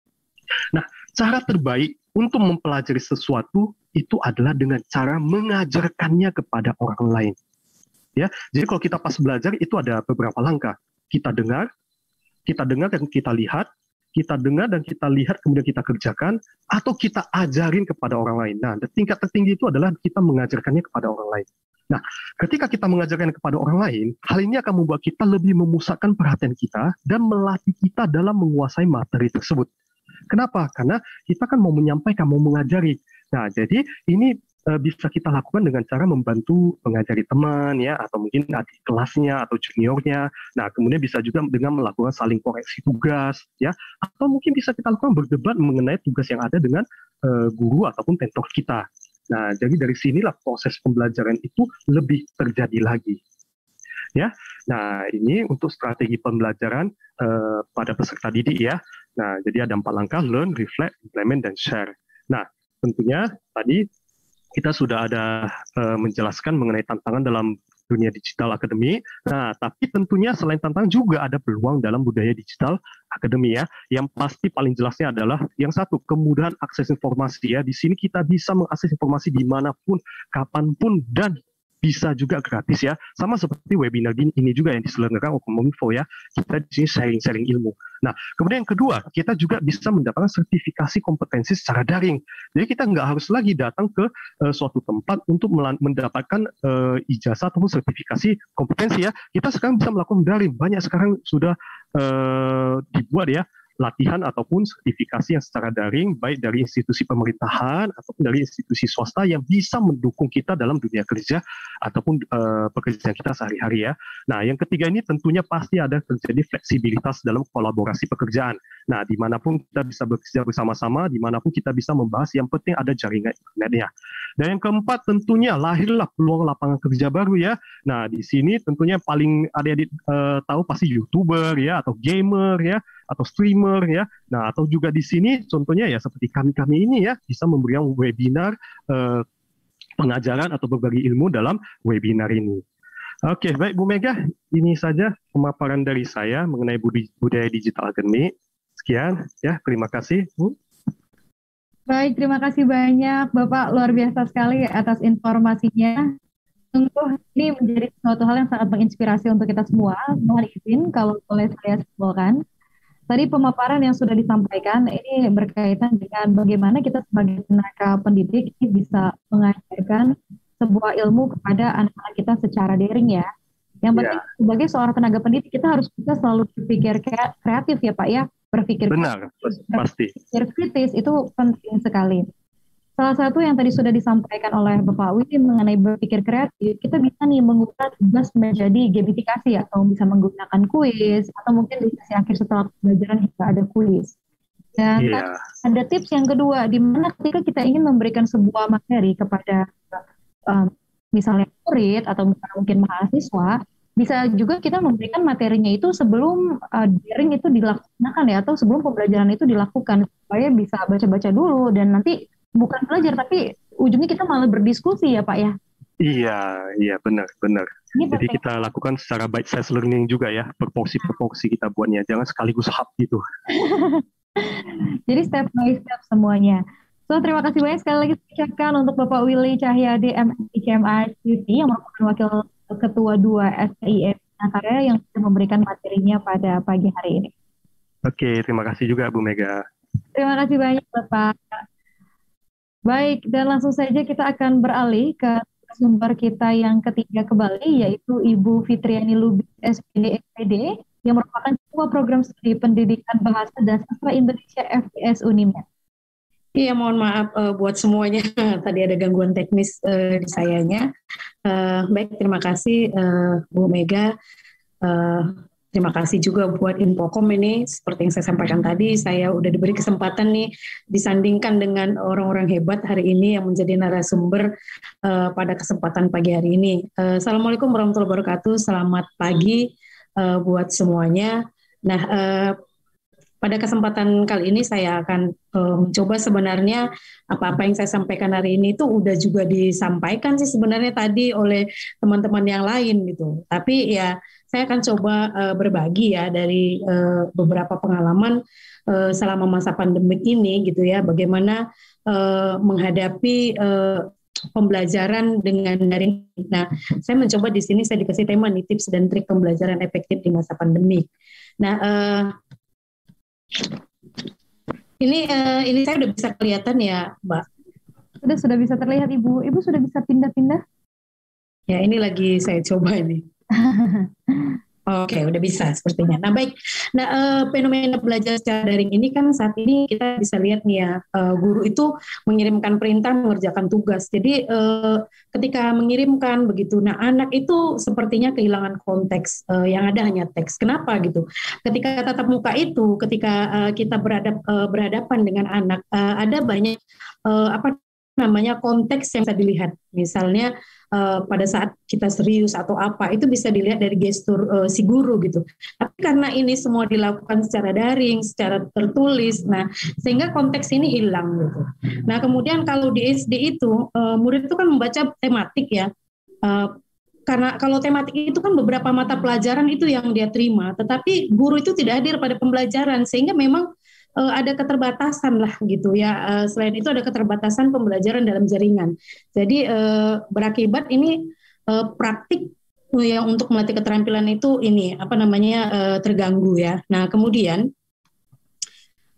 Nah, cara terbaik untuk mempelajari sesuatu itu adalah dengan cara mengajarkannya kepada orang lain. Ya, jadi kalau kita pas belajar itu ada beberapa langkah. Kita dengar, kita dengar dan kita lihat, kita dengar dan kita lihat kemudian kita kerjakan, atau kita ajarin kepada orang lain. Nah, tingkat tertinggi itu adalah kita mengajarkannya kepada orang lain. Nah, ketika kita mengajarkan kepada orang lain, hal ini akan membuat kita lebih memusatkan perhatian kita dan melatih kita dalam menguasai materi tersebut. Kenapa? Karena kita kan mau menyampaikan, mau mengajari. Nah, jadi ini e, bisa kita lakukan dengan cara membantu mengajari teman, ya, atau mungkin adik kelasnya atau juniornya. Nah, kemudian bisa juga dengan melakukan saling koreksi tugas, ya, atau mungkin bisa kita lakukan berdebat mengenai tugas yang ada dengan e, guru ataupun mentor kita. Nah, jadi dari sinilah proses pembelajaran itu lebih terjadi lagi. Ya, nah ini untuk strategi pembelajaran uh, pada peserta didik ya. Nah, jadi ada empat langkah: learn, reflect, implement, dan share. Nah, tentunya tadi kita sudah ada uh, menjelaskan mengenai tantangan dalam dunia digital akademi. Nah, tapi tentunya selain tantangan juga ada peluang dalam budaya digital akademi ya. Yang pasti paling jelasnya adalah yang satu, kemudahan akses informasi ya. Di sini kita bisa mengakses informasi dimanapun, kapanpun, dan bisa juga gratis ya, sama seperti webinar ini juga yang diselenggarakan oleh Kominfo ya, kita di sini sharing-sharing ilmu. Nah, kemudian yang kedua, kita juga bisa mendapatkan sertifikasi kompetensi secara daring. Jadi kita nggak harus lagi datang ke uh, suatu tempat untuk mendapatkan uh, ijazah ataupun sertifikasi kompetensi ya. Kita sekarang bisa melakukan daring. Banyak sekarang sudah uh, dibuat ya latihan ataupun sertifikasi yang secara daring, baik dari institusi pemerintahan ataupun dari institusi swasta yang bisa mendukung kita dalam dunia kerja ataupun uh, pekerjaan kita sehari-hari ya. Nah, yang ketiga ini tentunya pasti ada terjadi fleksibilitas dalam kolaborasi pekerjaan. Nah, dimanapun kita bisa bekerja bersama-sama, dimanapun kita bisa membahas, yang penting ada jaringan internetnya. Dan yang keempat tentunya lahirlah peluang lapangan kerja baru ya. Nah, di sini tentunya paling adik-adik uh, tahu pasti YouTuber ya, atau gamer ya, atau streamer ya. Nah, atau juga di sini contohnya ya seperti kami-kami ini ya, bisa memberikan webinar uh, pengajaran atau berbagi ilmu dalam webinar ini. Oke, baik Bu Mega, ini saja pemaparan dari saya mengenai budaya digital akademik. Sekian ya, terima kasih Bu. Baik, terima kasih banyak Bapak, luar biasa sekali atas informasinya. Sungguh ini menjadi suatu hal yang sangat menginspirasi untuk kita semua. Mohon izin kalau boleh saya simpulkan. Tadi pemaparan yang sudah disampaikan ini berkaitan dengan bagaimana kita sebagai tenaga pendidik ini bisa mengajarkan sebuah ilmu kepada anak-anak kita secara daring ya. Yang penting yeah. sebagai seorang tenaga pendidik kita harus bisa selalu berpikir kreatif ya Pak ya. Berpikir benar, kritis, pasti. Berpikir kritis itu penting sekali. Salah satu yang tadi sudah disampaikan oleh Bapak Willy mengenai berpikir kreatif, kita bisa nih mengubah tugas menjadi gamifikasi atau bisa menggunakan kuis atau mungkin di sesi akhir setelah pembelajaran hingga ada kuis. Dan yeah. ada tips yang kedua, di mana ketika kita ingin memberikan sebuah materi kepada um, misalnya murid atau misalnya mungkin mahasiswa, bisa juga kita memberikan materinya itu sebelum uh, daring itu dilaksanakan ya, atau sebelum pembelajaran itu dilakukan supaya bisa baca-baca dulu dan nanti bukan belajar tapi ujungnya kita malah berdiskusi ya Pak ya. Iya, iya benar, benar. Ini Jadi penting. kita lakukan secara bite size learning juga ya, proporsi-proporsi kita buatnya, jangan sekaligus hub gitu. Jadi step by step semuanya. So terima kasih banyak sekali lagi ucapkan untuk Bapak Willy Cahyadi M S C M I C T yang merupakan wakil ketua dua S T I E Binakarya yang sudah memberikan materinya pada pagi hari ini. Oke, terima kasih juga Bu Mega. Terima kasih banyak Bapak. Baik, dan langsung saja kita akan beralih ke sumber kita yang ketiga kembali, yaitu Ibu Fitriani Lubis, S P D S P D, yang merupakan Ketua Program Studi Pendidikan Bahasa dan Sastra Indonesia F P S Unimed. Iya, mohon maaf uh, buat semuanya, tadi ada gangguan teknis uh, di sayanya. Uh, baik, terima kasih uh, Bu Mega. Uh, Terima kasih juga buat Infokom ini, seperti yang saya sampaikan tadi, saya udah diberi kesempatan nih disandingkan dengan orang-orang hebat hari ini yang menjadi narasumber uh, pada kesempatan pagi hari ini. Uh, Assalamualaikum warahmatullahi wabarakatuh, selamat pagi uh, buat semuanya. Nah, uh, pada kesempatan kali ini saya akan uh, mencoba sebenarnya apa-apa yang saya sampaikan hari ini itu udah juga disampaikan sih sebenarnya tadi oleh teman-teman yang lain gitu. Tapi ya saya akan coba uh, berbagi ya dari uh, beberapa pengalaman uh, selama masa pandemik ini gitu ya, bagaimana uh, menghadapi uh, pembelajaran dengan daring. Nah, saya mencoba di sini saya dikasih tema nih tips dan trik pembelajaran efektif di masa pandemik. Nah, uh, ini uh, ini saya udah bisa kelihatan ya, Mbak. Sudah sudah bisa terlihat Ibu. Ibu sudah bisa pindah-pindah? Ya, ini lagi saya coba ini. Oke, udah bisa sepertinya. Nah, baik. Nah, uh, fenomena belajar secara daring ini kan saat ini kita bisa lihat nih ya, uh, guru itu mengirimkan perintah mengerjakan tugas. Jadi uh, ketika mengirimkan begitu, nah anak itu sepertinya kehilangan konteks, uh, yang ada hanya teks. Kenapa gitu? Ketika tatap muka itu, ketika uh, kita beradap, uh, berhadapan dengan anak, uh, ada banyak uh, apa namanya konteks yang bisa dilihat. Misalnya uh, pada saat kita serius atau apa, itu bisa dilihat dari gestur uh, si guru gitu. Tapi karena ini semua dilakukan secara daring, secara tertulis, nah sehingga konteks ini hilang gitu. Nah kemudian kalau di S D itu uh, murid itu kan membaca tematik ya. Uh, karena kalau tematik itu kan beberapa mata pelajaran itu yang dia terima, tetapi guru itu tidak hadir pada pembelajaran, sehingga memang Uh, ada keterbatasan lah gitu ya. Uh, selain itu ada keterbatasan pembelajaran dalam jaringan. Jadi uh, berakibat ini uh, praktik uh, yang untuk melatih keterampilan itu ini apa namanya uh, terganggu ya. Nah kemudian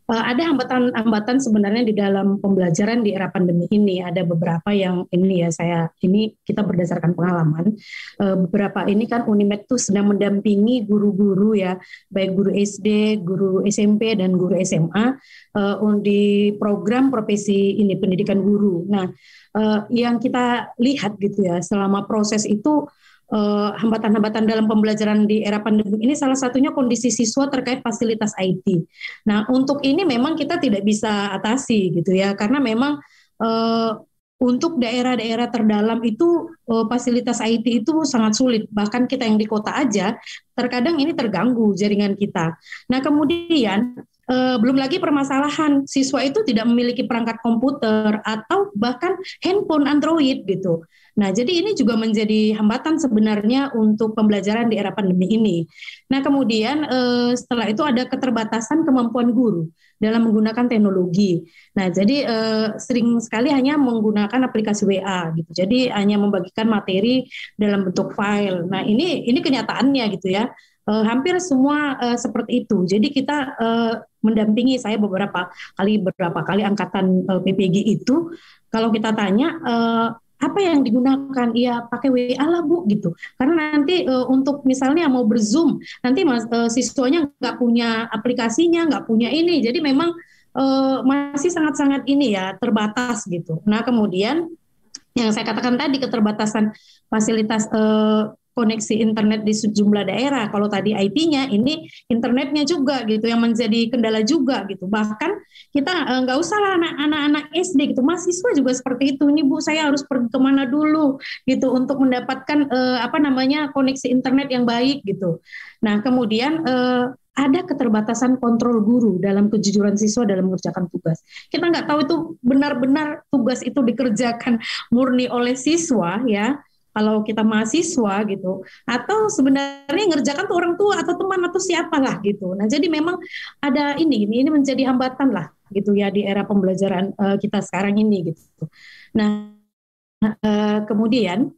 Uh, ada hambatan-hambatan sebenarnya di dalam pembelajaran di era pandemi ini. Ada beberapa yang ini ya saya ini kita berdasarkan pengalaman. Uh, beberapa ini kan Unimed tuh sedang mendampingi guru-guru ya, baik guru S D, guru S M P dan guru S M A uh, di program profesi ini pendidikan guru. Nah, uh, yang kita lihat gitu ya selama proses itu. Uh, hambatan-hambatan dalam pembelajaran di era pandemi ini salah satunya kondisi siswa terkait fasilitas I T. Nah, untuk ini memang kita tidak bisa atasi gitu ya, karena memang uh, untuk daerah-daerah terdalam itu uh, fasilitas I T itu sangat sulit. Bahkan kita yang di kota aja, terkadang ini terganggu jaringan kita. Nah, kemudian Uh, belum lagi permasalahan siswa itu tidak memiliki perangkat komputer atau bahkan handphone Android gitu. Nah, jadi ini juga menjadi hambatan sebenarnya untuk pembelajaran di era pandemi ini. Nah, kemudian uh, setelah itu ada keterbatasan kemampuan guru dalam menggunakan teknologi. Nah, jadi uh, sering sekali hanya menggunakan aplikasi W A gitu. Jadi hanya membagikan materi dalam bentuk file. Nah, ini ini kenyataannya gitu ya. Uh, hampir semua uh, seperti itu. Jadi kita uh, mendampingi saya beberapa kali beberapa kali angkatan uh, P P G itu. Kalau kita tanya uh, apa yang digunakan, ya pakai W A lah Bu gitu. Karena nanti uh, untuk misalnya mau berzoom, nanti mas, uh, siswanya nggak punya aplikasinya, nggak punya ini. Jadi memang uh, masih sangat-sangat ini ya terbatas gitu. Nah kemudian yang saya katakan tadi keterbatasan fasilitas uh, koneksi internet di sejumlah daerah. Kalau tadi I T-nya, ini internetnya juga gitu yang menjadi kendala juga gitu. Bahkan kita nggak uh, usah lah anak-anak S D gitu, mahasiswa juga seperti itu. Ini Bu, saya harus pergi kemana dulu gitu untuk mendapatkan uh, apa namanya koneksi internet yang baik gitu. Nah kemudian uh, ada keterbatasan kontrol guru dalam kejujuran siswa dalam mengerjakan tugas. Kita nggak tahu itu benar-benar tugas itu dikerjakan murni oleh siswa ya. Kalau kita mahasiswa gitu, atau sebenarnya ngerjakan tuh orang tua atau teman atau siapalah gitu. Nah jadi memang ada ini, ini menjadi hambatan lah gitu ya di era pembelajaran uh, kita sekarang ini gitu. Nah uh, kemudian,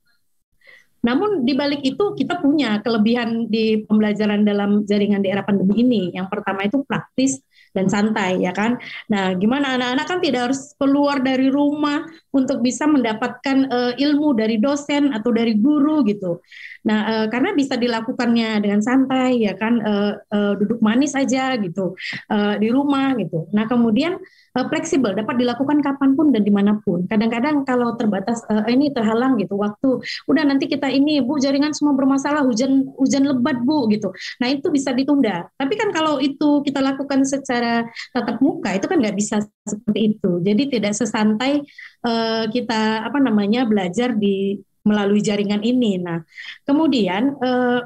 namun di balik itu kita punya kelebihan di pembelajaran dalam jaringan di era pandemi ini. Yang pertama itu praktis dan santai ya kan. Nah, gimana anak-anak kan tidak harus keluar dari rumah untuk bisa mendapatkan uh, ilmu dari dosen atau dari guru gitu. Nah, uh, karena bisa dilakukannya dengan santai ya kan, uh, uh, duduk manis aja gitu uh, di rumah gitu. Nah, kemudian uh, fleksibel, dapat dilakukan kapanpun dan dimanapun. Kadang-kadang kalau terbatas uh, ini terhalang gitu waktu, udah nanti kita ini Bu jaringan semua bermasalah, hujan hujan lebat Bu gitu. Nah, itu bisa ditunda. Tapi kan kalau itu kita lakukan secara tatap muka itu kan nggak bisa seperti itu. Jadi tidak sesantai uh, kita apa namanya belajar di melalui jaringan ini. Nah, kemudian uh,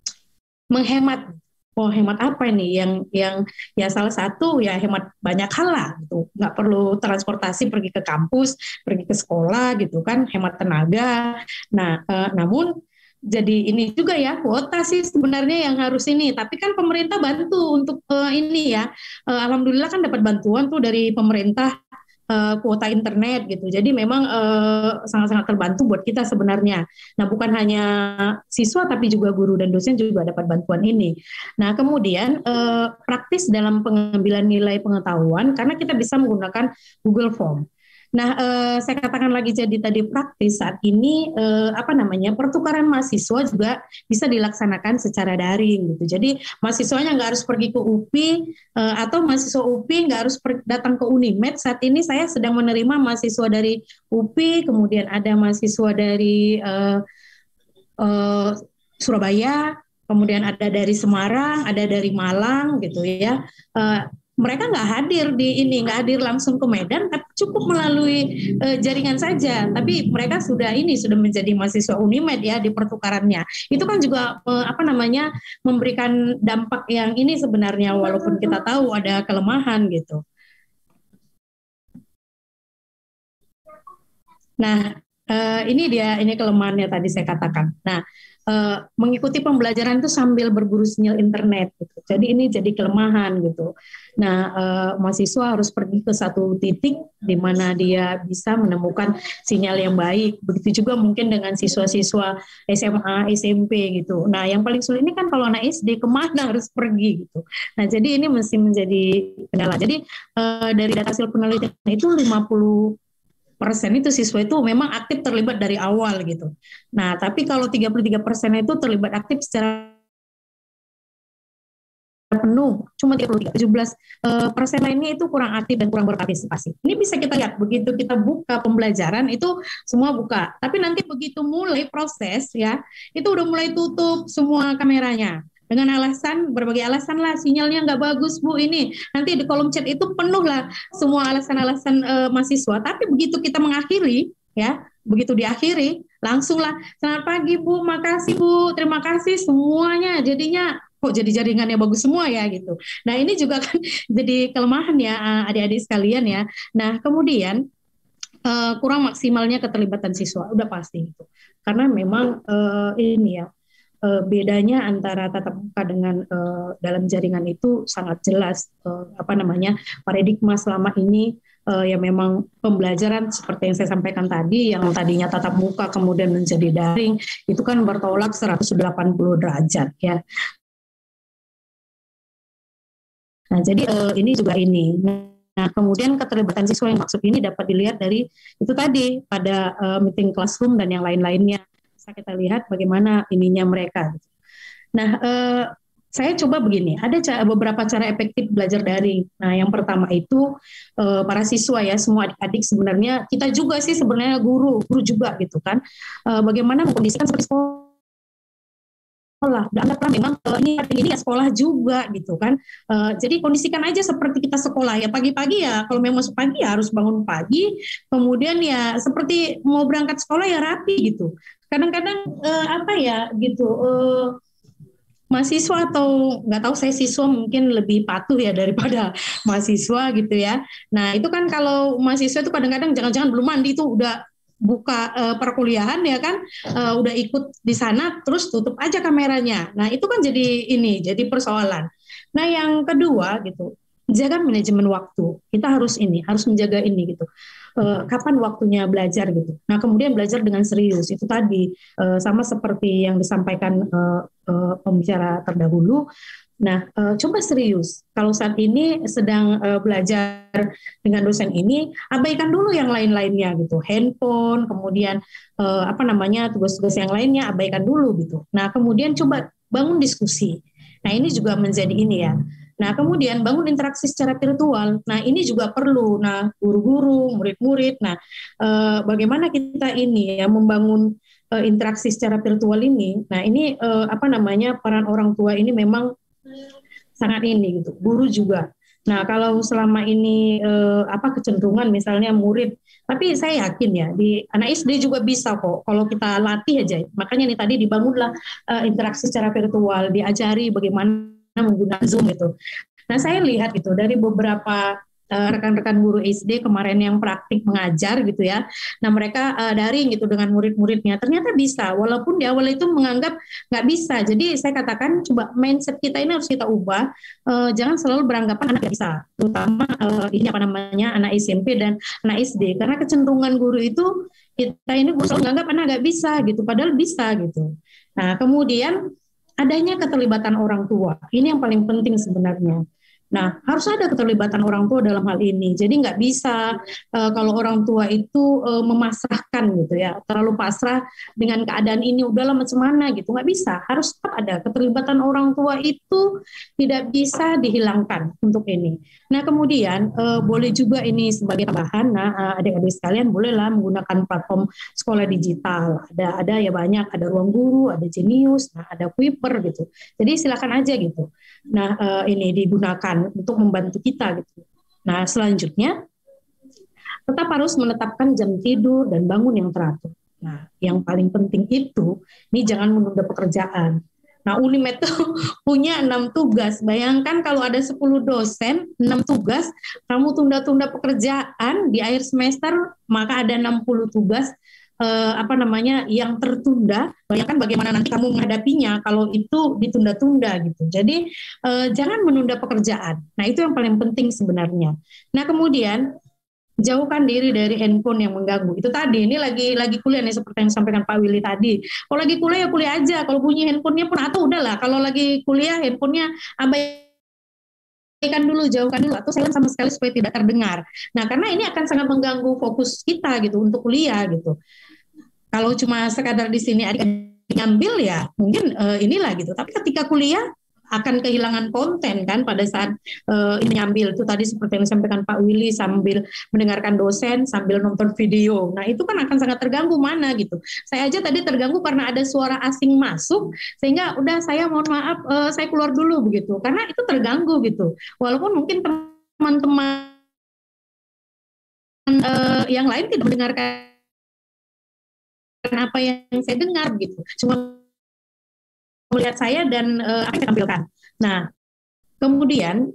menghemat, oh hemat apa ini? Yang yang ya salah satu ya hemat banyak hal lah gitu. Nggak perlu transportasi pergi ke kampus, pergi ke sekolah gitu kan, hemat tenaga. Nah, uh, namun jadi ini juga ya kuota sih sebenarnya yang harus ini, tapi kan pemerintah bantu untuk uh, ini ya, uh, alhamdulillah kan dapat bantuan tuh dari pemerintah uh, kuota internet gitu, jadi memang uh, sangat-sangat terbantu buat kita sebenarnya. Nah bukan hanya siswa tapi juga guru dan dosen juga dapat bantuan ini. Nah kemudian uh, praktis dalam pengambilan nilai pengetahuan karena kita bisa menggunakan Google Form. Nah, eh, saya katakan lagi jadi tadi praktis saat ini eh, apa namanya pertukaran mahasiswa juga bisa dilaksanakan secara daring gitu. Jadi mahasiswanya nggak harus pergi ke U P I eh, atau mahasiswa U P I nggak harus per, datang ke Unimed. Saat ini saya sedang menerima mahasiswa dari U P I, kemudian ada mahasiswa dari eh, eh, Surabaya, kemudian ada dari Semarang, ada dari Malang gitu ya. Eh, mereka nggak hadir di ini, nggak hadir langsung ke Medan, tapi cukup melalui uh, jaringan saja. Tapi mereka sudah ini sudah menjadi mahasiswa Unimed ya di pertukarannya. Itu kan juga uh, apa namanya memberikan dampak yang ini sebenarnya walaupun kita tahu ada kelemahan gitu. Nah uh, ini dia ini kelemahannya tadi saya katakan. Nah uh, mengikuti pembelajaran itu sambil berburu sinyal internet gitu. Jadi ini jadi kelemahan gitu. Nah, uh, mahasiswa harus pergi ke satu titik di mana dia bisa menemukan sinyal yang baik. Begitu juga mungkin dengan siswa-siswa S M A, S M P gitu. Nah, yang paling sulit ini kan kalau anak S D kemana harus pergi gitu. Nah, jadi ini mesti menjadi kendala. Jadi uh, dari data hasil penelitian itu lima puluh persen itu siswa itu memang aktif terlibat dari awal gitu. Nah, tapi kalau tiga puluh tiga persen itu terlibat aktif secara penuh, cuma tiga puluh tiga, tujuh belas persen lainnya itu kurang aktif dan kurang berpartisipasi. Ini bisa kita lihat, begitu kita buka pembelajaran itu semua buka. Tapi nanti begitu mulai proses ya, itu udah mulai tutup semua kameranya. Dengan alasan, berbagai alasan lah, sinyalnya nggak bagus Bu ini. Nanti di kolom chat itu penuh lah semua alasan-alasan e, mahasiswa. Tapi begitu kita mengakhiri, ya, begitu diakhiri, langsunglah, selamat pagi Bu, makasih Bu, terima kasih semuanya. Jadinya, kok jadi jaringannya bagus semua ya gitu. Nah ini juga kan jadi kelemahan ya adik-adik sekalian ya. Nah kemudian, e, kurang maksimalnya keterlibatan siswa, udah pasti itu. Karena memang e, ini ya, bedanya antara tatap muka dengan uh, dalam jaringan itu sangat jelas uh, apa namanya paradigma selama ini uh, ya memang pembelajaran seperti yang saya sampaikan tadi yang tadinya tatap muka kemudian menjadi daring itu kan bertolak seratus delapan puluh derajat ya. Nah jadi uh, ini juga ini. Nah kemudian keterlibatan siswa yang maksud ini dapat dilihat dari itu tadi pada uh, meeting classroom dan yang lain-lainnya. Bisa kita lihat bagaimana ininya mereka. Nah, eh, saya coba begini, ada ca- beberapa cara efektif belajar daring. Nah, yang pertama itu eh, para siswa ya, semua adik-adik sebenarnya, kita juga sih sebenarnya guru, guru juga gitu kan, eh, bagaimana mengkondisikan seperti sekolah. Dan anggaplah memang uh, ini ini ya sekolah juga gitu kan. Uh, jadi kondisikan aja seperti kita sekolah ya pagi-pagi ya. Kalau memang masuk pagi ya harus bangun pagi. Kemudian ya seperti mau berangkat sekolah ya rapi gitu. Kadang-kadang uh, apa ya gitu. Uh, mahasiswa atau nggak tahu saya siswa mungkin lebih patuh ya daripada mahasiswa gitu ya. Nah itu kan kalau mahasiswa itu kadang-kadang jangan-jangan belum mandi itu udah buka uh, perkuliahan ya kan, uh, udah ikut di sana terus tutup aja kameranya. Nah itu kan jadi ini, jadi persoalan. Nah yang kedua gitu, jaga manajemen waktu. Kita harus ini, harus menjaga ini gitu. Uh, kapan waktunya belajar gitu. Nah kemudian belajar dengan serius itu tadi uh, sama seperti yang disampaikan uh, uh, pembicara terdahulu. Nah, uh, coba serius. Kalau saat ini sedang uh, belajar dengan dosen ini, abaikan dulu yang lain-lainnya gitu. Handphone, kemudian uh, apa namanya tugas-tugas yang lainnya abaikan dulu gitu. Nah, kemudian coba bangun diskusi. Nah, ini juga menjadi ini ya. Nah, kemudian bangun interaksi secara virtual. Nah, ini juga perlu. Nah, guru-guru, murid-murid. Nah, uh, bagaimana kita ini ya membangun uh, interaksi secara virtual ini. Nah, ini uh, apa namanya peran orang tua ini memang sangat ini gitu, guru juga. Nah kalau selama ini eh, apa kecenderungan misalnya murid, tapi saya yakin ya di anak S D juga bisa kok kalau kita latih aja. Makanya nih tadi dibangunlah eh, interaksi secara virtual, diajari bagaimana menggunakan Zoom gitu. Nah saya lihat gitu dari beberapa uh, rekan-rekan guru S D kemarin yang praktik mengajar gitu ya. Nah mereka uh, daring gitu dengan murid-muridnya. Ternyata bisa, walaupun di awal itu menganggap nggak bisa. Jadi saya katakan coba mindset kita ini harus kita ubah. Uh, jangan selalu beranggapan anak nggak bisa. Terutama uh, ini apa namanya anak S M P dan anak S D. Karena kecenderungan guru itu kita ini guru selalu menganggap anak nggak bisa gitu. Padahal bisa gitu. Nah kemudian adanya keterlibatan orang tua. Ini yang paling penting sebenarnya. Nah, harus ada keterlibatan orang tua dalam hal ini. Jadi nggak bisa uh, kalau orang tua itu uh, memasrahkan gitu ya, terlalu pasrah dengan keadaan ini, udahlah macam mana gitu, nggak bisa. Harus tetap ada keterlibatan orang tua itu tidak bisa dihilangkan untuk ini. Nah, kemudian uh, boleh juga ini sebagai tambahan, nah uh, adik-adik sekalian bolehlah menggunakan platform sekolah digital. Ada ada ya banyak, ada Ruang Guru, ada Genius, nah ada Kuiper gitu. Jadi silakan aja gitu. Nah, uh, ini digunakan untuk membantu kita gitu. Nah, selanjutnya tetap harus menetapkan jam tidur dan bangun yang teratur. Nah, yang paling penting itu, ini jangan menunda pekerjaan. Nah, Unimed tuh punya enam tugas. Bayangkan kalau ada sepuluh dosen, enam tugas, kamu tunda-tunda pekerjaan di akhir semester, maka ada enam puluh tugas. uh, apa namanya yang tertunda, bayangkan bagaimana nanti kamu menghadapinya kalau itu ditunda-tunda gitu. Jadi uh, jangan menunda pekerjaan. Nah itu yang paling penting sebenarnya. Nah kemudian jauhkan diri dari handphone yang mengganggu. Itu tadi, ini lagi lagi kuliah nih seperti yang disampaikan Pak Willy tadi. Kalau lagi kuliah ya kuliah aja. Kalau bunyi handphonenya pun atau udahlah. Kalau lagi kuliah handphonenya abaikan dulu, jauhkan dulu atau silent sama sekali supaya tidak terdengar. Nah, karena ini akan sangat mengganggu fokus kita gitu untuk kuliah gitu. Kalau cuma sekadar di sini adik ngambil ya mungkin uh, inilah gitu. Tapi ketika kuliah akan kehilangan konten kan pada saat uh, ini ambil itu tadi seperti yang disampaikan Pak Willy sambil mendengarkan dosen sambil nonton video. Nah itu kan akan sangat terganggu mana gitu. Saya aja tadi terganggu karena ada suara asing masuk sehingga udah saya mohon maaf uh, saya keluar dulu begitu karena itu terganggu gitu. Walaupun mungkin teman-teman uh, yang lain tidak mendengarkan apa yang saya dengar gitu. Cuma melihat saya dan uh, apa yang saya tampilkan. Nah, kemudian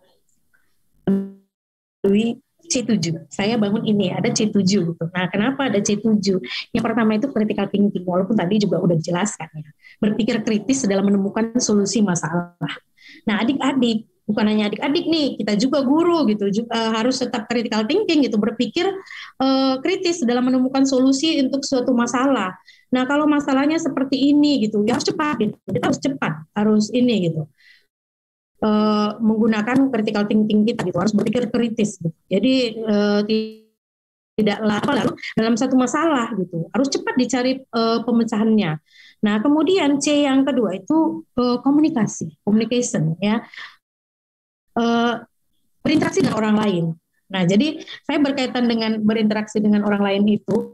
C tujuh. Saya bangun ini ada C tujuh gitu. Nah, kenapa ada C tujuh? Yang pertama itu critical thinking, walaupun tadi juga udah dijelaskan ya. Berpikir kritis dalam menemukan solusi masalah. Nah, adik-adik, bukan hanya adik-adik nih, kita juga guru gitu, juga, uh, harus tetap critical thinking gitu, berpikir uh, kritis dalam menemukan solusi untuk suatu masalah. Nah, kalau masalahnya seperti ini gitu, ya harus cepat gitu. Kita harus cepat, harus ini gitu. E, menggunakan critical thinking kita gitu, harus berpikir kritis gitu. Jadi e, tidak lama lalu dalam satu masalah gitu, harus cepat dicari e, pemecahannya. Nah, kemudian C yang kedua itu e, komunikasi, communication ya. E, berinteraksi dengan orang lain. Nah, jadi saya berkaitan dengan berinteraksi dengan orang lain itu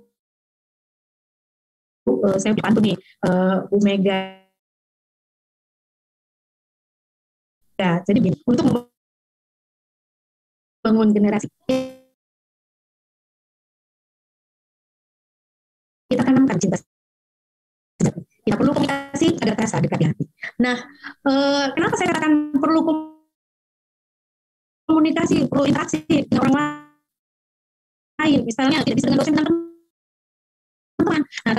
Uh, saya bantu nih uh, Bu Mega. Ya, jadi gini, untuk membangun generasi kita tanamkan cinta. Kita perlu komunikasi agar terasa dekat di hati. Nah, uh, kenapa saya katakan perlu komunikasi, perlu interaksi dengan orang lain, misalnya tidak bisa dengan dosen dan teman-teman. Nah,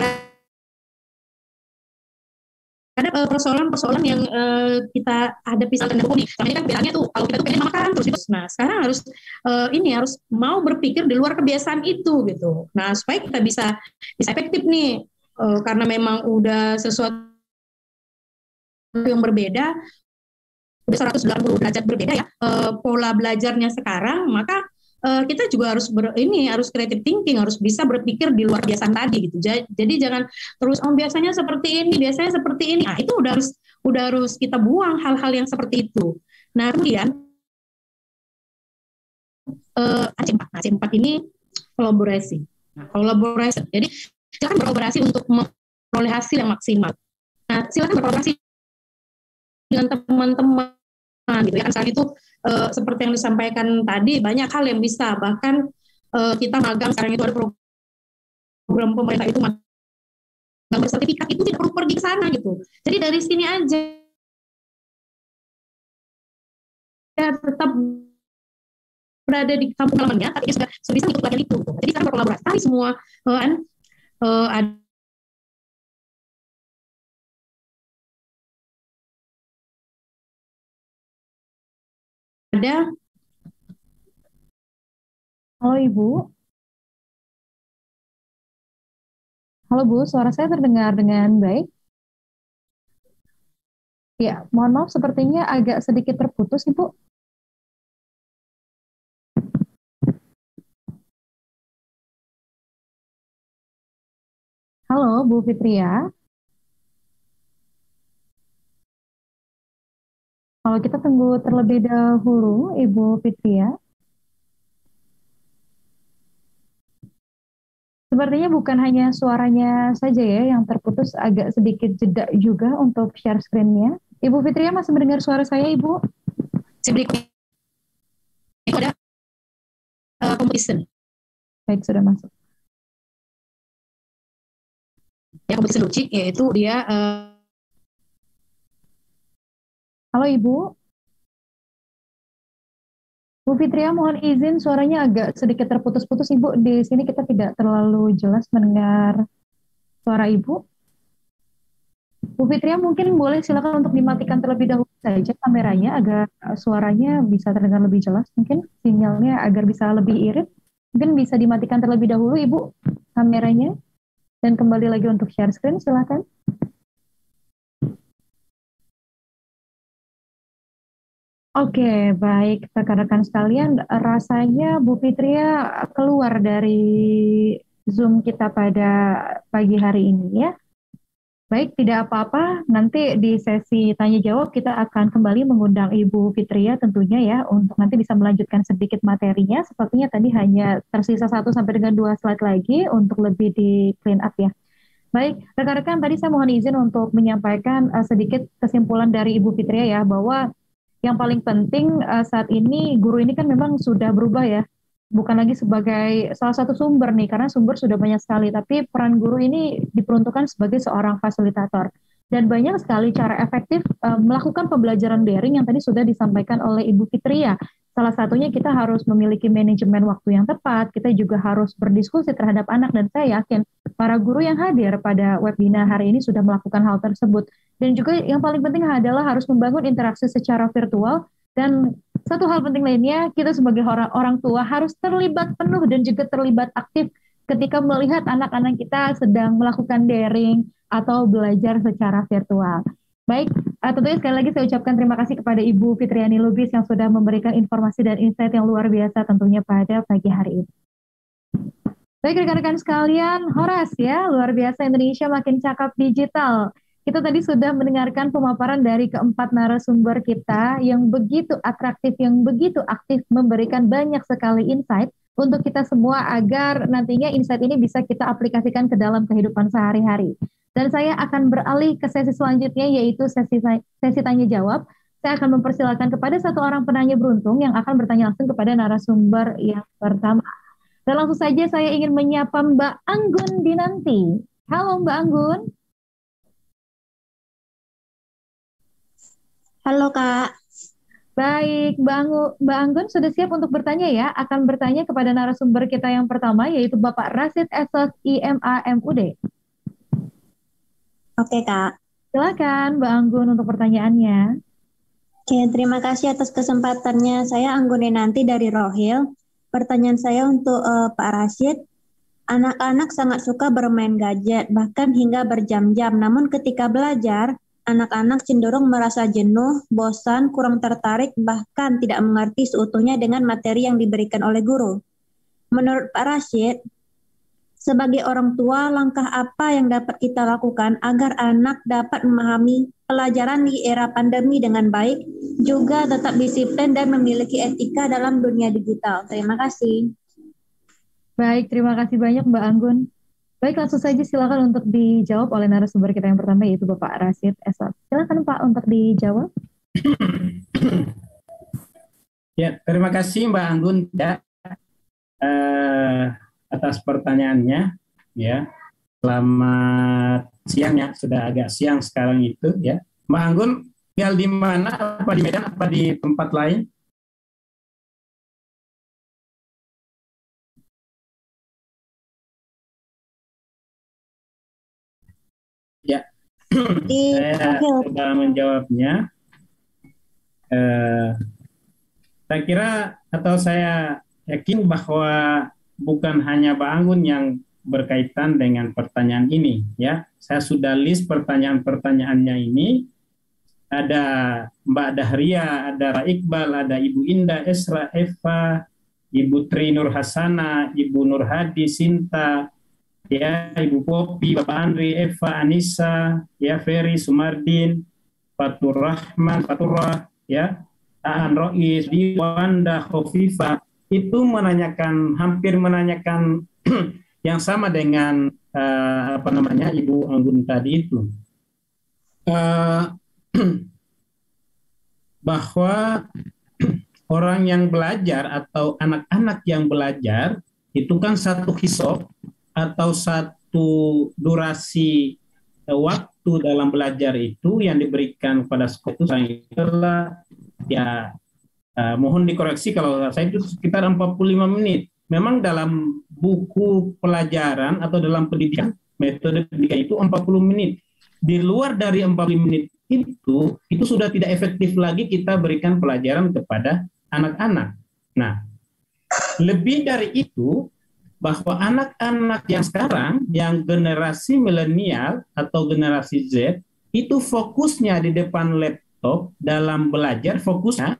ada uh, persoalan-persoalan yang uh, kita hadapi saat nih. Sama ini kan bilangnya tuh kalau kita tuh pengen makan terus gitu. Nah sekarang harus uh, ini harus mau berpikir di luar kebiasaan itu gitu. Nah supaya kita bisa bisa efektif nih uh, karena memang udah sesuatu yang berbeda, udah seratus sembilan puluh derajat berbeda ya uh, pola belajarnya sekarang, maka Uh, kita juga harus ber, ini harus creative thinking, harus bisa berpikir di luar kebiasaan tadi gitu. Jadi, jadi jangan terus oh biasanya seperti ini, biasanya seperti ini. Nah, itu udah harus udah harus kita buang hal-hal yang seperti itu. Nah, kemudian uh, A C empat. Nah, A C empat ini kolaborasi. Nah, kolaborasi. Jadi silakan berkolaborasi untuk memperoleh hasil yang maksimal. Nah, silakan berkolaborasi dengan teman-teman gitu ya. Saat itu uh, seperti yang disampaikan tadi banyak hal yang bisa, bahkan uh, kita magang sekarang itu ada program pemerintah itu magang bersertifikat, itu tidak perlu pergi ke sana gitu. Jadi dari sini aja ya, tetap berada di kampung halamannya, tapi sudah bisa ikut pelatihan itu. Jadi sekarang berkolaborasi semua uh, uh, ada ada. Halo Ibu. Halo Bu, suara saya terdengar dengan baik? Ya, mohon maaf sepertinya agak sedikit terputus Ibu. Halo Bu Fitria. Kalau kita tunggu terlebih dahulu, Ibu Fitria. Sepertinya bukan hanya suaranya saja ya yang terputus, agak sedikit jeda juga untuk share screen-nya. Ibu Fitria masih mendengar suara saya, Ibu? Berikutnya itu ada uh, competition. Baik, sudah masuk. Ya, competition logik, yaitu dia uh, halo Ibu. Bu Fitria, mohon izin suaranya agak sedikit terputus-putus Ibu. Di sini kita tidak terlalu jelas mendengar suara Ibu. Bu Fitria, mungkin boleh silakan untuk dimatikan terlebih dahulu saja kameranya agar suaranya bisa terdengar lebih jelas. Mungkin sinyalnya agar bisa lebih irit. Mungkin bisa dimatikan terlebih dahulu Ibu kameranya. Dan kembali lagi untuk share screen, silakan. Oke, baik rekan-rekan sekalian, rasanya Bu Fitria keluar dari Zoom kita pada pagi hari ini ya. Baik, tidak apa-apa, nanti di sesi tanya-jawab kita akan kembali mengundang Ibu Fitria tentunya ya, untuk nanti bisa melanjutkan sedikit materinya, sepertinya tadi hanya tersisa satu sampai dengan dua slide lagi untuk lebih di clean up ya. Baik, rekan-rekan tadi saya mohon izin untuk menyampaikan uh, sedikit kesimpulan dari Ibu Fitria ya, bahwa yang paling penting uh, saat ini guru ini kan memang sudah berubah ya, bukan lagi sebagai salah satu sumber nih, karena sumber sudah banyak sekali, tapi peran guru ini diperuntukkan sebagai seorang fasilitator. Dan banyak sekali cara efektif uh, melakukan pembelajaran daring yang tadi sudah disampaikan oleh Ibu Fitria. Salah satunya kita harus memiliki manajemen waktu yang tepat, kita juga harus berdiskusi terhadap anak, dan saya yakin para guru yang hadir pada webinar hari ini sudah melakukan hal tersebut. Dan juga yang paling penting adalah harus membangun interaksi secara virtual, dan satu hal penting lainnya, kita sebagai orang, orang tua harus terlibat penuh dan juga terlibat aktif ketika melihat anak-anak kita sedang melakukan daring atau belajar secara virtual. Baik, uh, tentunya sekali lagi saya ucapkan terima kasih kepada Ibu Fitriani Lubis yang sudah memberikan informasi dan insight yang luar biasa tentunya pada pagi hari ini. Baik rekan-rekan sekalian, Horas ya, luar biasa Indonesia makin cakap digital. Kita tadi sudah mendengarkan pemaparan dari keempat narasumber kita yang begitu atraktif, yang begitu aktif, memberikan banyak sekali insight untuk kita semua agar nantinya insight ini bisa kita aplikasikan ke dalam kehidupan sehari-hari. Dan saya akan beralih ke sesi selanjutnya, yaitu sesi, sesi tanya jawab. Saya akan mempersilakan kepada satu orang penanya beruntung yang akan bertanya langsung kepada narasumber yang pertama. Dan langsung saja saya ingin menyapa Mbak Anggun Dinanti. Halo Mbak Anggun. Halo Kak. Baik, Mbak, Anggu, Mbak Anggun sudah siap untuk bertanya ya? Akan bertanya kepada narasumber kita yang pertama, yaitu Bapak Rasid Esos I M A M U D. Oke Kak. Silakan Mbak Anggun untuk pertanyaannya. Oke, terima kasih atas kesempatannya. Saya Anggun Dinanti dari Rohil. Pertanyaan saya untuk uh, Pak Rasid. Anak-anak sangat suka bermain gadget, bahkan hingga berjam-jam. Namun ketika belajar, anak-anak cenderung merasa jenuh, bosan, kurang tertarik, bahkan tidak mengerti seutuhnya dengan materi yang diberikan oleh guru. Menurut Pak Rasid, sebagai orang tua, langkah apa yang dapat kita lakukan agar anak dapat memahami pelajaran di era pandemi dengan baik, juga tetap disiplin dan memiliki etika dalam dunia digital? Terima kasih. Baik, terima kasih banyak Mbak Anggun. Baik, langsung saja silakan untuk dijawab oleh narasumber kita yang pertama, yaitu Bapak Rasid Esos. Silakan Pak untuk dijawab. Ya, terima kasih Mbak Anggun ya, uh, atas pertanyaannya. Ya, selamat siang ya, sudah agak siang sekarang itu ya. Mbak Anggun tinggal di mana? Apa di Medan? Apa di tempat lain? Ya, saya coba menjawabnya. Eh, saya kira atau saya yakin bahwa bukan hanya Mbak Anggun yang berkaitan dengan pertanyaan ini. Ya, saya sudah list pertanyaan-pertanyaannya ini. Ada Mbak Dahria, ada Ra Iqbal, ada Ibu Indah, Esra, Eva, Ibu Tri Nur Hasana, Ibu Nur Hadi, Sinta, ya, Ibu Popi, Bapak Andri, Eva, Anissa, ya, Ferry, Sumardin, Fatur Rahman, Faturah, ya, Aan Rois, Wanda, Khofifa, itu menanyakan, hampir menanyakan yang sama dengan uh, apa namanya Ibu Anggun tadi itu. Uh, bahwa orang yang belajar atau anak-anak yang belajar itu kan satu hisab atau satu durasi eh, waktu dalam belajar itu yang diberikan pada sekolah itu adalah ya Uh, mohon dikoreksi kalau saya itu sekitar empat puluh lima menit. Memang dalam buku pelajaran atau dalam pendidikan, metode pendidikan itu empat puluh menit. Di luar dari empat puluh menit itu, itu sudah tidak efektif lagi kita berikan pelajaran kepada anak-anak. Nah, lebih dari itu, bahwa anak-anak yang sekarang, yang generasi milenial atau generasi Z, itu fokusnya di depan laptop dalam belajar, fokusnya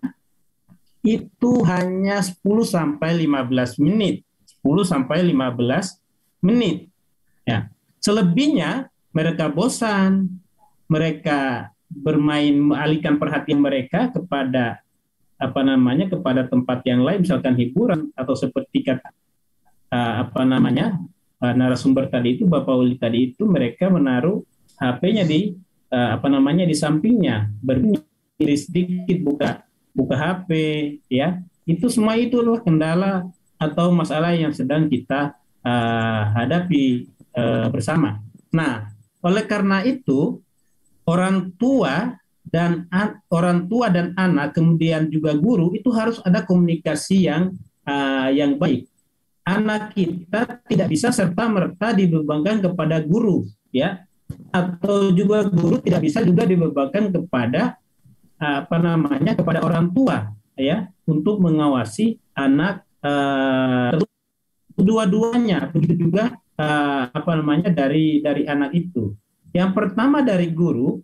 itu hanya sepuluh sampai lima belas menit. sepuluh sampai lima belas menit. Ya. Selebihnya mereka bosan, mereka bermain, mengalihkan perhatian mereka kepada apa namanya kepada tempat yang lain, misalkan hiburan atau seperti kata uh, apa namanya uh, narasumber tadi itu, Bapak Uli tadi itu, mereka menaruh H P-nya di uh, apa namanya di sampingnya, berdiri sedikit, buka buka H P, ya. Itu semua itu adalah kendala atau masalah yang sedang kita uh, hadapi uh, bersama. Nah, oleh karena itu orang tua dan an, orang tua dan anak, kemudian juga guru, itu harus ada komunikasi yang uh, yang baik. Anak kita tidak bisa serta-merta dibebankan kepada guru, ya, atau juga guru tidak bisa juga dibebankan kepada apa namanya kepada orang tua, ya, untuk mengawasi anak uh, dua-duanya. Begitu juga uh, apa namanya dari dari anak itu. Yang pertama dari guru,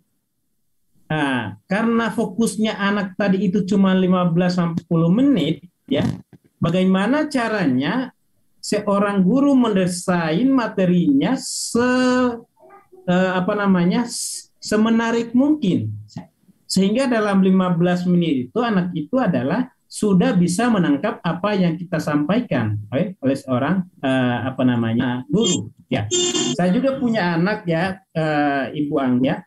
uh, karena fokusnya anak tadi itu cuma lima belas sampai sepuluh menit, ya. Bagaimana caranya seorang guru mendesain materinya se uh, apa namanya semenarik mungkin, sehingga dalam lima belas menit itu anak itu adalah sudah bisa menangkap apa yang kita sampaikan oleh, oleh seorang uh, apa namanya guru. Ya, saya juga punya anak, ya, uh, Ibu Anggia.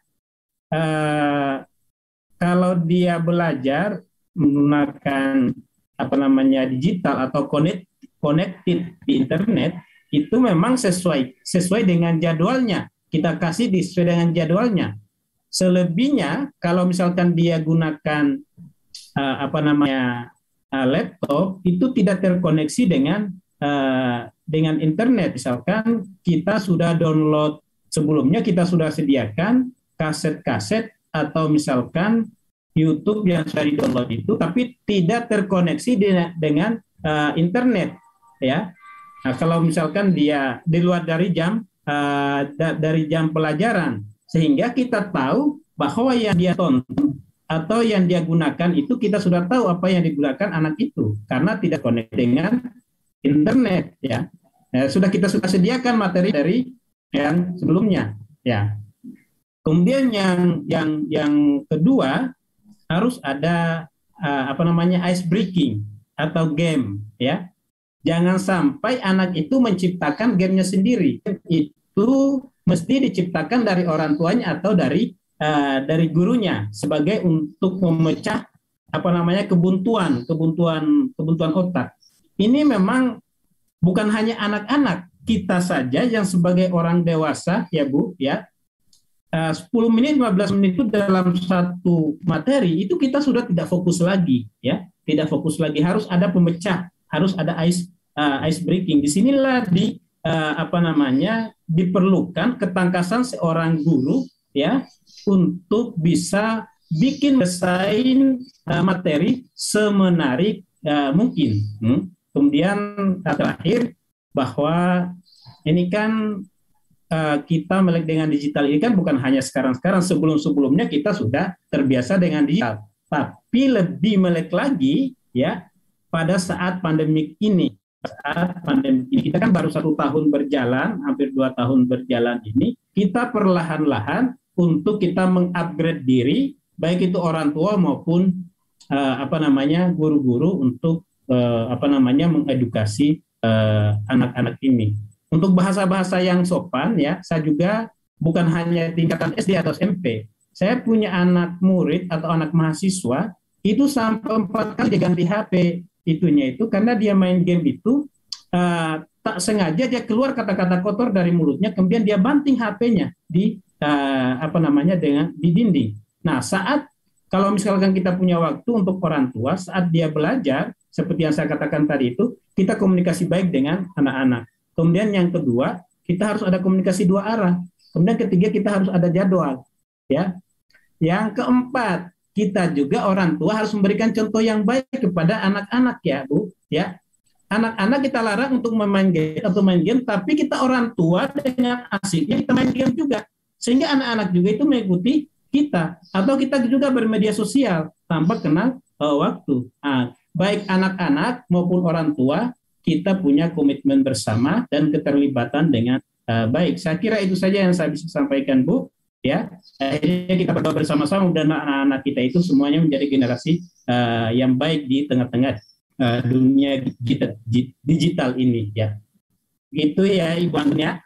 Uh, kalau dia belajar menggunakan apa namanya digital atau connect, connected di internet, itu memang sesuai sesuai dengan jadwalnya. Kita kasih sesuai dengan jadwalnya. Selebihnya, kalau misalkan dia gunakan uh, apa namanya uh, laptop, itu tidak terkoneksi dengan uh, dengan internet. Misalkan kita sudah download sebelumnya, kita sudah sediakan kaset-kaset atau misalkan YouTube yang sudah di-download itu, tapi tidak terkoneksi dengan, dengan uh, internet, ya. Nah, kalau misalkan dia di luar dari jam uh, da, dari jam pelajaran, sehingga kita tahu bahwa yang dia tonton atau yang dia gunakan itu, kita sudah tahu apa yang digunakan anak itu karena tidak connect dengan internet, ya. Ya, sudah kita sudah sediakan materi dari yang sebelumnya, ya. Kemudian yang yang yang kedua, harus ada uh, apa namanya ice breaking atau game, ya. Jangan sampai anak itu menciptakan gamenya sendiri. Itu mesti diciptakan dari orang tuanya atau dari uh, dari gurunya sebagai untuk memecah apa namanya kebuntuan, kebuntuan, kebuntuan otak. Ini memang bukan hanya anak-anak, kita saja yang sebagai orang dewasa, ya Bu, ya, uh, sepuluh menit, lima belas menit itu dalam satu materi itu kita sudah tidak fokus lagi, ya, tidak fokus lagi. Harus ada pemecah, harus ada ice uh, ice breaking. Disinilah di Uh, apa namanya diperlukan ketangkasan seorang guru, ya, untuk bisa bikin desain uh, materi semenarik uh, mungkin. Hmm. Kemudian terakhir, bahwa ini kan uh, kita melek dengan digital ini kan bukan hanya sekarang-sekarang, sebelum-sebelumnya kita sudah terbiasa dengan digital, tapi lebih melek lagi, ya, pada saat pandemik ini. Saat pandemi ini, kita kan baru satu tahun berjalan, hampir dua tahun berjalan ini, kita perlahan-lahan untuk kita mengupgrade diri, baik itu orang tua maupun uh, apa namanya guru-guru untuk uh, apa namanya mengedukasi uh, anak-anak ini. Untuk bahasa-bahasa yang sopan, ya, saya juga bukan hanya tingkatan S D atau S M P. Saya punya anak murid atau anak mahasiswa itu sampai empat kali diganti H P. Itunya itu karena dia main game itu uh, tak sengaja dia keluar kata-kata kotor dari mulutnya, kemudian dia banting H P-nya di uh, apa namanya dengan di dinding. Nah, saat kalau misalkan kita punya waktu untuk orang tua saat dia belajar, seperti yang saya katakan tadi itu, kita komunikasi baik dengan anak-anak. Kemudian yang kedua, kita harus ada komunikasi dua arah. Kemudian ketiga, kita harus ada jadwal. Ya. Yang keempat, kita juga orang tua harus memberikan contoh yang baik kepada anak-anak ya, Bu. Ya. Anak-anak kita larang untuk main game atau main game, tapi kita orang tua dengan asiknya kita main game juga, sehingga anak-anak juga itu mengikuti kita, atau kita juga bermedia sosial tanpa kenal uh, waktu. Nah, baik anak-anak maupun orang tua kita punya komitmen bersama dan keterlibatan dengan uh, baik. Saya kira itu saja yang saya bisa sampaikan, Bu. Ya, akhirnya kita berdoa bersama-sama dan anak-anak kita itu semuanya menjadi generasi uh, yang baik di tengah-tengah Uh, dunia kita digital ini ya. Gitu ya Ibu Anggun.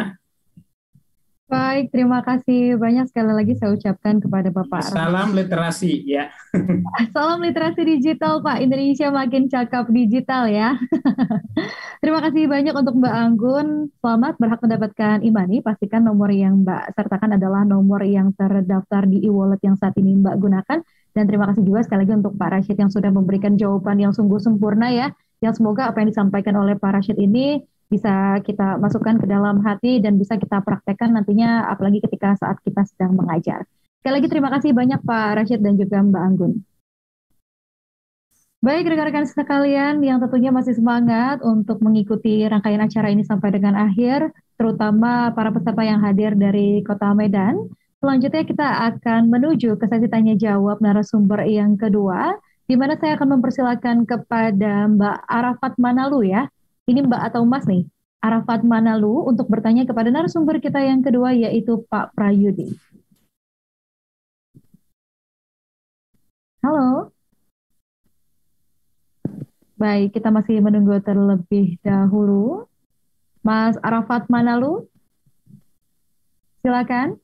Baik, terima kasih banyak sekali lagi saya ucapkan kepada Bapak. Salam literasi ya. Salam literasi digital Pak. Indonesia makin cakap digital ya. Terima kasih banyak untuk Mbak Anggun. Selamat berhak mendapatkan e-money. Pastikan nomor yang Mbak sertakan adalah nomor yang terdaftar di e-wallet yang saat ini Mbak gunakan. Dan terima kasih juga sekali lagi untuk Pak Rashid yang sudah memberikan jawaban yang sungguh sempurna ya. Yang semoga apa yang disampaikan oleh Pak Rashid ini bisa kita masukkan ke dalam hati dan bisa kita praktekkan nantinya apalagi ketika saat kita sedang mengajar. Sekali lagi terima kasih banyak Pak Rashid dan juga Mbak Anggun. Baik rekan-rekan sekalian yang tentunya masih semangat untuk mengikuti rangkaian acara ini sampai dengan akhir, terutama para peserta yang hadir dari Kota Medan. Selanjutnya kita akan menuju ke sesi tanya jawab narasumber yang kedua, di mana saya akan mempersilakan kepada Mbak Arafat Manalu ya. Ini Mbak atau Mas nih, Arafat Manalu untuk bertanya kepada narasumber kita yang kedua yaitu Pak Prayudi. Halo. Baik, kita masih menunggu terlebih dahulu. Mas Arafat Manalu, silakan.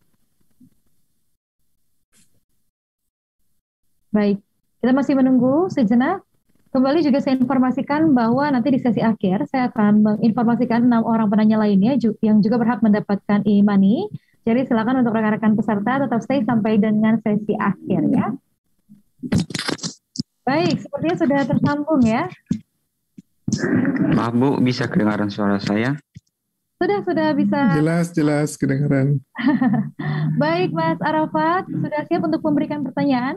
Baik, kita masih menunggu sejenak. Kembali juga saya informasikan bahwa nanti di sesi akhir saya akan menginformasikan enam orang penanya lainnya yang juga berhak mendapatkan e-money. Jadi silakan untuk rekan-rekan peserta tetap stay sampai dengan sesi akhir ya. Baik, sepertinya sudah tersambung ya. Maaf Bu, bisa kedengaran suara saya? Sudah, sudah bisa. Jelas, jelas kedengaran. Baik Mas Arafat, sudah siap untuk memberikan pertanyaan?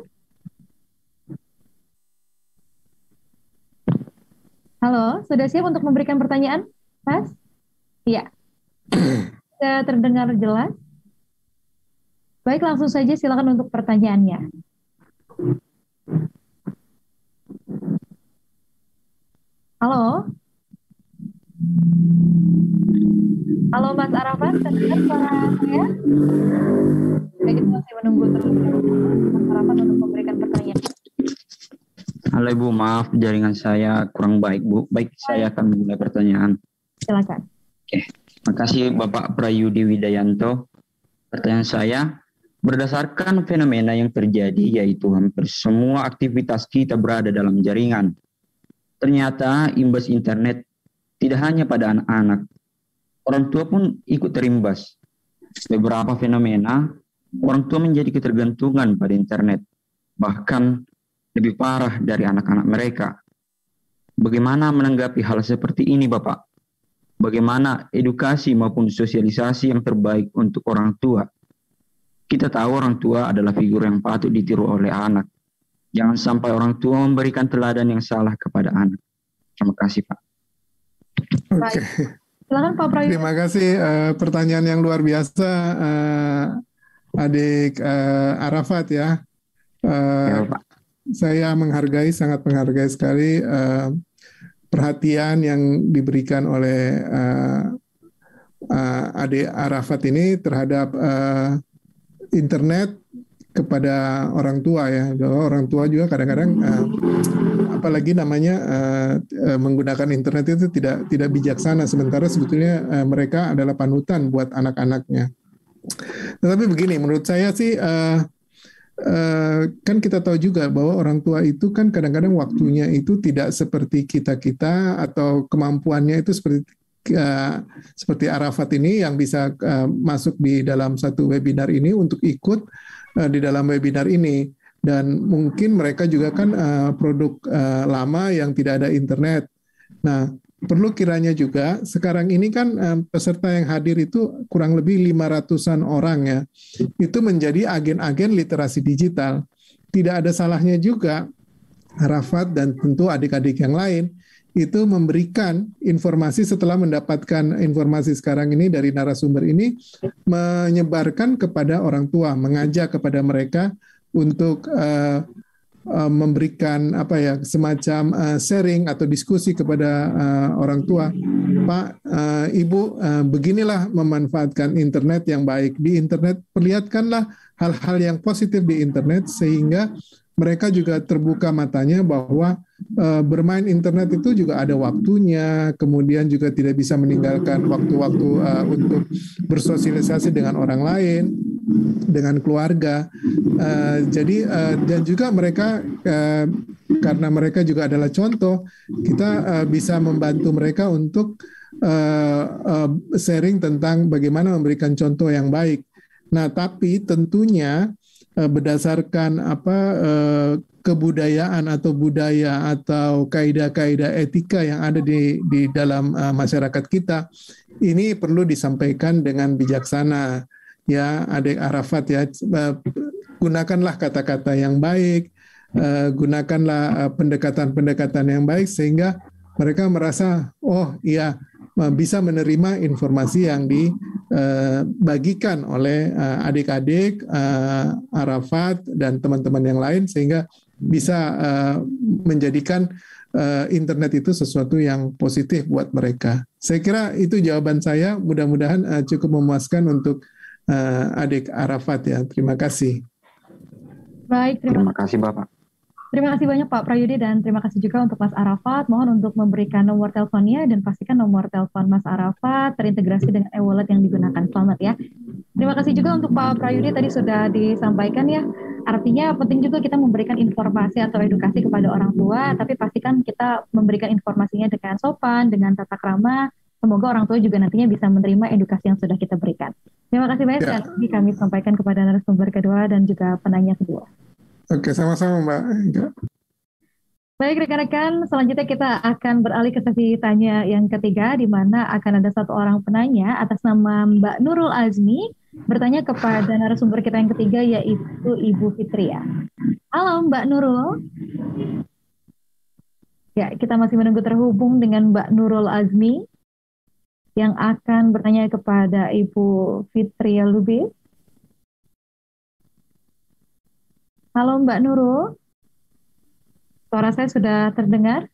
Halo, sudah siap untuk memberikan pertanyaan, Mas? Iya. Sudah terdengar jelas? Baik, langsung saja silakan untuk pertanyaannya. Halo? Halo Mas Arafat, terdengar suara saya? Baik, kita masih menunggu terlebih dahulu Mas Arafat untuk memberikan pertanyaan. Halo Ibu, maaf jaringan saya kurang baik Bu. Baik, saya akan memulai pertanyaan. Silakan. Oke, makasih Bapak Prayudi Widayanto. Pertanyaan saya, berdasarkan fenomena yang terjadi yaitu hampir semua aktivitas kita berada dalam jaringan. Ternyata imbas internet tidak hanya pada anak-anak, orang tua pun ikut terimbas. Beberapa fenomena, orang tua menjadi ketergantungan pada internet. Bahkan lebih parah dari anak-anak mereka. Bagaimana menanggapi hal seperti ini, Bapak? Bagaimana edukasi maupun sosialisasi yang terbaik untuk orang tua? Kita tahu orang tua adalah figur yang patut ditiru oleh anak. Jangan sampai orang tua memberikan teladan yang salah kepada anak. Terima kasih, Pak. Oke. Silakan Pak Prayudi. Terima kasih uh, pertanyaan yang luar biasa, uh, adik uh, Arafat ya. Uh, ya Pak. Saya menghargai, sangat menghargai sekali uh, perhatian yang diberikan oleh uh, uh, adik Arafat ini terhadap uh, internet kepada orang tua ya. Orang tua juga kadang-kadang uh, apalagi namanya uh, uh, menggunakan internet itu tidak tidak bijaksana, sementara sebetulnya uh, mereka adalah panutan buat anak-anaknya. Tetapi begini, menurut saya sih uh, Uh, kan kita tahu juga bahwa orang tua itu kan kadang-kadang waktunya itu tidak seperti kita-kita atau kemampuannya itu seperti uh, seperti Arafat ini yang bisa uh, masuk di dalam satu webinar ini untuk ikut uh, di dalam webinar ini. dan mungkin mereka juga kan uh, produk uh, lama yang tidak ada internet. Nah, perlu kiranya juga sekarang ini kan um, peserta yang hadir itu kurang lebih lima ratusan orang ya, itu menjadi agen-agen literasi digital. Tidak ada salahnya juga Arafat dan tentu adik-adik yang lain itu memberikan informasi setelah mendapatkan informasi sekarang ini dari narasumber ini, menyebarkan kepada orang tua, mengajak kepada mereka untuk uh, uh, memberikan apa ya semacam uh, sharing atau diskusi kepada uh, orang tua. Pak, uh, Ibu, uh, beginilah memanfaatkan internet yang baik. Di internet perlihatkanlah hal-hal yang positif di internet sehingga mereka juga terbuka matanya bahwa uh, bermain internet itu juga ada waktunya, kemudian juga tidak bisa meninggalkan waktu-waktu uh, untuk bersosialisasi dengan orang lain, dengan keluarga. Uh, jadi uh, dan juga mereka uh, karena mereka juga adalah contoh, kita uh, bisa membantu mereka untuk uh, uh, sharing tentang bagaimana memberikan contoh yang baik. Nah, tapi tentunya berdasarkan apa eh, kebudayaan atau budaya atau kaidah-kaidah etika yang ada di di dalam uh, masyarakat kita, ini perlu disampaikan dengan bijaksana ya, Adik Arafat ya. Gunakanlah kata-kata yang baik, uh, gunakanlah uh, pendekatan-pendekatan yang baik sehingga mereka merasa oh iya bisa menerima informasi yang dibagikan oleh adik-adik uh, Arafat dan teman-teman yang lain sehingga bisa uh, menjadikan uh, internet itu sesuatu yang positif buat mereka. Saya kira itu jawaban saya, mudah-mudahan uh, cukup memuaskan untuk uh, adik Arafat ya. Terima kasih. Baik, terima, terima kasih Bapak. Terima kasih banyak Pak Prayudi dan terima kasih juga untuk Mas Arafat. Mohon untuk memberikan nomor teleponnya dan pastikan nomor telepon Mas Arafat terintegrasi dengan e-wallet yang digunakan. Selamat ya. Terima kasih juga untuk Pak Prayudi tadi sudah disampaikan ya. Artinya penting juga kita memberikan informasi atau edukasi kepada orang tua, tapi pastikan kita memberikan informasinya dengan sopan, dengan tata krama. Semoga orang tua juga nantinya bisa menerima edukasi yang sudah kita berikan. Terima kasih banyak ya. Sekali kami sampaikan kepada narasumber kedua dan juga penanya kedua. Oke, sama-sama Mbak. Baik rekan-rekan, selanjutnya kita akan beralih ke sesi tanya yang ketiga, di mana akan ada satu orang penanya atas nama Mbak Nurul Azmi, bertanya kepada narasumber kita yang ketiga, yaitu Ibu Fitria. Halo Mbak Nurul. Ya, kita masih menunggu terhubung dengan Mbak Nurul Azmi, yang akan bertanya kepada Ibu Fitria Lubis. Halo Mbak Nurul, suara saya sudah terdengar?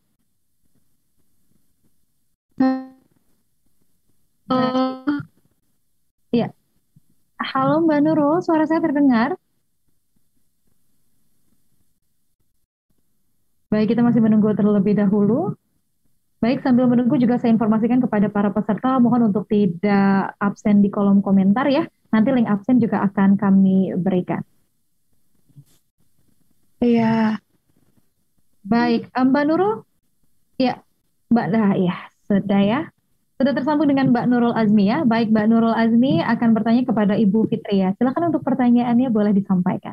Halo. Iya. Halo Mbak Nurul, suara saya terdengar? Baik, kita masih menunggu terlebih dahulu. Baik, sambil menunggu juga saya informasikan kepada para peserta, mohon untuk tidak absen di kolom komentar ya. Nanti link absen juga akan kami berikan. Iya. Baik, Mbak Nurul? Ya, Mbak dah ya, sudah ya. Sudah tersambung dengan Mbak Nurul Azmi ya. Baik, Mbak Nurul Azmi akan bertanya kepada Ibu Fitria. Silakan untuk pertanyaannya boleh disampaikan.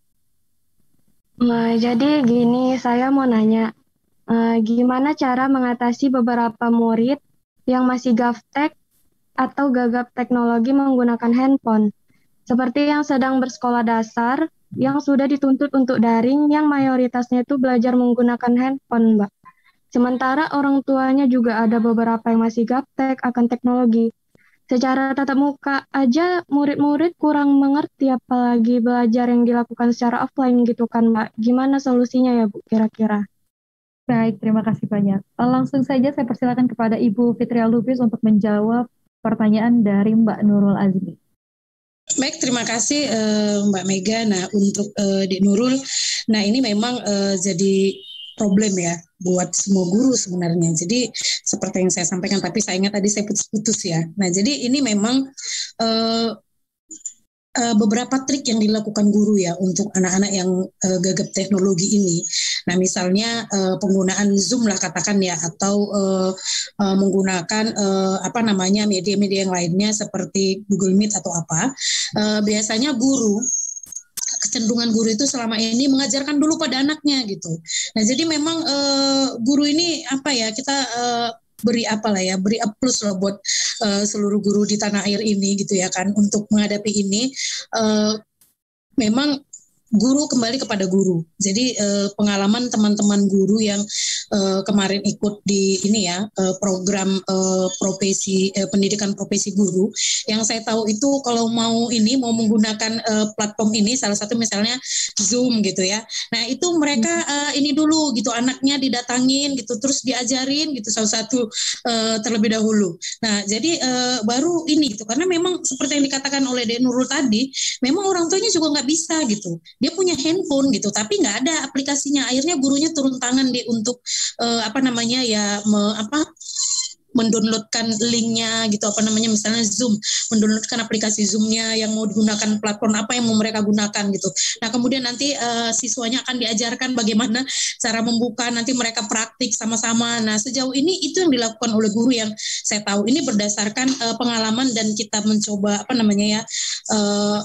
Nah, jadi gini, saya mau nanya, eh, gimana cara mengatasi beberapa murid yang masih gaptek atau gagap teknologi menggunakan handphone, seperti yang sedang bersekolah dasar, yang sudah dituntut untuk daring, yang mayoritasnya itu belajar menggunakan handphone, Mbak. Sementara orang tuanya juga ada beberapa yang masih gaptek akan teknologi. Secara tatap muka aja murid-murid kurang mengerti, apalagi belajar yang dilakukan secara offline gitu kan, Mbak. Gimana solusinya ya, Bu, kira-kira? Baik, terima kasih banyak. Langsung saja saya persilakan kepada Ibu Fitria Lubis untuk menjawab pertanyaan dari Mbak Nurul Azmi. Baik, terima kasih uh, Mbak Mega. Nah, untuk uh, Dik Nurul, nah ini memang uh, jadi problem ya buat semua guru sebenarnya. Jadi seperti yang saya sampaikan, tapi saya ingat tadi saya putus-putus ya. Nah, jadi ini memang uh, uh, beberapa trik yang dilakukan guru ya untuk anak-anak yang uh, gagap teknologi ini. Nah, misalnya uh, penggunaan Zoom lah katakan ya, atau uh, uh, menggunakan uh, apa namanya media-media yang lainnya seperti Google Meet atau apa. Uh, biasanya guru kecenderungan guru itu selama ini mengajarkan dulu pada anaknya gitu. Nah jadi memang uh, guru ini apa ya kita uh, beri apalah ya beri plus lah buat uh, seluruh guru di tanah air ini gitu ya kan untuk menghadapi ini. Uh, memang guru kembali kepada guru. Jadi eh, pengalaman teman-teman guru yang eh, kemarin ikut di ini ya eh, program eh, profesi eh, pendidikan profesi guru, yang saya tahu itu kalau mau ini mau menggunakan eh, platform ini salah satu misalnya Zoom gitu ya. Nah itu mereka eh, ini dulu gitu anaknya didatangin gitu terus diajarin gitu satu-satu eh, terlebih dahulu. Nah jadi eh, baru ini gitu karena memang seperti yang dikatakan oleh Dek Nurul tadi, memang orang tuanya juga nggak bisa gitu. Dia punya handphone gitu, tapi nggak ada aplikasinya. Akhirnya gurunya turun tangan di untuk uh, apa namanya ya me, apa mendownloadkan linknya gitu apa namanya misalnya Zoom, mendownloadkan aplikasi Zoom-nya yang mau digunakan platform apa yang mau mereka gunakan gitu. Nah kemudian nanti uh, siswanya akan diajarkan bagaimana cara membuka, nanti mereka praktik sama-sama. Nah sejauh ini itu yang dilakukan oleh guru yang saya tahu ini berdasarkan uh, pengalaman dan kita mencoba apa namanya ya. Uh,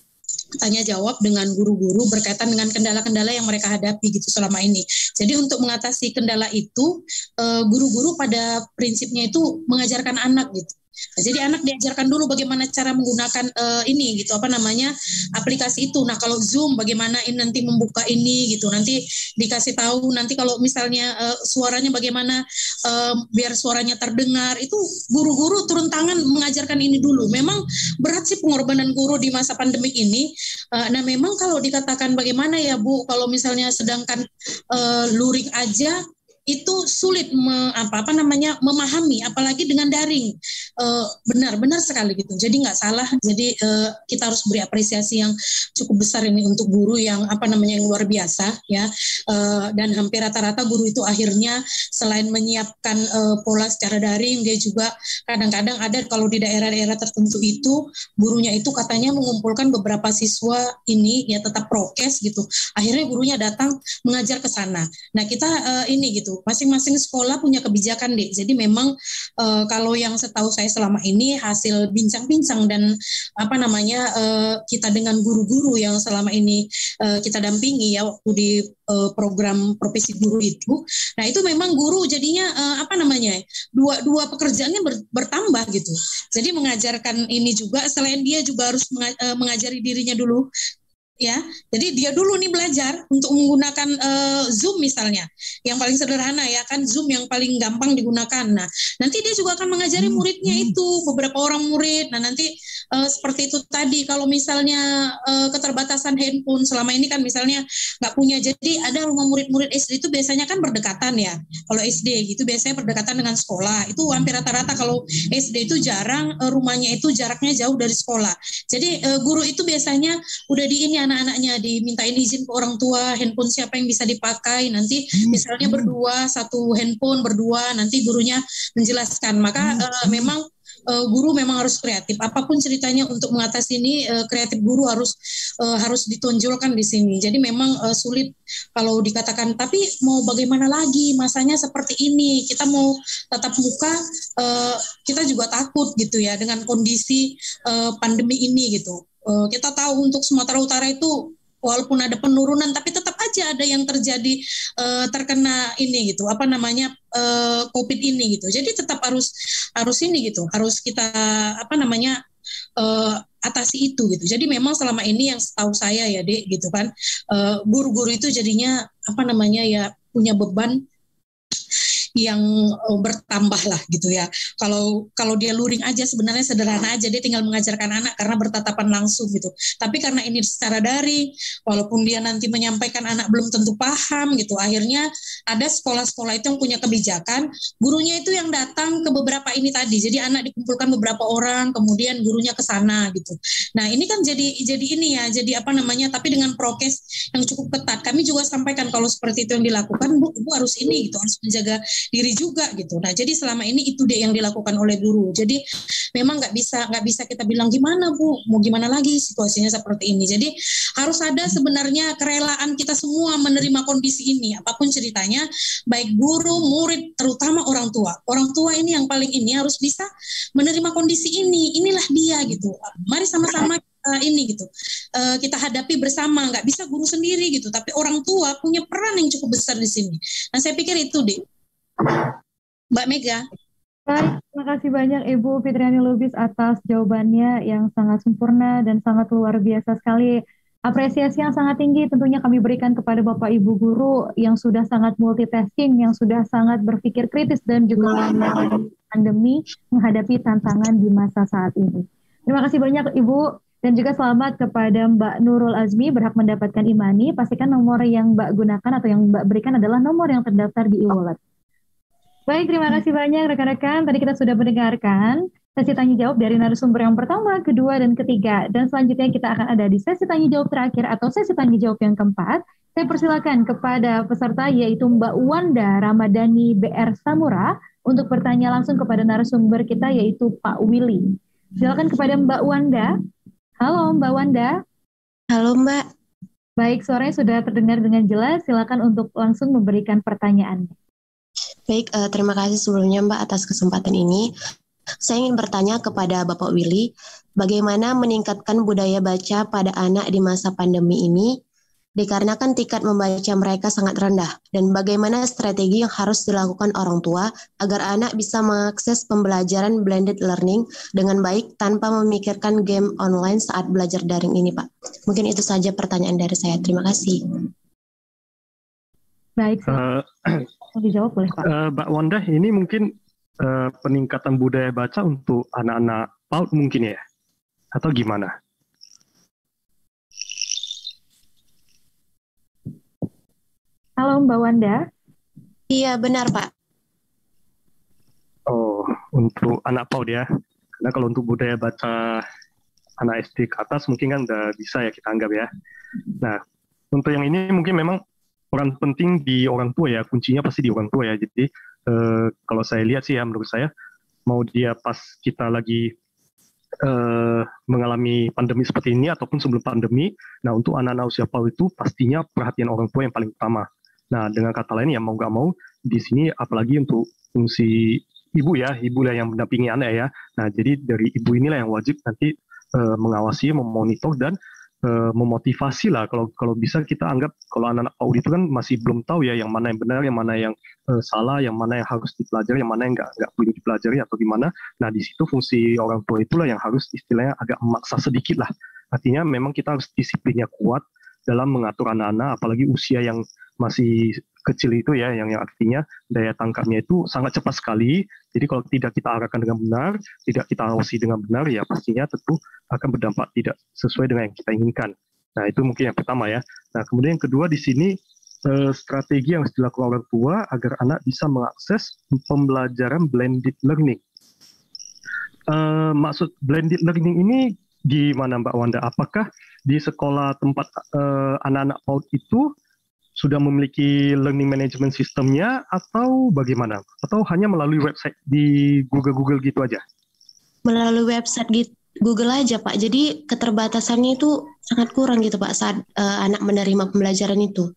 tanya jawab dengan guru-guru berkaitan dengan kendala-kendala yang mereka hadapi gitu selama ini. Jadi untuk mengatasi kendala itu, guru-guru pada prinsipnya itu mengajarkan anak gitu. Nah, jadi anak diajarkan dulu bagaimana cara menggunakan uh, ini gitu apa namanya aplikasi itu. Nah kalau Zoom bagaimana ini nanti membuka ini gitu. Nanti dikasih tahu nanti kalau misalnya uh, suaranya bagaimana uh, biar suaranya terdengar. Itu guru-guru turun tangan mengajarkan ini dulu. Memang berat sih pengorbanan guru di masa pandemik ini. Uh, nah memang kalau dikatakan bagaimana ya Bu kalau misalnya sedangkan uh, luring aja itu sulit me, apa apa namanya memahami apalagi dengan daring. Uh, benar benar sekali gitu. Jadi nggak salah. Jadi uh, kita harus beri apresiasi yang cukup besar ini untuk guru yang apa namanya yang luar biasa ya. Uh, dan hampir rata-rata guru itu akhirnya selain menyiapkan uh, pola secara daring, dia juga kadang-kadang ada kalau di daerah-daerah tertentu itu gurunya itu katanya mengumpulkan beberapa siswa ini ya tetap prokes gitu. Akhirnya gurunya datang mengajar ke sana. Nah kita uh, ini gitu. Masing-masing sekolah punya kebijakan deh. Jadi memang uh, kalau yang setahu saya selama ini hasil bincang-bincang dan apa namanya uh, kita dengan guru-guru yang selama ini uh, kita dampingi ya waktu di uh, program profesi guru itu. Nah itu memang guru jadinya uh, apa namanya dua dua pekerjaannya ber, bertambah gitu. Jadi mengajarkan ini juga selain dia juga harus mengajari dirinya dulu. Ya, jadi dia dulu nih belajar untuk menggunakan uh, Zoom misalnya, yang paling sederhana ya kan Zoom yang paling gampang digunakan. Nah, nanti dia juga akan mengajari muridnya itu beberapa orang murid. Nah, nanti uh, seperti itu tadi kalau misalnya uh, keterbatasan handphone selama ini kan misalnya nggak punya, jadi ada rumah murid-murid S D itu biasanya kan berdekatan ya. Kalau S D gitu biasanya berdekatan dengan sekolah. Itu hampir rata-rata kalau S D itu jarang uh, rumahnya itu jaraknya jauh dari sekolah. Jadi uh, guru itu biasanya udah di ini anak-anaknya dimintain izin ke orang tua, handphone siapa yang bisa dipakai, nanti misalnya berdua, satu handphone berdua, nanti gurunya menjelaskan. Maka uh, memang uh, guru memang harus kreatif. Apapun ceritanya untuk mengatasi ini, uh, kreatif guru harus uh, harus ditonjolkan di sini. Jadi memang uh, sulit kalau dikatakan, tapi mau bagaimana lagi, masanya seperti ini, kita mau tatap muka, uh, kita juga takut gitu ya dengan kondisi uh, pandemi ini gitu. Uh, kita tahu untuk Sumatera Utara itu walaupun ada penurunan tapi tetap aja ada yang terjadi uh, terkena ini gitu apa namanya uh, COVID ini gitu. Jadi tetap harus harus ini gitu harus kita apa namanya uh, atasi itu gitu. Jadi memang selama ini yang setahu saya ya Dek gitu kan uh, guru-guru itu jadinya apa namanya ya punya beban yang uh, bertambah lah gitu ya. Kalau kalau dia luring aja sebenarnya sederhana aja, dia tinggal mengajarkan anak karena bertatapan langsung gitu. Tapi karena ini secara daring, walaupun dia nanti menyampaikan anak belum tentu paham gitu. Akhirnya ada sekolah-sekolah itu yang punya kebijakan, gurunya itu yang datang ke beberapa ini tadi. Jadi anak dikumpulkan beberapa orang, kemudian gurunya ke sana gitu. Nah ini kan jadi jadi ini ya, jadi apa namanya? Tapi dengan prokes yang cukup ketat. Kami juga sampaikan kalau seperti itu yang dilakukan, Bu, Bu harus ini gitu, harus menjaga diri juga gitu. Nah jadi selama ini itu deh yang dilakukan oleh guru. Jadi memang nggak bisa nggak bisa kita bilang gimana Bu, mau gimana lagi situasinya seperti ini. Jadi harus ada sebenarnya kerelaan kita semua menerima kondisi ini, apapun ceritanya, baik guru, murid, terutama orang tua. Orang tua ini yang paling ini harus bisa menerima kondisi ini. Inilah dia gitu. Mari sama-sama uh, ini gitu uh, kita hadapi bersama, nggak bisa guru sendiri gitu, tapi orang tua punya peran yang cukup besar di sini. Nah saya pikir itu deh, Mbak Mega. Baik, terima kasih banyak Ibu Fitriani Lubis atas jawabannya yang sangat sempurna dan sangat luar biasa sekali. Apresiasi yang sangat tinggi tentunya kami berikan kepada Bapak Ibu guru yang sudah sangat multitasking, yang sudah sangat berpikir kritis dan juga pandemi menghadapi tantangan di masa saat ini. Terima kasih banyak Ibu dan juga selamat kepada Mbak Nurul Azmi berhak mendapatkan Imani. Pastikan nomor yang Mbak gunakan atau yang Mbak berikan adalah nomor yang terdaftar di e-wallet. Baik, terima kasih banyak rekan-rekan. Tadi kita sudah mendengarkan sesi tanya jawab dari narasumber yang pertama, kedua, dan ketiga. Dan selanjutnya kita akan ada di sesi tanya jawab terakhir atau sesi tanya jawab yang keempat. Saya persilakan kepada peserta yaitu Mbak Wanda Ramadhani B R Samura untuk bertanya langsung kepada narasumber kita yaitu Pak Willy. Silakan kepada Mbak Wanda. Halo Mbak Wanda. Halo Mbak. Baik, suaranya sudah terdengar dengan jelas. Silakan untuk langsung memberikan pertanyaannya. Baik, uh, terima kasih sebelumnya Mbak atas kesempatan ini. Saya ingin bertanya kepada Bapak Willy, bagaimana meningkatkan budaya baca pada anak di masa pandemi ini, dikarenakan tingkat membaca mereka sangat rendah, dan bagaimana strategi yang harus dilakukan orang tua agar anak bisa mengakses pembelajaran blended learning dengan baik tanpa memikirkan game online saat belajar daring ini, Pak. Mungkin itu saja pertanyaan dari saya. Terima kasih. Baik, uh, dijawab boleh Pak. Uh, Mbak Wanda, ini mungkin Uh, peningkatan budaya baca untuk anak-anak PAUD mungkin ya? Atau gimana? Halo Mbak Wanda. Iya benar Pak. Oh, untuk anak PAUD ya. Karena kalau untuk budaya baca anak S D ke atas mungkin kan udah bisa ya kita anggap ya. Nah, untuk yang ini mungkin memang peran penting di orang tua ya, kuncinya pasti di orang tua ya. Jadi Uh, kalau saya lihat sih ya, menurut saya mau dia pas kita lagi uh, mengalami pandemi seperti ini ataupun sebelum pandemi, nah untuk anak-anak usia PAUD itu pastinya perhatian orang tua yang paling utama. Nah dengan kata lain ya mau nggak mau di sini apalagi untuk fungsi ibu ya, ibu lah yang mendampingi anak ya. Nah jadi dari ibu inilah yang wajib nanti uh, mengawasi, memonitor dan memotivasi lah. Kalau kalau bisa kita anggap kalau anak-anak PAUD itu kan masih belum tahu ya yang mana yang benar, yang mana yang uh, salah, yang mana yang harus dipelajari, yang mana yang nggak nggak perlu dipelajari atau gimana. Nah di situ fungsi orang tua itulah yang harus istilahnya agak memaksa sedikit lah. Artinya memang kita harus disiplinnya kuat dalam mengatur anak-anak, apalagi usia yang masih kecil itu ya, yang, yang artinya daya tangkapnya itu sangat cepat sekali. Jadi kalau tidak kita arahkan dengan benar, tidak kita awasi dengan benar, ya pastinya tentu akan berdampak tidak sesuai dengan yang kita inginkan. Nah itu mungkin yang pertama ya. Nah kemudian yang kedua di sini eh, strategi yang harus dilakukan orang tua agar anak bisa mengakses pembelajaran blended learning. Eh, maksud blended learning ini gimana Mbak Wanda? Apakah di sekolah tempat eh, anak-anak PAUD itu sudah memiliki learning management sistemnya atau bagaimana? Atau hanya melalui website di Google-Google gitu aja? Melalui website gitu, Google aja Pak. Jadi keterbatasannya itu sangat kurang gitu Pak saat uh, anak menerima pembelajaran itu.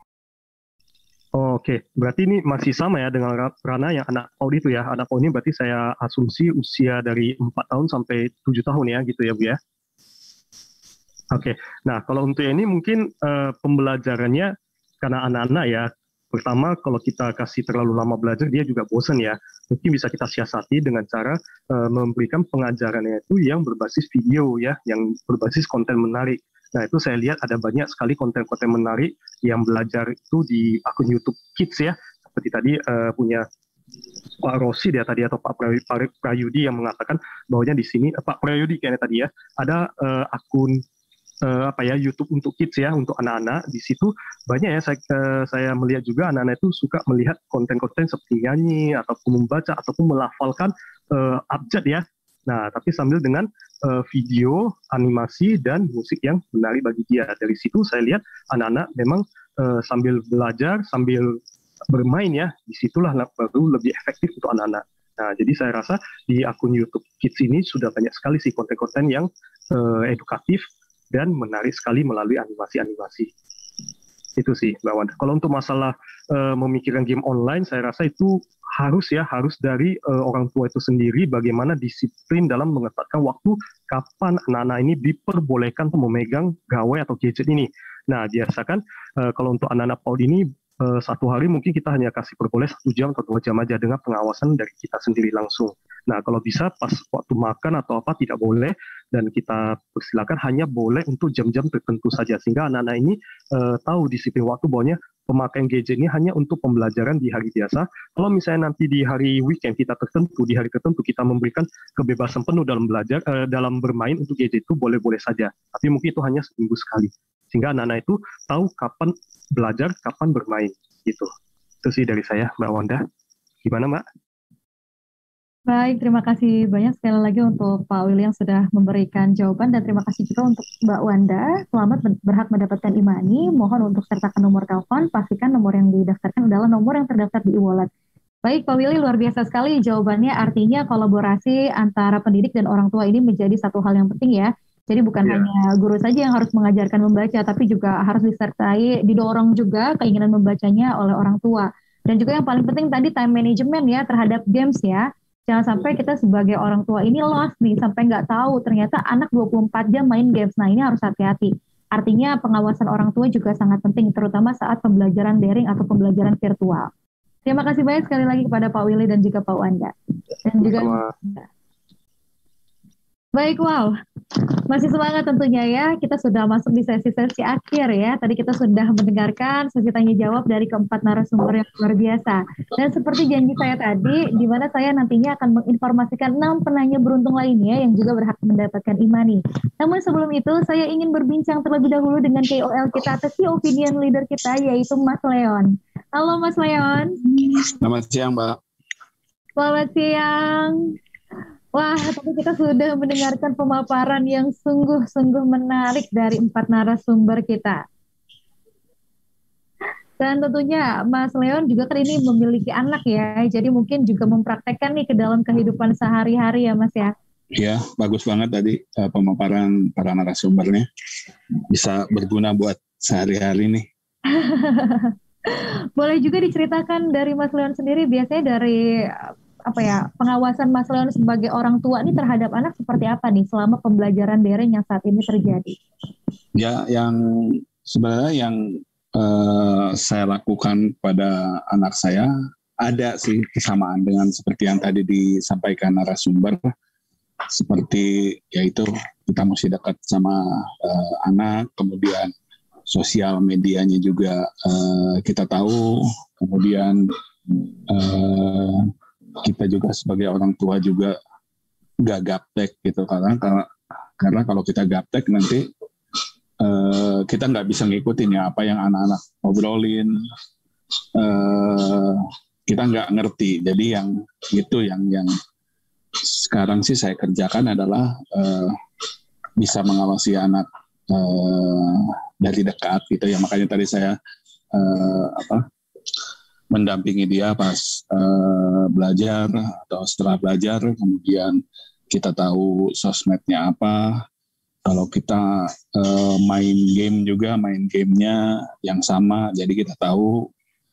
Oh, Oke, okay. Berarti ini masih sama ya dengan Rana yang anak PAUD itu ya. Anak PAUD ini berarti saya asumsi usia dari empat tahun sampai tujuh tahun ya gitu ya Bu ya. Oke, okay. Nah kalau untuk ini mungkin uh, pembelajarannya karena anak-anak ya, pertama kalau kita kasih terlalu lama belajar, dia juga bosan ya. Mungkin bisa kita siasati dengan cara uh, memberikan pengajarannya itu yang berbasis video ya, yang berbasis konten menarik. Nah itu saya lihat ada banyak sekali konten-konten menarik yang belajar itu di akun YouTube Kids ya. Seperti tadi uh, punya Pak Rosid ya tadi atau Pak Prayudi yang mengatakan bahwanya di sini, uh, Pak Prayudi kayaknya tadi ya, ada uh, akun Uh, apa ya YouTube untuk kids ya, untuk anak-anak. Di situ banyak ya saya, uh, saya melihat juga anak-anak itu suka melihat konten-konten seperti nyanyi ataupun membaca ataupun melafalkan uh, abjad ya. Nah tapi sambil dengan uh, video, animasi dan musik yang menarik bagi dia. Dari situ saya lihat anak-anak memang uh, sambil belajar sambil bermain ya. Disitulah baru lebih efektif untuk anak-anak. Nah jadi saya rasa di akun YouTube Kids ini sudah banyak sekali sih konten-konten yang uh, edukatif dan menarik sekali melalui animasi-animasi. Itu sih Mbak Wanda. Kalau untuk masalah uh, memikirkan game online, saya rasa itu harus ya, harus dari uh, orang tua itu sendiri bagaimana disiplin dalam mengetatkan waktu kapan anak-anak ini diperbolehkan untuk memegang gawai atau gadget ini. Nah, biasakan uh, kalau untuk anak-anak PAUD ini uh, satu hari mungkin kita hanya kasih perboleh satu jam atau dua jam aja dengan pengawasan dari kita sendiri langsung. Nah, kalau bisa pas waktu makan atau apa tidak boleh, dan kita persilakan hanya boleh untuk jam-jam tertentu saja, sehingga anak-anak ini uh, tahu disiplin waktu bahwa pemakaian gadget ini hanya untuk pembelajaran di hari biasa. Kalau misalnya nanti di hari weekend kita tertentu, di hari tertentu kita memberikan kebebasan penuh dalam belajar, uh, dalam bermain untuk gadget itu boleh-boleh saja. Tapi mungkin itu hanya seminggu sekali, sehingga anak-anak itu tahu kapan belajar, kapan bermain. Gitu. Itu sih dari saya, Mbak Wanda. Gimana, Mbak? Baik, terima kasih banyak sekali lagi untuk Pak Willy yang sudah memberikan jawaban, dan terima kasih juga untuk Mbak Wanda. Selamat berhak mendapatkan imani. Mohon untuk sertakan nomor telepon, pastikan nomor yang didaftarkan adalah nomor yang terdaftar di e-wallet. Baik Pak Willy, luar biasa sekali jawabannya, artinya kolaborasi antara pendidik dan orang tua ini menjadi satu hal yang penting ya. Jadi bukan yeah. hanya guru saja yang harus mengajarkan membaca, tapi juga harus disertai, didorong juga keinginan membacanya oleh orang tua. Dan juga yang paling penting tadi time management ya terhadap games ya. Jangan sampai kita sebagai orang tua ini lost nih, sampai nggak tahu ternyata anak dua puluh empat jam main games. Nah ini harus hati-hati. Artinya pengawasan orang tua juga sangat penting, terutama saat pembelajaran daring atau pembelajaran virtual. Terima kasih banyak sekali lagi kepada Pak Willy dan juga Pak Wanda. Dan juga baik, wow. Masih semangat tentunya ya. Kita sudah masuk di sesi-sesi akhir ya. Tadi kita sudah mendengarkan sesi tanya jawab dari keempat narasumber yang luar biasa. Dan seperti janji saya tadi, di mana saya nantinya akan menginformasikan enam penanya beruntung lainnya yang juga berhak mendapatkan imani. Namun sebelum itu, saya ingin berbincang terlebih dahulu dengan K O L kita atau Key Opinion Leader kita, yaitu Mas Leon. Halo Mas Leon. Selamat siang, Mbak. Selamat siang. Wah, tapi kita sudah mendengarkan pemaparan yang sungguh-sungguh menarik dari empat narasumber kita. Dan tentunya Mas Leon juga kan ini memiliki anak ya, jadi mungkin juga mempraktekkan nih ke dalam kehidupan sehari-hari ya Mas ya. Iya, bagus banget tadi uh, pemaparan para narasumbernya. Bisa berguna buat sehari-hari nih. Boleh juga diceritakan dari Mas Leon sendiri, biasanya dari apa ya, pengawasan Mas Leon sebagai orang tua ini terhadap anak seperti apa nih selama pembelajaran daring yang saat ini terjadi? Ya, yang sebenarnya yang uh, saya lakukan pada anak saya ada sih kesamaan dengan seperti yang tadi disampaikan narasumber, seperti yaitu kita mesti dekat sama uh, anak, kemudian sosial medianya juga uh, kita tahu, kemudian uh, kita juga sebagai orang tua juga gak gaptek gitu, karena karena, karena kalau kita gaptek nanti uh, kita nggak bisa ngikutin ya apa yang anak-anak ngobrolin, uh, kita nggak ngerti. Jadi yang itu yang yang sekarang sih saya kerjakan adalah uh, bisa mengawasi anak uh, dari dekat gitu ya, makanya tadi saya uh, apa mendampingi dia pas uh, belajar atau setelah belajar, kemudian kita tahu sosmednya apa. Kalau kita uh, main game juga, main gamenya yang sama, jadi kita tahu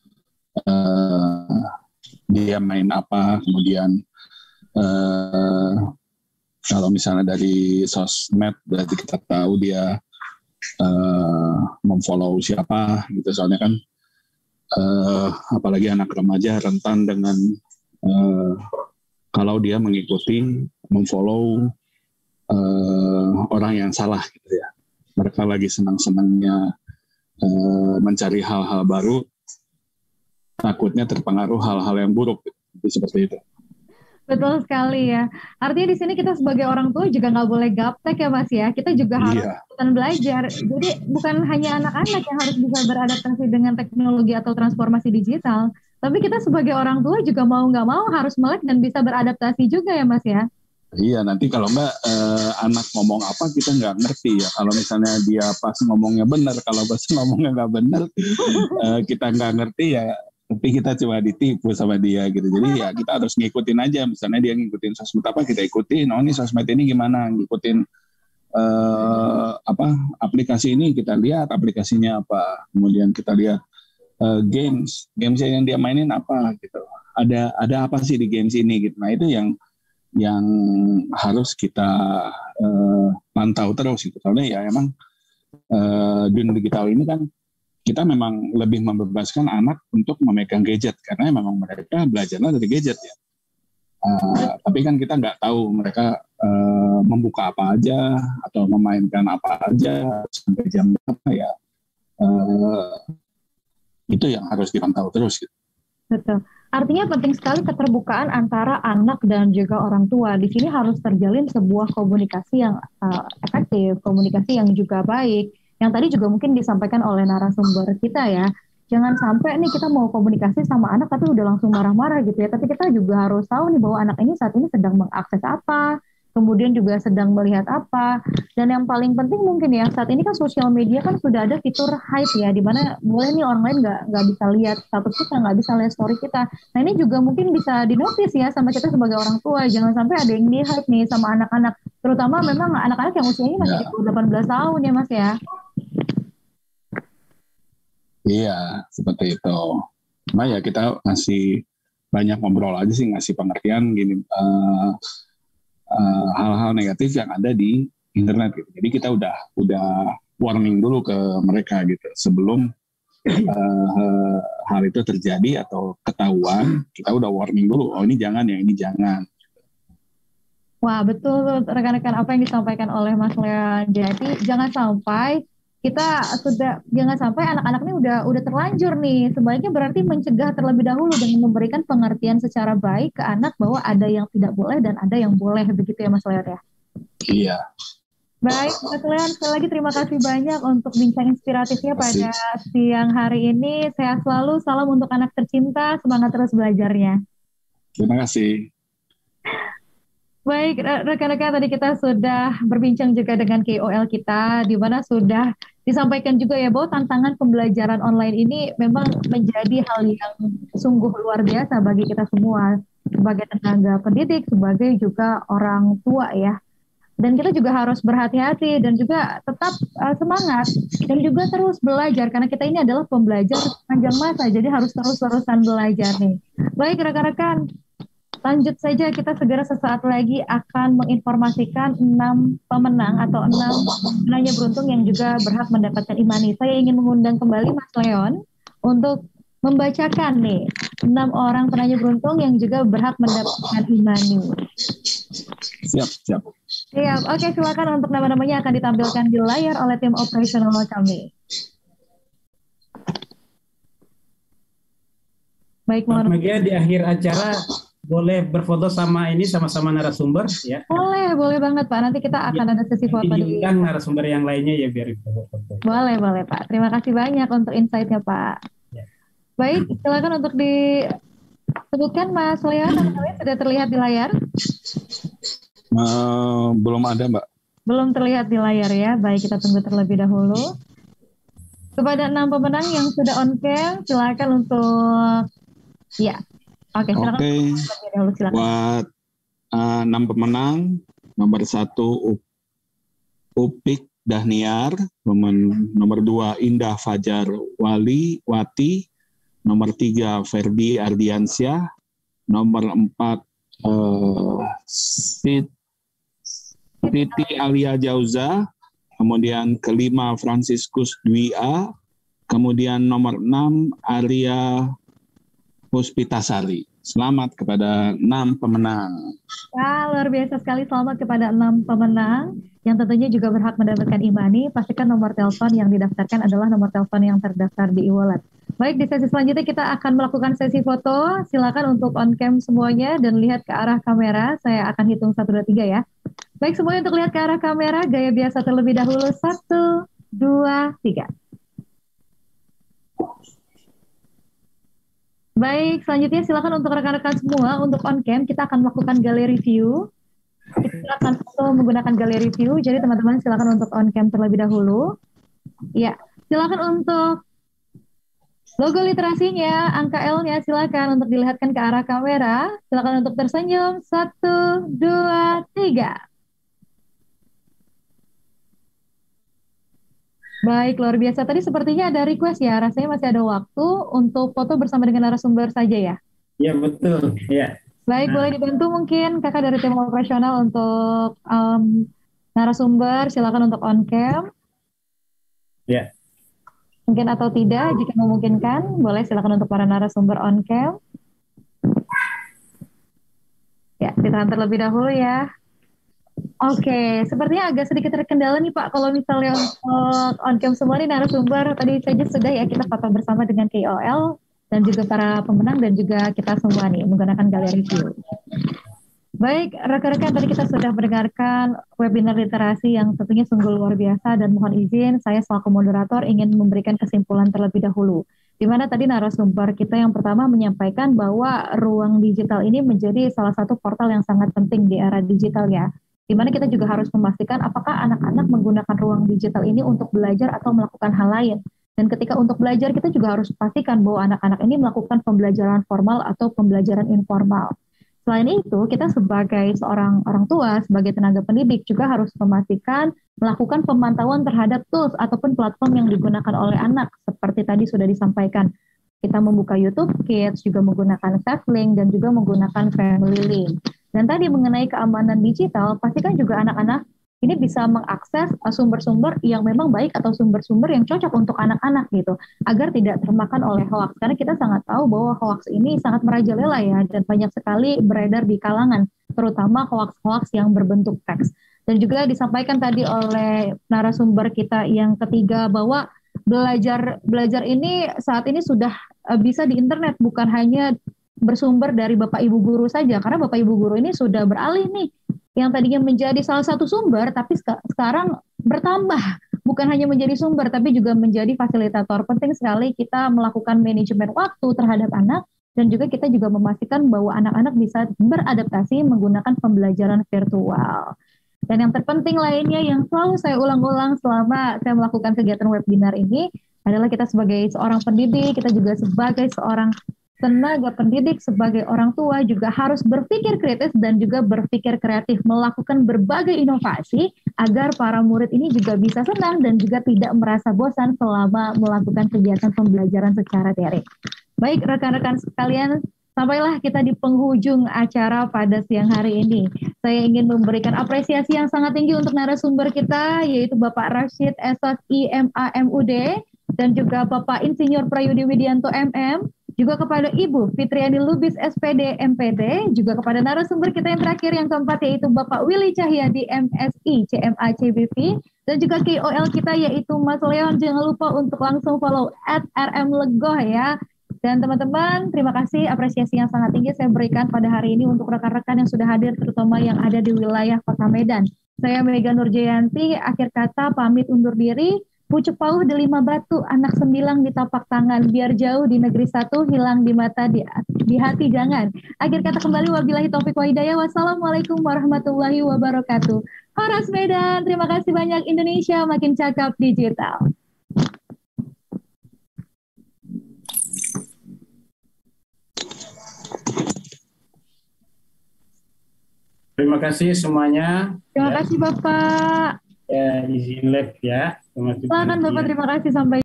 uh, dia main apa. Kemudian uh, kalau misalnya dari sosmed, berarti kita tahu dia uh, memfollow siapa gitu, soalnya kan Uh, apalagi anak remaja rentan dengan uh, kalau dia mengikuti, memfollow uh, orang yang salah gitu ya. Mereka lagi senang-senangnya uh, mencari hal-hal baru, takutnya terpengaruh hal-hal yang buruk gitu, seperti itu. Betul sekali ya. Artinya di sini kita sebagai orang tua juga nggak boleh gaptek ya Mas ya. Kita juga harus Iya. ikutan belajar. Jadi bukan hanya anak-anak yang harus bisa beradaptasi dengan teknologi atau transformasi digital, tapi kita sebagai orang tua juga mau nggak mau harus melek dan bisa beradaptasi juga ya Mas ya. Iya, nanti kalau Mbak eh, anak ngomong apa kita nggak ngerti ya. Kalau misalnya dia pas ngomongnya benar, kalau pas ngomongnya nggak benar, eh, kita nggak ngerti ya. Tapi kita cuma ditipu sama dia gitu. Jadi ya kita harus ngikutin aja. Misalnya dia ngikutin sosmed apa, kita ikutin. Oh ini sosmed ini gimana? Ngikutin uh, apa aplikasi ini kita lihat aplikasinya apa, kemudian kita lihat uh, games, games yang dia mainin apa gitu. Ada ada apa sih di games ini gitu. Nah itu yang yang harus kita uh, pantau terus gitu. Soalnya ya emang uh, dunia digital ini kan kita memang lebih membebaskan anak untuk memegang gadget karena memang mereka belajarnya dari gadget ya. Uh, tapi kan kita nggak tahu mereka uh, membuka apa aja atau memainkan apa aja sampai jam berapa ya. Uh, itu yang harus dipantau terus. Gitu. Betul. Artinya penting sekali keterbukaan antara anak dan juga orang tua. Di sini harus terjalin sebuah komunikasi yang uh, efektif, komunikasi yang juga baik. Yang tadi juga mungkin disampaikan oleh narasumber kita ya. Jangan sampai nih kita mau komunikasi sama anak tapi udah langsung marah-marah gitu ya. Tapi kita juga harus tahu nih bahwa anak ini saat ini sedang mengakses apa, kemudian juga sedang melihat apa. Dan yang paling penting mungkin ya, saat ini kan sosial media kan sudah ada fitur hide ya, di mana boleh nih orang lain nggak nggak bisa lihat status kita, nggak bisa lihat story kita. Nah ini juga mungkin bisa dinotis ya sama kita sebagai orang tua. Jangan sampai ada yang di-hide nih sama anak-anak. Terutama memang anak-anak yang usianya masih di bawah delapan belas tahun ya Mas ya. Iya, seperti itu. Nah ya kita ngasih banyak ngobrol aja sih, ngasih pengertian gini uh, uh, hal-hal negatif yang ada di internet gitu. Jadi kita udah udah warning dulu ke mereka gitu sebelum uh, hal itu terjadi atau ketahuan, kita udah warning dulu. Oh ini jangan ya, ini jangan. Wah betul rekan-rekan apa yang disampaikan oleh Mas Leon. Jadi jangan sampai kita sudah jangan sampai anak-anak ini udah udah terlanjur nih. Sebaiknya berarti mencegah terlebih dahulu dengan memberikan pengertian secara baik ke anak bahwa ada yang tidak boleh dan ada yang boleh, begitu ya Mas Leon ya. Iya. Baik Mas Leon, sekali lagi terima kasih banyak untuk bincang inspiratifnya pada siang hari ini. Sehat selalu, salam untuk anak tercinta, semangat terus belajarnya. Terima kasih. Baik, rekan-rekan tadi kita sudah berbincang juga dengan K O L kita, di mana sudah disampaikan juga ya bahwa tantangan pembelajaran online ini memang menjadi hal yang sungguh luar biasa bagi kita semua, sebagai tenaga pendidik, sebagai juga orang tua ya. Dan kita juga harus berhati-hati dan juga tetap uh, semangat dan juga terus belajar, karena kita ini adalah pembelajar panjang masa, jadi harus terus-terusan belajar nih. Baik rekan-rekan, lanjut saja, kita segera sesaat lagi akan menginformasikan enam pemenang atau enam penanya beruntung yang juga berhak mendapatkan imani. Saya ingin mengundang kembali Mas Leon untuk membacakan nih enam orang penanya beruntung yang juga berhak mendapatkan imani. Siap, siap. Siap. Oke, silakan untuk nama-namanya akan ditampilkan di layar oleh tim operasional kami. Baik, mohon. Megia di akhir acara boleh berfoto sama ini sama-sama narasumber ya. Boleh, boleh banget Pak. Nanti kita akan ya, ada sesi foto di diundang narasumber yang lainnya ya biar foto-foto. Boleh, boleh Pak. Terima kasih banyak untuk insight-nya Pak. Ya. Baik, silakan untuk disebutkan Mas Leon, namanya sudah terlihat di layar? Uh, belum ada Mbak. Belum terlihat di layar ya. Baik, kita tunggu terlebih dahulu. Kepada enam pemenang yang sudah on cam, silakan untuk ya. Oke, silakan. Oke. Buat uh, enam pemenang, nomor satu Upik Dahniar, nomor, nomor dua Indah Fajar Wali Wati, nomor tiga Ferdi Ardiansyah, nomor empat uh, Siti Alia Jauza, kemudian kelima Franciscus Dwi A, kemudian nomor enam Arya Puspitasari. Selamat kepada enam pemenang. Wah, luar biasa sekali. Selamat kepada enam pemenang yang tentunya juga berhak mendapatkan imani. Pastikan nomor telepon yang didaftarkan adalah nomor telepon yang terdaftar di e-wallet. Baik, di sesi selanjutnya kita akan melakukan sesi foto. Silakan untuk on cam semuanya dan lihat ke arah kamera. Saya akan hitung satu, dua, tiga ya. Baik, semuanya untuk lihat ke arah kamera. Gaya biasa terlebih dahulu. Satu, dua, tiga. Baik, selanjutnya silakan untuk rekan-rekan semua untuk on cam kita akan melakukan galeri view. Kita akan foto menggunakan galeri view. Jadi teman-teman silakan untuk on cam terlebih dahulu. Ya, silakan untuk logo literasinya, angka L-nya silakan untuk dilihatkan ke arah kamera. Silakan untuk tersenyum. Satu, dua, tiga. Baik, luar biasa. Tadi sepertinya ada request ya, rasanya masih ada waktu untuk foto bersama dengan narasumber saja ya? Iya, betul. Ya. Baik, boleh dibantu mungkin kakak dari tim operasional untuk um, narasumber, silakan untuk on cam. Ya. Mungkin atau tidak, jika memungkinkan, boleh silakan untuk para narasumber on cam. Ya, ditahan terlebih dahulu ya. Oke, sepertinya agak sedikit terkendala nih Pak, kalau misalnya untuk on cam semua nih narasumber, tadi saja sudah ya kita foto bersama dengan K O L, dan juga para pemenang, dan juga kita semua nih menggunakan Gallery View. Baik, rekan-rekan, tadi kita sudah mendengarkan webinar literasi yang tentunya sungguh luar biasa, dan mohon izin saya selaku moderator ingin memberikan kesimpulan terlebih dahulu. Di mana tadi narasumber kita yang pertama menyampaikan bahwa ruang digital ini menjadi salah satu portal yang sangat penting di era digital ya. Di mana kita juga harus memastikan apakah anak-anak menggunakan ruang digital ini untuk belajar atau melakukan hal lain. Dan ketika untuk belajar kita juga harus pastikan bahwa anak-anak ini melakukan pembelajaran formal atau pembelajaran informal. Selain itu, kita sebagai seorang orang tua, sebagai tenaga pendidik juga harus memastikan melakukan pemantauan terhadap tools ataupun platform yang digunakan oleh anak. Seperti tadi sudah disampaikan, kita membuka YouTube Kids, juga menggunakan Saflink, dan juga menggunakan Family Link. Dan tadi mengenai keamanan digital, pastikan juga anak-anak ini bisa mengakses sumber-sumber yang memang baik atau sumber-sumber yang cocok untuk anak-anak gitu, agar tidak termakan oleh hoax. Karena kita sangat tahu bahwa hoax ini sangat merajalela ya, dan banyak sekali beredar di kalangan, terutama hoax-hoax yang berbentuk teks. Dan juga disampaikan tadi oleh narasumber kita yang ketiga bahwa belajar belajar ini saat ini sudah bisa di internet, bukan hanya bersumber dari Bapak Ibu guru saja, karena Bapak Ibu guru ini sudah beralih nih, yang tadinya menjadi salah satu sumber, tapi sekarang bertambah, bukan hanya menjadi sumber, tapi juga menjadi fasilitator. Penting sekali kita melakukan manajemen waktu terhadap anak, dan juga kita juga memastikan bahwa anak-anak bisa beradaptasi menggunakan pembelajaran virtual. Dan yang terpenting lainnya yang selalu saya ulang-ulang selama saya melakukan kegiatan webinar ini, adalah kita sebagai seorang pendidik, kita juga sebagai seorang tenaga pendidik, sebagai orang tua juga harus berpikir kritis dan juga berpikir kreatif, melakukan berbagai inovasi agar para murid ini juga bisa senang dan juga tidak merasa bosan selama melakukan kegiatan pembelajaran secara daring. Baik rekan-rekan sekalian, sampailah kita di penghujung acara pada siang hari ini. Saya ingin memberikan apresiasi yang sangat tinggi untuk narasumber kita, yaitu Bapak Rashid S S I M A M U D, dan juga Bapak Insinyur Prayudi Widianto M M, juga kepada Ibu Fitriani Lubis S P D M P D, juga kepada narasumber kita yang terakhir yang keempat yaitu Bapak Willy Cahyadi M Si C M A C B V, dan juga K O L kita yaitu Mas Leon. Jangan lupa untuk langsung follow at R M Legoh ya. Dan teman-teman, terima kasih apresiasi yang sangat tinggi saya berikan pada hari ini untuk rekan-rekan yang sudah hadir, terutama yang ada di wilayah Kota Medan. Saya Mega Nurjayanti, akhir kata pamit undur diri. Pucuk pauh di lima batu, anak sembilang di tapak tangan, biar jauh di negeri satu, hilang di mata, di, di hati jangan. Akhir kata kembali, wabillahi taufiq wa hidayah, wassalamualaikum warahmatullahi wabarakatuh. Horas Medan, terima kasih banyak. Indonesia makin cakap digital. Terima kasih semuanya. Terima ya. kasih Bapak. Ya, izin live ya. Silakan Bapak, terima kasih. Sampai